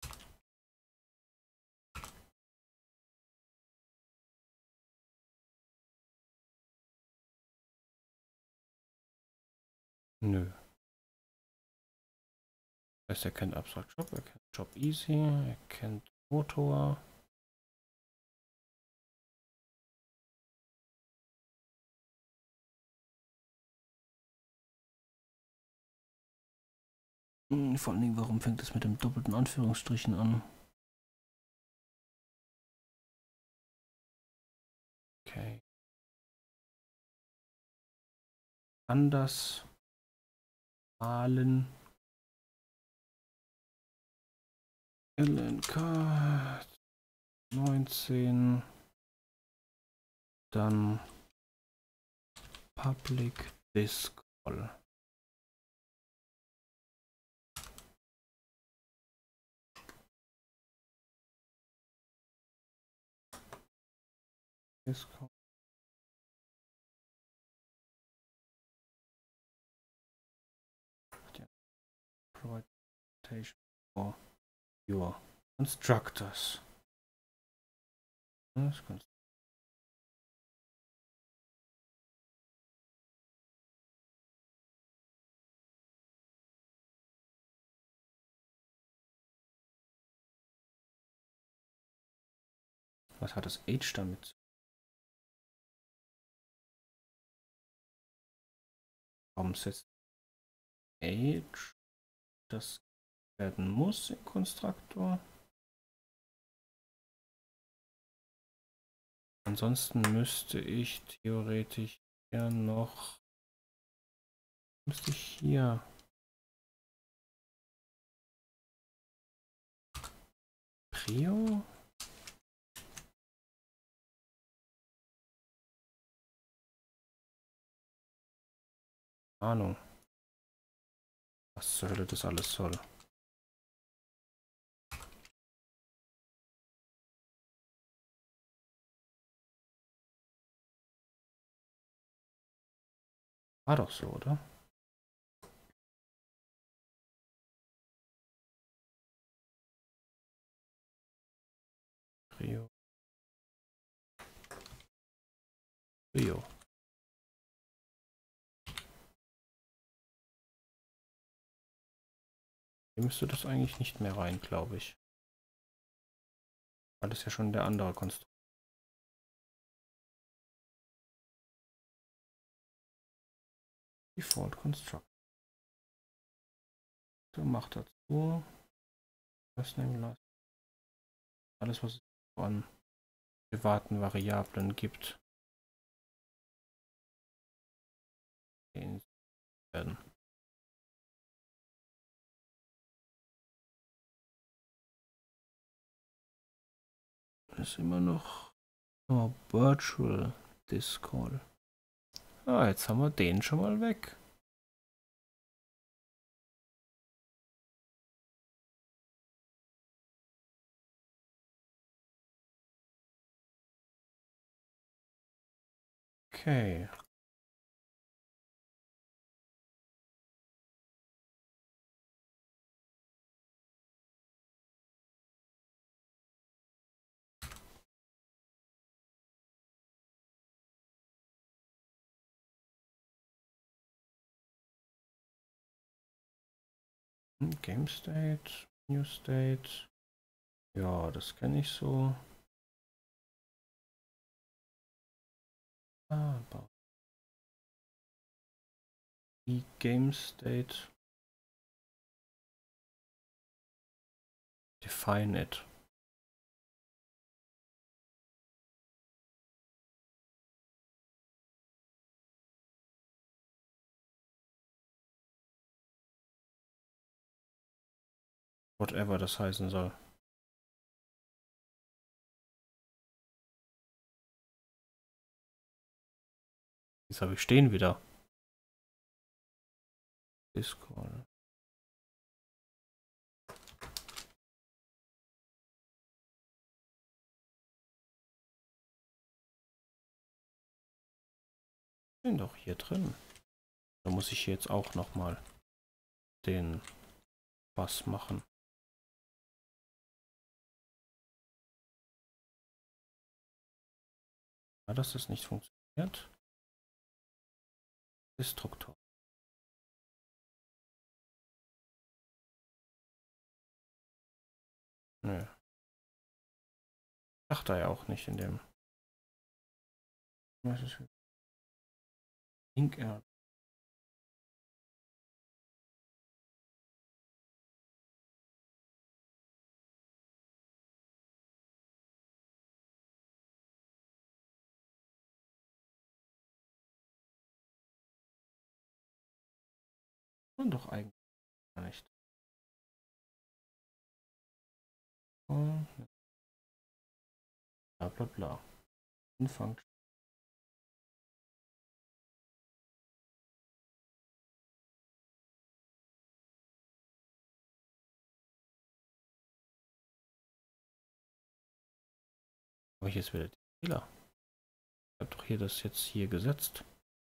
Nö. Das heißt, er kennt Abstract Job, er kennt Job Easy, er kennt Motor. Vor allen Dingen, warum fängt es mit dem doppelten Anführungsstrichen an? Okay. Anders malen. LNK 19. Dann Public Discall. Discall. Provide for your constructors. Was hat das Age damit? Warum setzt Age das werden muss im Konstruktor? Ansonsten müsste ich theoretisch ja noch hier Prio? Ahnung. Was zur Hölle das alles soll. War doch so, oder? Prio. Jo. Hier müsste das eigentlich nicht mehr rein, glaube ich. Weil das ja schon der andere Konstruktor. Default Construct. So, macht dazu. Das nehmen lassen. Alles, was es an privaten Variablen gibt, werden. Das ist immer noch Virtual Discord. Ah, jetzt haben wir den schon mal weg. Okay. Game State, New State. Ja, das kenne ich so. Aber die Game State. Define it. Whatever das heißen soll. Jetzt habe ich stehen wieder. Discord. Bin doch hier drin. Da muss ich jetzt auch noch mal den was machen. Ja, dass das nicht funktioniert. Destruktor. Nö. Dachte er ja auch nicht in dem. Was ist Link und doch eigentlich gar nicht. Bla bla bla. Function. Habe ich jetzt wieder die Fehler? Ich habe doch hier das jetzt hier gesetzt.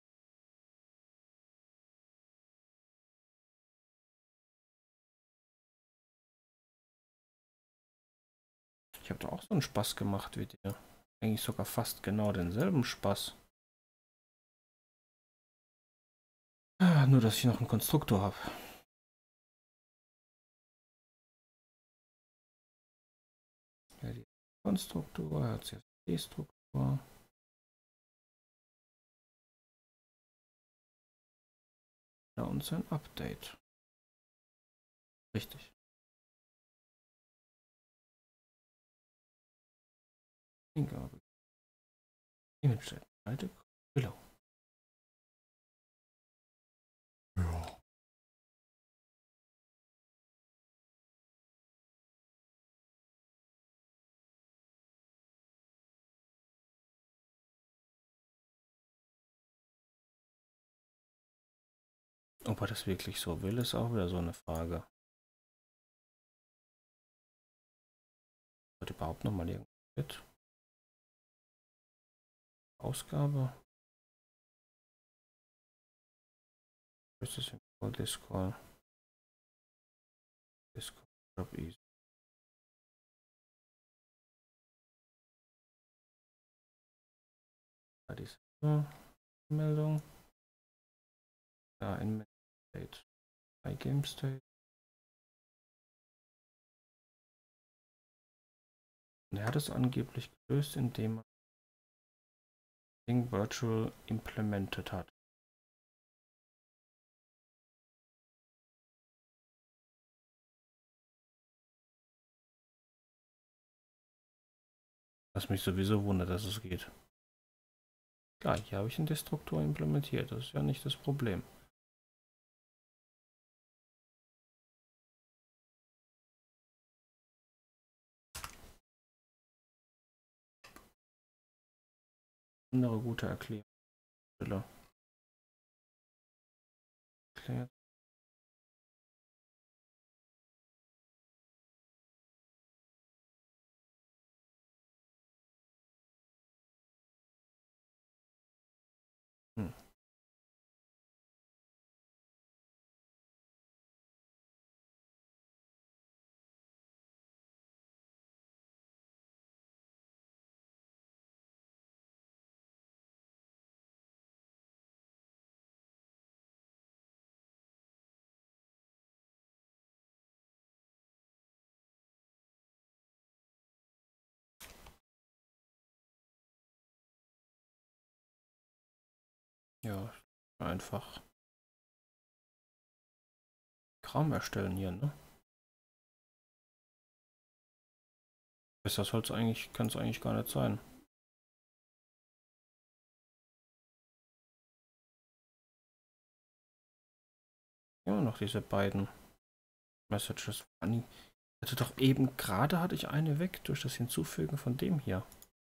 Ich habe doch auch so einen Spaß gemacht wie dir. Eigentlich sogar fast genau denselben Spaß. Ah, nur, dass ich noch einen Konstruktor habe. Ja, die Konstruktor, hat CSD-Struktur. Ja, und sein Update. Richtig. Hingabe. Image alte Below. Ja. Ob er das wirklich so will, ist auch wieder so eine Frage. Wird überhaupt noch mal irgendwas mit? Ausgabe. Ist das in Discord? Discord Job Easy. So, Meldung. Ja, in State. Bei Game State. Und er hat es angeblich gelöst, indem er Ding Virtual implemented hat. Was mich sowieso wundert, dass es geht. Klar, hier habe ich einen Destruktor implementiert. Das ist ja nicht das Problem. Andere gute Erklärung. Erklärt. Hm. Ja, einfach Kram erstellen hier, ne? Besser soll's eigentlich, kann es eigentlich gar nicht sein. Ja, noch diese beiden Messages. Ich hatte doch eben gerade hatte ich eine weg durch das Hinzufügen von dem hier.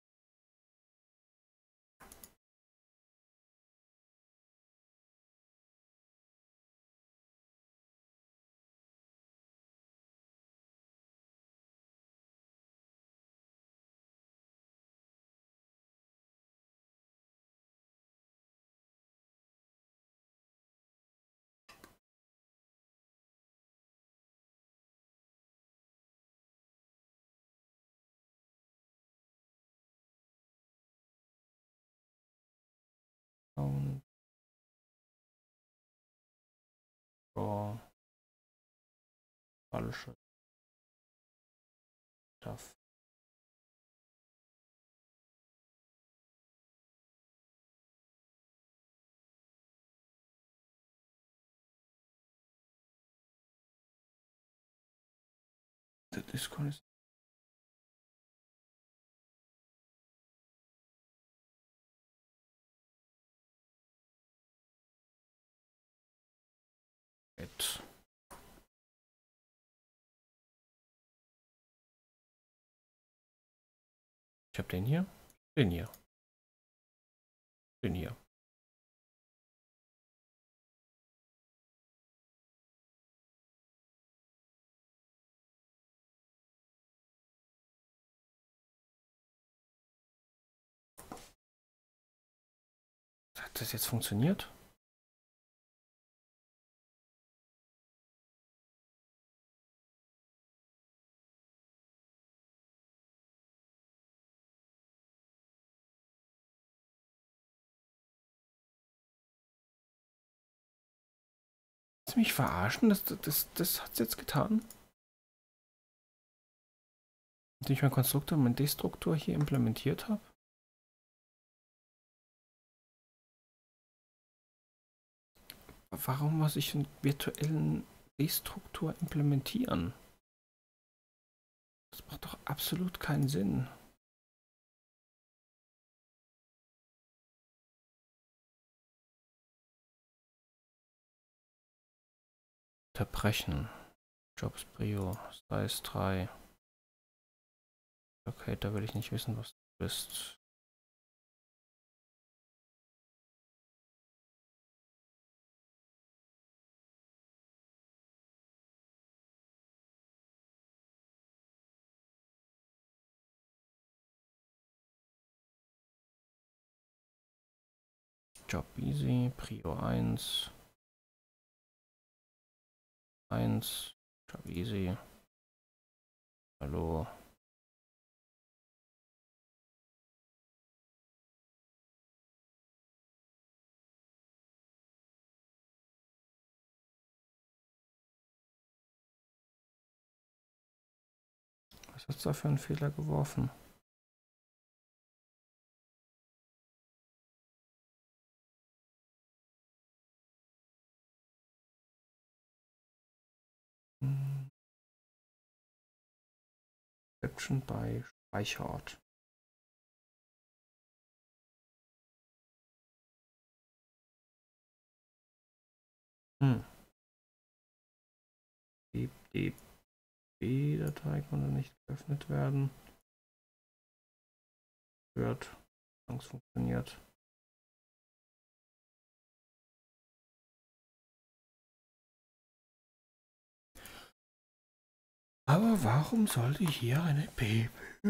Und oh, falsche Stuff. Der Discord ist nett. Ich habe den hier, den hier, den hier. Hat das jetzt funktioniert? Willst du mich verarschen? Das hat es jetzt getan? Indem ich meinen Konstruktor und meinen Destruktor hier implementiert habe? Warum muss ich einen virtuellen Destruktor implementieren? Das macht doch absolut keinen Sinn. Unterbrechen. Jobs Prio. Size 3. Okay, da will ich nicht wissen, was du bist. Job easy. Prio 1. 1. Job easy. Hallo. Was hast du da für einen Fehler geworfen? Exception bei Speicherort. Die DB-Datei konnte nicht geöffnet werden. Wird. Songs funktioniert. Aber warum sollte hier eine PP?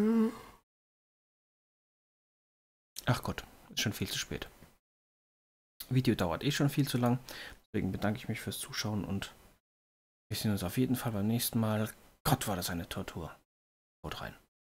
Ach Gott, ist schon viel zu spät. Video dauert eh schon viel zu lang. Deswegen bedanke ich mich fürs Zuschauen und wir sehen uns auf jeden Fall beim nächsten Mal. Gott, war das eine Tortur. Haut rein.